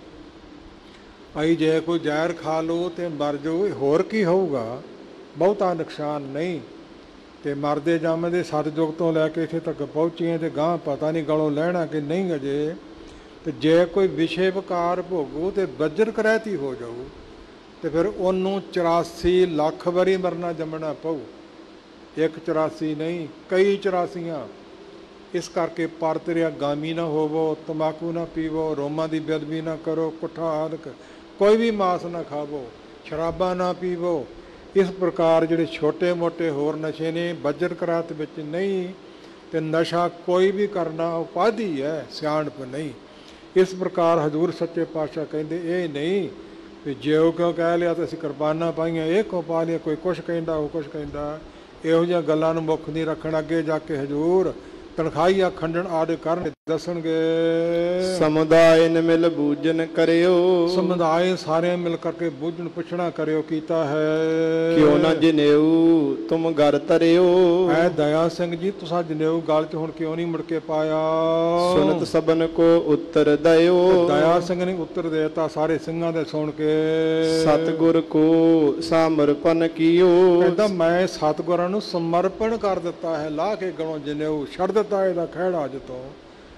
भाई जे कोई जहर खा लो तो मर जाओ, होर की होगा, बहुता नुकसान नहीं। तो मरदे जमदे सतयुग तो लैके इत्थे तक पहुँचे तो गांह पता नहीं गलों लैना कि नहीं अजे। तो जे कोई विषय विकार भोगो तो बज्र करैती हो जाओ, तो फिर उन्होंने 84 लाख वारी मरना जमना पऊ। एक 84 नहीं, कई 84। इस करके पर तरिया गामी ना होवो, तंबाकू ना पीवो, रोमां की बेदबी ना करो, कुठा आदक कोई भी मांस ना खावो, शराबा ना पीवो। इस प्रकार जिहड़े छोटे मोटे होर नशे ने बज्र करात विच नहीं। तो नशा कोई भी करना उपाधि है, सियाणप नहीं। इस प्रकार हजूर सच्चे पातशाह कहते ये नहीं भी ज्यो क्यों कह लिया तो असीं कुरबाना पाइयां, ये क्यों पा लिया, कोई कुछ कहता वो कुछ कहता। ਇਹੋ ਜਿਹੀਆਂ ਗੱਲਾਂ ਨੂੰ ਮੁੱਖ ਨਹੀਂ ਰੱਖਣ। ਅੱਗੇ ਜਾ ਕੇ ਹਜ਼ੂਰ ਤਨਖਾਹੀਆ ਖੰਡਨ ਆਦਿ ਕਰਨ ਦੱਸਣਗੇ। ਸਮੁਦਾਇ ਨ ਮਿਲ ਬੂਝਨ ਕਰਿਓ। ਸਮੁਦਾਇ ਸਾਰੇ ਮਿਲ ਕਰਕੇ ਬੂਝਣ ਪੁੱਛਣਾ ਕਰਿਓ ਕੀਤਾ ਹੈ। ਕਿਉਂ ਨਾ ਜਨੇਊ ਤੁਮ ਘਰ ਧਰਿਓ। ਐ ਦਇਆ ਸਿੰਘ ਜੀ ਤੁਸਾਂ ਜਨੇਊ ਗਲ 'ਚ ਹੁਣ ਕਿਉਂ ਨਹੀਂ ਮੁੜ ਕੇ ਪਾਇਆ। ਸੁਨਤ ਸਬਨ ਕੋ ਉੱਤਰ ਦਇਓ। ਦਇਆ ਸਿੰਘ ਨੇ ਉੱਤਰ ਦੇ ਦਿੱਤਾ ਸਾਰੇ ਸਿੰਘਾਂ ਦੇ ਸੁਣ ਕੇ। ਸਤਿਗੁਰ ਕੋ ਸਮਰਪਣ ਕੀਓ। ਕਹਿੰਦਾ ਮੈਂ ਸਤਿਗੁਰਾਂ ਨੂੰ ਸਮਰਪਣ ਕਰ ਦਿੱਤਾ ਹੈ। ਲਾ ਕੇ ਗਲੋਂ ਜਨੇਊ ਛੱਡ ਦਿੱਤਾ ਇਹਦਾ ਖਹਿੜਾ ਅੱਜ ਤੋਂ।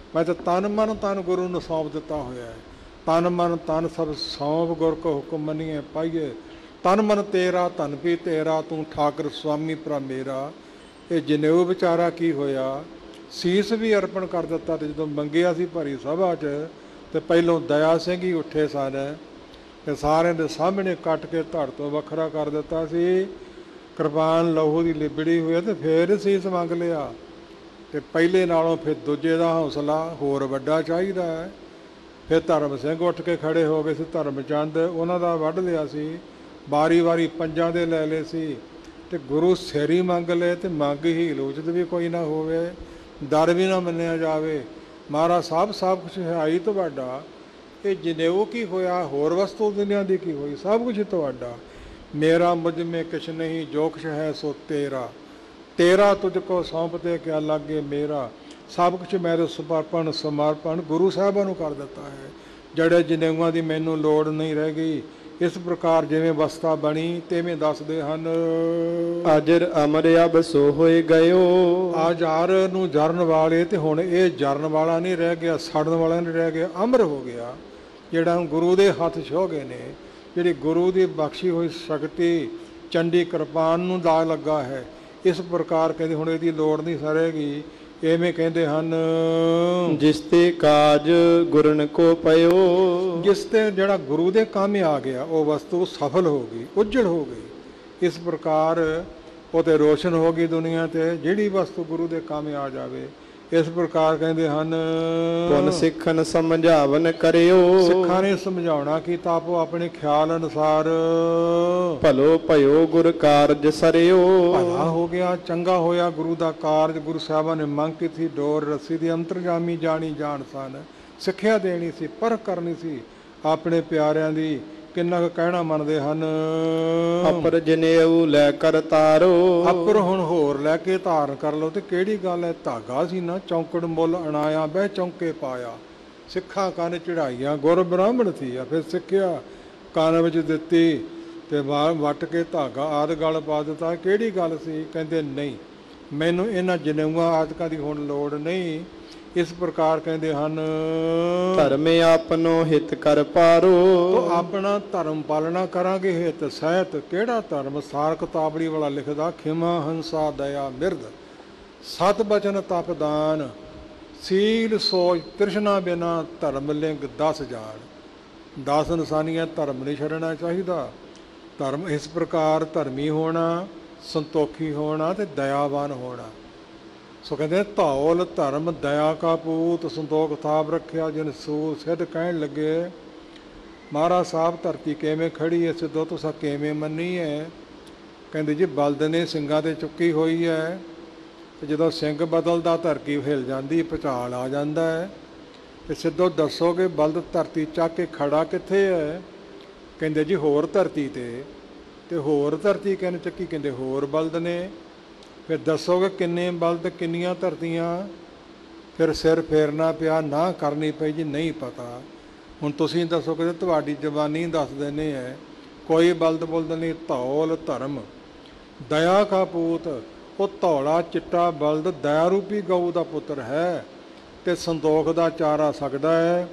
ਮੈਂ ਤਾਂ ਤਨ ਮਨ ਤਨ ਗੁਰੂ ਨੂੰ ਸੌਂਪ ਦਿੱਤਾ ਹੋਇਆ ਹੈ। ਤਨ ਮਨ ਤਨ ਸਭ ਸੌਂਪ ਗੁਰ ਕੋ ਹੁਕਮ ਮੰਨੀਏ ਪਾਈਏ। ਤਨ ਮਨ ਤੇਰਾ ਧਨ ਵੀ ਤੇਰਾ, ਤੂੰ ਠਾਕਰ ਸੁਆਮੀ ਭਰਾ ਮੇਰਾ। ਇਹ ਜਨੇਊ ਵਿਚਾਰਾ ਕੀ ਹੋਇਆ, ਸੀਸ ਵੀ ਅਰਪਣ ਕਰ ਦਿੱਤਾ। ਤੇ ਜਦੋਂ ਮੰਗਿਆ ਸੀ ਭਰੀ ਸਭਾ 'ਚ, ਤੇ ਪਹਿਲੋਂ ਦਇਆ ਸਿੰਘ ਹੀ ਉੱਠੇ ਸਨ ਤੇ ਸਾਰਿਆਂ ਦੇ ਸਾਹਮਣੇ ਕੱਟ ਕੇ ਧੜ ਤੋਂ ਵੱਖਰਾ ਕਰ ਦਿੱਤਾ ਸੀ। ਕਿਰਪਾਨ ਲਹੂ ਦੀ ਲਿਬੜੀ ਹੋਈ ਤੇ ਫਿਰ ਸੀਸ ਮੰਗ ਲਿਆ। ਤੇ ਪਹਿਲੇ ਨਾਲੋਂ ਫਿਰ ਦੂਜੇ ਦਾ ਹੌਸਲਾ ਹੋਰ ਵੱਡਾ ਚਾਹੀਦਾ ਹੈ। ਫਿਰ ਧਰਮ ਸਿੰਘ ਉੱਠ ਕੇ ਖੜੇ ਹੋ ਗਏ ਸੀ। ਧਰਮ ਚੰਦ ਉਹਨਾਂ ਦਾ ਵੱਢ ਲਿਆ ਸੀ, ਵਾਰੀ ਵਾਰੀ ਪੰਜਾਂ ਦੇ ਲੈ ਲਏ ਸੀ। ਤੇ ਗੁਰੂ ਸਿਰ ਮੰਗ ਲਏ ਤੇ ਮੰਗ ਹੀ ਲੋਚਿਤ ਵੀ ਕੋਈ ਨਾ ਹੋਵੇ, ਡਰ ਵੀ ਨਾ ਮੰਨਿਆ ਜਾਵੇ। ਮਹਾਰਾਜ ਸਾਹਿਬ ਸਭ ਕੁਛ ਹੈ ਹੀ ਤੁਹਾਡਾ। ਇਹ ਜਨੇਊ ਕੀ ਹੋਇਆ, ਹੋਰ ਵਸਤੂ ਦੁਨੀਆ ਦੀ ਕੀ ਹੋਈ, ਸਭ ਕੁਛ ਤੁਹਾਡਾ। ਮੇਰਾ ਮੁਝ ਮੇ ਕਿਛ ਨਹੀਂ, ਜੋ ਕੁਛ ਹੈ ਸੋ ਤੇਰਾ। ਤੇਰਾ ਤੁਝ ਕੋ ਸੌਂਪਦੇ ਕਿਆ ਲਾਗੇ ਮੇਰਾ। ਸਭ ਕੁਛ ਮੇਰੇ ਸਮਰਪਣ ਗੁਰੂ ਸਾਹਿਬਾਂ ਨੂੰ ਕਰ ਦਿੱਤਾ ਹੈ। ਜਿਹੜੇ ਜਨੇਊਆਂ ਦੀ ਮੈਨੂੰ ਲੋੜ ਨਹੀਂ ਰਹਿ ਗਈ। ਇਸ ਪ੍ਰਕਾਰ ਜਿਵੇਂ ਅਵਸਥਾ ਬਣੀ ਤਿਵੇਂ ਦੱਸਦੇ ਹਨ। ਅਜਰ ਅਮਰ ਅਬ ਸੋ ਹੋਏ ਗਇਓ। ਆਜ਼ਾਰ ਨੂੰ ਜਰਨ ਵਾਲੇ, ਤੇ ਹੁਣ ਇਹ ਜਰਨ ਵਾਲਾ ਨਹੀਂ ਰਹਿ ਗਿਆ, ਸੜਨ ਵਾਲਾ ਨਹੀਂ ਰਹਿ ਗਿਆ, ਅਮਰ ਹੋ ਗਿਆ। ਜਿਹੜਾ ਗੁਰੂ ਦੇ ਹੱਥ ਛੋਹ ਗਏ ਨੇ, ਜਿਹੜੀ ਗੁਰੂ ਦੀ ਬਖਸ਼ੀ ਹੋਈ ਸ਼ਕਤੀ ਚੰਡੀ ਕਿਰਪਾਨ ਨੂੰ ਦਾ ਲੱਗਾ ਹੈ। ਇਸ ਪ੍ਰਕਾਰ ਕਹਿੰਦੇ ਹੁਣ ਇਹਦੀ ਲੋੜ ਨਹੀਂ ਸਰੇਗੀ। ਐਵੇਂ ਕਹਿੰਦੇ ਹਨ, ਜਿਸ ਤੇ ਕਾਜ ਗੁਰਨ ਕੋ ਪਇਓ। ਜਿਸ ਤੇ ਜਿਹੜਾ ਗੁਰੂ ਦੇ ਕੰਮ ਆ ਗਿਆ, ਉਹ ਵਸਤੂ ਸਫਲ ਹੋ ਗਈ, ਉੱਜੜ ਹੋ ਗਈ। ਇਸ ਪ੍ਰਕਾਰ ਉਹ ਤੇ ਰੋਸ਼ਨ ਹੋ ਗਈ ਦੁਨੀਆ ਤੇ, ਜਿਹੜੀ ਵਸਤੂ ਗੁਰੂ ਦੇ ਕੰਮ ਆ ਜਾਵੇ। ਇਸ ਪ੍ਰਕਾਰ ਕਹਿੰਦੇ ਹਨ, ਪੁਨ ਸਿੱਖਨ ਸਮਝਾਵਨ ਕਰਿਓ। ਸਿੱਖਾਂ ਨੇ ਸਮਝਾਉਣਾ ਕੀਤਾ ਆਪੋ ਆਪਣੇ ਖਿਆਲ ਅਨੁਸਾਰ। ਭਲੋ ਭਇਓ ਗੁਰ ਕਾਰਜ ਸਰਿਓ। ਭਲਾ ਹੋ ਗਿਆ, ਚੰਗਾ ਹੋਇਆ ਗੁਰੂ ਦਾ ਕਾਰਜ। ਗੁਰੂ ਸਾਹਿਬਾਂ ਨੇ ਮੰਗ ਕੀਤੀ ਡੋਰ ਰੱਸੀ ਦੀ, ਅੰਤਰਜਾਮੀ ਜਾਣੀ ਜਾਣ ਸਨ। ਸਿੱਖਿਆ ਦੇਣੀ ਸੀ, ਪਰਖ ਕਰਨੀ ਸੀ ਆਪਣੇ ਪਿਆਰਿਆਂ ਦੀ। ਕਿੰਨਾ ਕੁ ਕਹਿਣਾ ਮੰਨਦੇ ਹਨ। ਅਪਰ ਜਨੇਊ ਲੈ ਕਰ ਤਾਰੋ। ਅਪਰ ਹੁਣ ਹੋਰ ਲੈ ਕੇ ਧਾਰਨ ਕਰ ਲਓ। ਤੇ ਕਿਹੜੀ ਗੱਲ ਹੈ, ਧਾਗਾ ਸੀ ਨਾ ਚੌਂਕੜ ਮੁੱਲ ਅਣਾਇਆ, ਬਹਿ ਚੌਂਕੇ ਪਾਇਆ। ਸਿੱਖਾਂ ਕੰਨ ਚੜਾਈਆਂ, ਗੁਰ ਬ੍ਰਾਹਮਣ ਸੀ ਆ। ਫਿਰ ਸਿੱਖਿਆ ਕੰਨ ਵਿੱਚ ਦਿੱਤੀ ਤੇ ਵੱਟ ਕੇ ਧਾਗਾ ਆਦਿ ਗਲ ਪਾ ਦਿੱਤਾ। ਕਿਹੜੀ ਗੱਲ ਸੀ? ਕਹਿੰਦੇ ਨਹੀਂ, ਮੈਨੂੰ ਇਹਨਾਂ ਜਨੇਊਆਂ ਆਦਿਕਾਂ ਦੀ ਹੁਣ ਲੋੜ ਨਹੀਂ। ਇਸ ਪ੍ਰਕਾਰ ਕਹਿੰਦੇ ਹਨ, ਧਰਮੇ ਆਪਨੋ ਹਿਤ ਕਰ ਪਾਰੋ। ਤੋ ਆਪਣਾ ਧਰਮ ਪਾਲਣਾ ਕਰਾਂਗੇ, ਹਿਤ ਸਹਿਤ। ਕਿਹੜਾ ਧਰਮ? ਸਾਰ ਕਿਤਾਬੜੀ ਵਾਲਾ ਲਿਖਦਾ, ਖਿਮਾ ਹੰਸਾ ਦਇਆ ਮਿਰਦ ਸਤ ਬਚਨ ਤਪ ਦਾਨ ਸੀਲ ਸੋਚ ਤ੍ਰਿਸ਼ਨਾ ਬਿਨਾ ਧਰਮ ਲਿੰਗ 10 ਜਾਣ। 10 ਨਿਸ਼ਾਨੀਆਂ ਧਰਮ ਨਹੀਂ ਛੱਡਣਾ ਚਾਹੀਦਾ। ਧਰਮ ਇਸ ਪ੍ਰਕਾਰ ਧਰਮੀ ਹੋਣਾ, ਸੰਤੋਖੀ ਹੋਣਾ ਤੇ ਦਇਆਵਾਨ ਹੋਣਾ। ਸੋ ਕਹਿੰਦੇ ਧੌਲ ਧਰਮ ਦਇਆ ਕਾ ਪੂਤ, ਸੰਤੋਖ ਥਾਪ ਰੱਖਿਆ ਜਿਨ ਸੂਰ ਸਿੱਧ। ਕਹਿਣ ਲੱਗੇ ਮਹਾਰਾਜ ਸਾਹਿਬ ਧਰਤੀ ਕਿਵੇਂ ਖੜੀ ਹੈ, ਸਿੱਧੋ ਤੁਸੀਂ ਕਿਵੇਂ ਮੰਨੀ ਹੈ? ਕਹਿੰਦੇ ਜੀ ਬਲਦ ਨੇ ਸਿੰਘਾਂ 'ਤੇ ਚੁੱਕੀ ਹੋਈ ਹੈ, ਤੇ ਜਦੋਂ ਸਿੰਘ ਬਦਲਦਾ ਧਰਤੀ ਹਿਲ ਜਾਂਦੀ, ਭੁਚਾਲ ਆ ਜਾਂਦਾ ਹੈ। ਤੇ ਸਿੱਧੋ ਦੱਸੋਗੇ ਬਲਦ ਧਰਤੀ ਚੱਕ ਕੇ ਖੜਾ ਕਿੱਥੇ ਹੈ? ਕਹਿੰਦੇ ਜੀ ਹੋਰ ਧਰਤੀ 'ਤੇ। ਤੇ ਹੋਰ ਧਰਤੀ ਕਹਿੰਦੇ ਚੱਕੀ, ਕਹਿੰਦੇ ਹੋਰ ਬਲਦ ਨੇ। ਫਿਰ ਦੱਸੋਗੇ ਕਿੰਨੇ ਬਲਦ, ਕਿੰਨੀਆਂ ਧਰਤੀਆਂ? ਫਿਰ ਸਿਰ ਫੇਰਨਾ ਪਿਆ, ਨਾ ਕਰਨੀ ਪਈ ਜੀ ਨਹੀਂ ਪਤਾ। ਹੁਣ ਤੁਸੀਂ ਦੱਸੋਗੇ, ਤੁਹਾਡੀ ਜ਼ਬਾਨੀ ਦੱਸ ਦਿੰਦੇ ਹੈ। ਕੋਈ ਬਲਦ ਬੁਲਦ ਨਹੀਂ। ਧੌਲ ਧਰਮ ਦਇਆ ਕਾ ਪੂਤ। ਉਹ ਧੌਲਾ ਚਿੱਟਾ ਬਲਦ ਦਇਆ ਰੂਪੀ ਗਊ ਦਾ ਪੁੱਤਰ ਹੈ ਤੇ ਸੰਤੋਖ ਦਾ ਚਾਰਾ ਸਕਦਾ ਹੈ।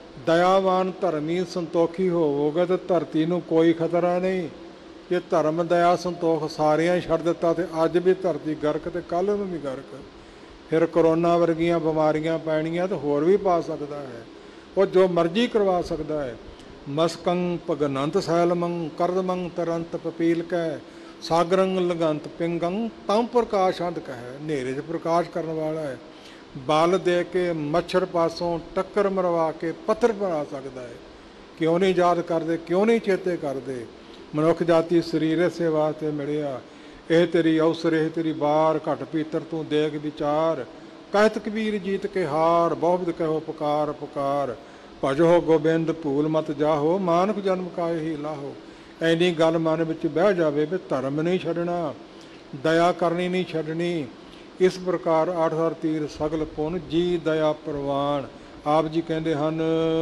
ਦਇਆਵਾਨ ਧਰਮੀ ਸੰਤੋਖੀ ਹੋਵੋਗੇ ਤਾਂ ਧਰਤੀ ਨੂੰ ਕੋਈ ਖਤਰਾ ਨਹੀਂ। ਜੇ ਧਰਮ ਦਇਆ ਸੰਤੋਖ ਸਾਰਿਆਂ ਹੀ ਛੱਡ ਦਿੱਤਾ ਤੇ ਅੱਜ ਵੀ ਧਰਤੀ ਗਰਕ ਤੇ ਕੱਲ੍ਹ ਨੂੰ ਵੀ ਗਰਕ। ਫਿਰ ਕਰੋਨਾ ਵਰਗੀਆਂ ਬਿਮਾਰੀਆਂ ਪੈਣੀਆਂ ਤਾਂ ਹੋਰ ਵੀ ਪਾ ਸਕਦਾ ਹੈ। ਉਹ ਜੋ ਮਰਜ਼ੀ ਕਰਵਾ ਸਕਦਾ ਹੈ। ਮਸਕੰ ਭਗਨੰਤ ਸੈਲਮੰ ਕਰਦਮੰ ਤਰੰਤ ਪਪੀਲ ਕੈ ਸਾਗਰੰ ਲਗੰਤ ਪਿੰਗੰ ਤੰ ਪ੍ਰਕਾਸ਼ ਅੰਧ ਕਹੈ। ਹਨੇਰੇ 'ਚ ਪ੍ਰਕਾਸ਼ ਕਰਨ ਵਾਲਾ ਹੈ। ਬਲ ਦੇ ਕੇ ਮੱਛਰ ਪਾਸੋਂ ਟੱਕਰ ਮਰਵਾ ਕੇ ਪੱਥਰ ਬਣਾ ਸਕਦਾ ਹੈ। ਕਿਉਂ ਨਹੀਂ ਯਾਦ ਕਰਦੇ, ਕਿਉਂ ਨਹੀਂ ਚੇਤੇ ਕਰਦੇ? ਮਨੁੱਖ ਜਾਤੀ ਸਰੀਰ ਇਸੇ ਵਾਸਤੇ ਮਿਲਿਆ। ਇਹ ਤੇਰੀ ਅਵਸਰ, ਇਹ ਤੇਰੀ ਬਾਰ, ਘਟ ਪੀਤਰ ਤੂੰ ਦੇਖ ਵਿਚਾਰ। ਕਹਿਤ ਕਬੀਰ ਜੀਤ ਕੇ ਹਾਰ, ਬਹੁਬਦ ਕਹੋ ਪੁਕਾਰ ਪੁਕਾਰ। ਭਜੋ ਗੋਬਿੰਦ ਭੂਲ ਮਤ ਜਾਹੋ, ਮਾਨਕ ਜਨਮ ਕਾਇ ਹੀ ਲਾਹੋ। ਐਨੀ ਗੱਲ ਮਨ ਵਿੱਚ ਬਹਿ ਜਾਵੇ ਵੀ ਧਰਮ ਨਹੀਂ ਛੱਡਣਾ, ਦਇਆ ਕਰਨੀ ਨਹੀਂ ਛੱਡਣੀ। ਇਸ ਪ੍ਰਕਾਰ 8 ਤੀਰ ਸਗਲ ਪੁੰਨ ਜੀ ਦਇਆ ਪ੍ਰਵਾਨ। ਆਪ ਜੀ ਕਹਿੰਦੇ ਹਨ,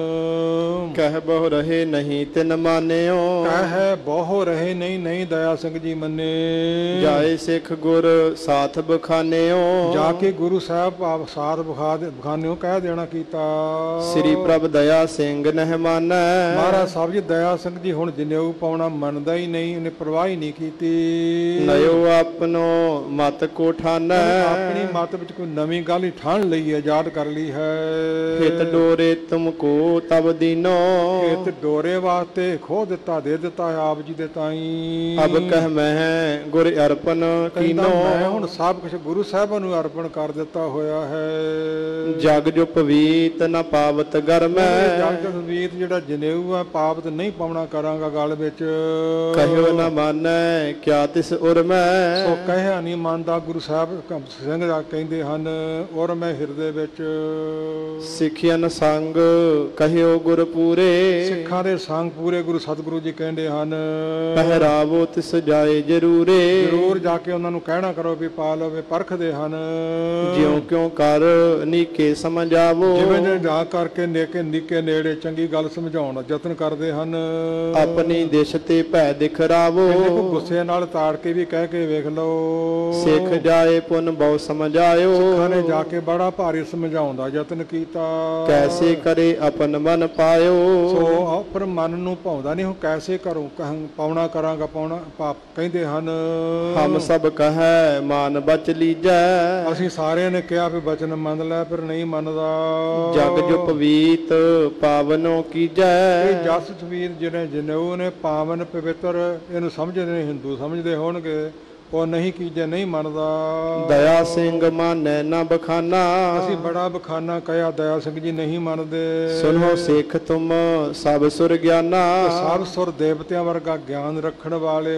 ਕਹਿ ਬਹੁ ਰਹੇ ਨਹੀਂ ਤਿਨ ਮਾਨਿਓ, ਕਹਿ ਬਹੁ ਰਹੇ ਨਹੀਂ ਨਹੀਂ ਦਇਆ ਸਿੰਘ ਜੀ ਮੰਨੇ। ਜਾਏ ਸਿੱਖ ਗੁਰ ਸਾਥ ਬਖਾਨਿਓ, ਜਾ ਕੇ ਗੁਰੂ ਸਾਹਿਬ ਆਪ ਸਾਥ ਬਖਾਨਿਓ ਕਹਿ ਦੇਣਾ ਕੀਤਾ। ਸ੍ਰੀ ਪ੍ਰਭ ਦਇਆ ਸਿੰਘ ਨਹਿ ਮਾਨੈ, ਮਹਾਰਾਜ ਸਾਹਿਬ ਜੀ ਦਇਆ ਸਿੰਘ ਜੀ ਹੁਣ ਜਨੇਊ ਪਾਉਣਾ ਮੰਨਦਾ ਹੀ ਨਹੀਂ, ਉਹਨੇ ਪਰਵਾਹ ਹੀ ਨਹੀਂ ਕੀਤੀ। ਨਯੋ ਆਪਨੋ ਮਤ ਕੋ ਠਾਨੈ, ਆਪਣੀ ਮਤ ਵਿੱਚ ਕੋਈ ਨਵੀਂ ਗੱਲ ਹੀ ਠਾਣ ਲਈ ਹੈ, ਯਾਦ ਕਰ ਲਈ ਹੈ। ਹਿਤ ਡੋਰੇ ਤੁਮ ਕੋ ਤਬ ਦੀਨੋ, ਹਿਤ ਡੋਰੇ ਵਾਸਤੇ ਖੋ ਦਿੱਤਾ ਦੇ ਦਿੱਤਾ ਹੈ ਆਪ ਜੀ ਦੇ ਤਾਈ। ਅਬ ਕਹਿ ਮੈਂ ਗੁਰ ਅਰਪਨ ਕੀਨੋ, ਮੈਂ ਹੁਣ ਸਭ ਕੁਝ ਗੁਰੂ ਸਾਹਿਬਾਂ ਨੂੰ ਅਰਪਣ ਕਰ ਦਿੱਤਾ ਹੋਇਆ ਹੈ। ਜਗ ਜੋ ਪਵੀਤ ਨ ਪਾਵਤ ਗਰਮੈ, ਜਗ ਪਵੀਤ ਜਿਹੜਾ ਜਨੇਊ ਹੈ ਪਾਵਤ ਨਹੀਂ ਪਾਉਣਾ ਕਰਾਂਗਾ ਗਲ ਵਿੱਚ। ਕਹਿਓ ਨ ਮਾਨੈ ਕਿਆ ਤਿਸ ਉਰਮੈ, ਸੋ ਕਹਿਆ ਨਹੀਂ ਮੰਨਦਾ ਗੁਰੂ ਸਾਹਿਬ ਸਿੰਘ ਦਾ ਕਹਿੰਦੇ ਹਨ, ਔਰ ਮੈਂ ਹਿਰਦੇ ਵਿੱਚ। ਸਿੱਖਿਅਨ ਸੰਗ ਕਹਿਓ ਗੁਰ ਪੂਰੇ, ਸਿੱਖਾਂ ਦੇ ਸੰਗ ਪੂਰੇ ਗੁਰੂ ਸਤਿਗੁਰੂ ਜੀ ਕਹਿੰਦੇ ਹਨ। ਪਹਿਰਾਵੋ ਤਿਸ ਜਾਏ ਜਰੂਰੇ, ਜ਼ਰੂਰ ਜਾ ਕੇ ਉਹਨਾਂ ਨੂੰ ਕਹਿਣਾ ਕਰੋ ਵੀ ਪਾ ਲਵੇ, ਪਰਖਦੇ ਹਨ। ਜਿਉ ਕਿਉ ਕਰ ਨੀਕੇ ਸਮਝਾਵੋ, ਜਿਵੇਂ ਜਿਵੇਂ ਜਾ ਕਰਕੇ ਨੇਕੇ ਨਿੱਕੇ ਨੇੜੇ ਚੰਗੀ ਗੱਲ ਸਮਝਾਉਣ ਦਾ ਯਤਨ ਕਰਦੇ ਹਨ। ਆਪਣੀ ਦਿਸ਼ ਤੇ ਭੈ ਦਿਖਰਾਵੋ, ਗੁੱਸੇ ਨਾਲ ਤਾੜ ਕੇ ਵੀ ਕਹਿ ਕੇ ਵੇਖ ਲਓ। ਸਿੱਖ ਜਾਏ ਪੁਨ ਬਹੁ ਸਮਝਾਇਓ, ਸਿੱਖਾਂ ਨੇ ਜਾ ਕੇ ਬੜਾ ਭਾਰੀ ਸਮਝਾਉਣ ਦਾ ਯਤਨ ਕੀਤਾ। ਕੈਸੇ ਕਰੇ ਆਪਨ ਮਨ ਪਾਇਓ, ਸੋ ਪਰ ਮਨ ਨੂੰ ਭਾਉਂਦਾ ਨਹੀਂ, ਹੁਣ ਕੈਸੇ ਕਰੂੰ ਪਾਉਣਾ ਕਰਾਂਗਾ ਪਾਉਣਾ ਕਹਿੰਦੇ ਹਨ। ਹਮ ਸਭ ਕਹੈ ਮਾਨ ਬਚ ਲੀਜੈ, ਅਸੀਂ ਸਾਰਿਆਂ ਨੇ ਕਿਹਾ ਵੀ ਬਚਨ ਮੰਨ ਲੈ, ਪਰ ਨਹੀਂ ਮੰਨਦਾ। ਜਗ ਜੋ ਪਵੀਤ ਪਾਵਨੋ ਕੀਜੈ, ਇਹ ਜਸ ਤਵੀਰ ਜਿਹੜੇ ਜਨੇਊ ਨੇ ਪਾਵਨ ਪਵਿੱਤਰ ਇਹਨੂੰ ਸਮਝਦੇ ਨੇ, ਹਿੰਦੂ ਸਮਝਦੇ ਹੋਣਗੇ, ਉਹ ਨਹੀਂ ਕੀਜੇ ਨਹੀਂ ਮੰਨਦਾ। ਦਇਆ ਸਿੰਘ ਮਾਨੈ ਨਾ ਬਖਾਨਾ, ਅਸੀਂ ਬੜਾ ਬਖਾਨਾ ਕਹਿਆ, ਦਇਆ ਸਿੰਘ ਜੀ ਨਹੀਂ ਮੰਨਦੇ। ਸੁਨੋ ਸਿੱਖ ਤੁਮ ਸਭ ਸੁਰ ਗਿਆਨਾ, ਸਭ ਸੁਰ ਦੇਵਤਿਆਂ ਵਰਗਾ ਗਿਆਨ ਰੱਖਣ ਵਾਲੇ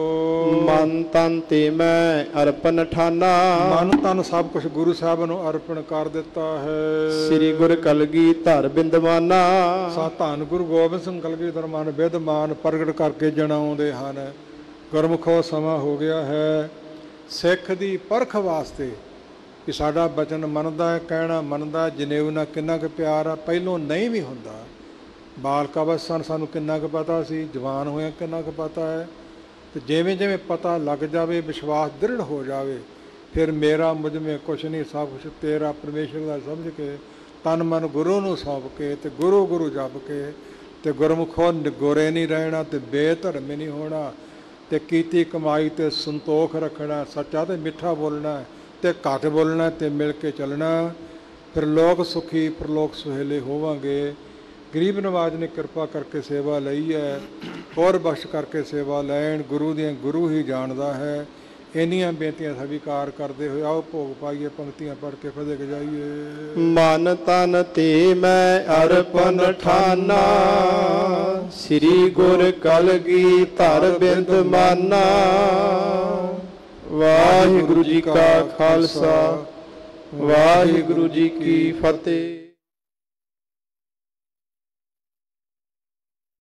ਹੋ। ਮਨ ਤਨ ਤੇ ਮੈਂ ਅਰਪਨ ਠਾਨਾ, ਮਨ ਤਨ ਸਭ ਕੁਝ ਗੁਰੂ ਸਾਹਿਬ ਨੂੰ ਅਰਪਣ ਕਰ ਦਿੱਤਾ ਹੈ। ਸ੍ਰੀ ਗੁਰ ਕਲਗੀ ਧਰ ਬਿੰਦਮਾਨਾ, ਸਾ ਧੰਨ ਗੁਰੂ ਗੋਬਿੰਦ ਸਿੰਘ ਕਲਗੀਧਰ ਮਨ ਵਿਦਮਾਨ ਪ੍ਰਗਟ ਕਰਕੇ ਜਣਾਉਂਦੇ ਹਨ। ਗੁਰਮੁਖੋ ਸਮਾਂ ਹੋ ਗਿਆ ਹੈ ਸਿੱਖ ਦੀ ਪਰਖ ਵਾਸਤੇ ਕਿ ਸਾਡਾ ਬਚਨ ਮੰਨਦਾ ਹੈ, ਕਹਿਣਾ ਮੰਨਦਾ, ਜਨੇਊ ਨਾਲ ਕਿੰਨਾ ਕੁ ਪਿਆਰ ਆ। ਪਹਿਲੋਂ ਨਹੀਂ ਵੀ ਹੁੰਦਾ, ਬਾਲਕ ਅਵਸਥਾ ਸਾਨੂੰ ਕਿੰਨਾ ਕੁ ਪਤਾ ਸੀ, ਜਵਾਨ ਹੋਇਆ ਕਿੰਨਾ ਕੁ ਪਤਾ ਹੈ। ਤੇ ਜਿਵੇਂ ਜਿਵੇਂ ਪਤਾ ਲੱਗ ਜਾਵੇ, ਵਿਸ਼ਵਾਸ ਦ੍ਰਿੜ ਹੋ ਜਾਵੇ, ਫਿਰ ਮੇਰਾ ਮੁਝ ਮੇ ਕੁਛ ਨਹੀਂ, ਸਭ ਕੁਛ ਤੇਰਾ ਪਰਮੇਸ਼ਰ ਦਾ ਸਮਝ ਕੇ ਤਨ ਮਨ ਗੁਰੂ ਨੂੰ ਸੌਂਪ ਕੇ ਤੇ ਗੁਰੂ ਗੁਰੂ ਜਪ ਕੇ ਤੇ ਗੁਰਮੁਖੋਂ ਗੋਰੇ ਨਹੀਂ ਰਹਿਣਾ ਤੇ ਬੇਧਰਮੀ ਨਹੀਂ ਹੋਣਾ ਤੇ ਕੀਤੀ ਕਮਾਈ ਤੇ ਸੰਤੋਖ ਰੱਖਣਾ, ਸੱਚਾ ਤੇ ਮਿੱਠਾ ਬੋਲਣਾ ਤੇ ਘੱਟ ਬੋਲਣਾ ਤੇ ਮਿਲ ਕੇ ਚੱਲਣਾ। ਫਿਰ ਲੋਕ ਸੁਖੀ ਪ੍ਰਲੋਕ ਸੁਹੇਲੇ ਹੋਵਾਂਗੇ। ਗਰੀਬ ਨਵਾਜ ਨੇ ਕਿਰਪਾ ਕਰਕੇ ਸੇਵਾ ਲਈ ਹੈ, ਹੋਰ ਬਖਸ਼ ਕਰਕੇ ਸੇਵਾ ਲੈਣ। ਗੁਰੂ ਦੀਆਂ ਗੁਰੂ ਹੀ ਜਾਣਦਾ ਹੈ। ਇੰਨੀਆਂ ਬੇਨਤੀਆਂ ਸਵੀਕਾਰ ਕਰਦੇ ਹੋਏ ਆਓ ਭੋਗ ਪਾਈਏ, ਪੰਕਤੀਆਂ ਪੜ੍ਹ ਕੇ ਫਤਿਹ ਗਜਾਈਏ। ਮਨ ਤਨ ਤੇ ਮੈਂ ਅਰਪਨ ਠਾਨਾ, ਸ੍ਰੀ ਗੁਰ ਕਲਗੀ ਧਰ ਬਿੰਦ ਮਾਨਾ। ਵਾਹਿਗੁਰੂ ਜੀ ਕਾ ਖਾਲਸਾ, ਵਾਹਿਗੁਰੂ ਜੀ ਕੀ ਫਤਿਹ।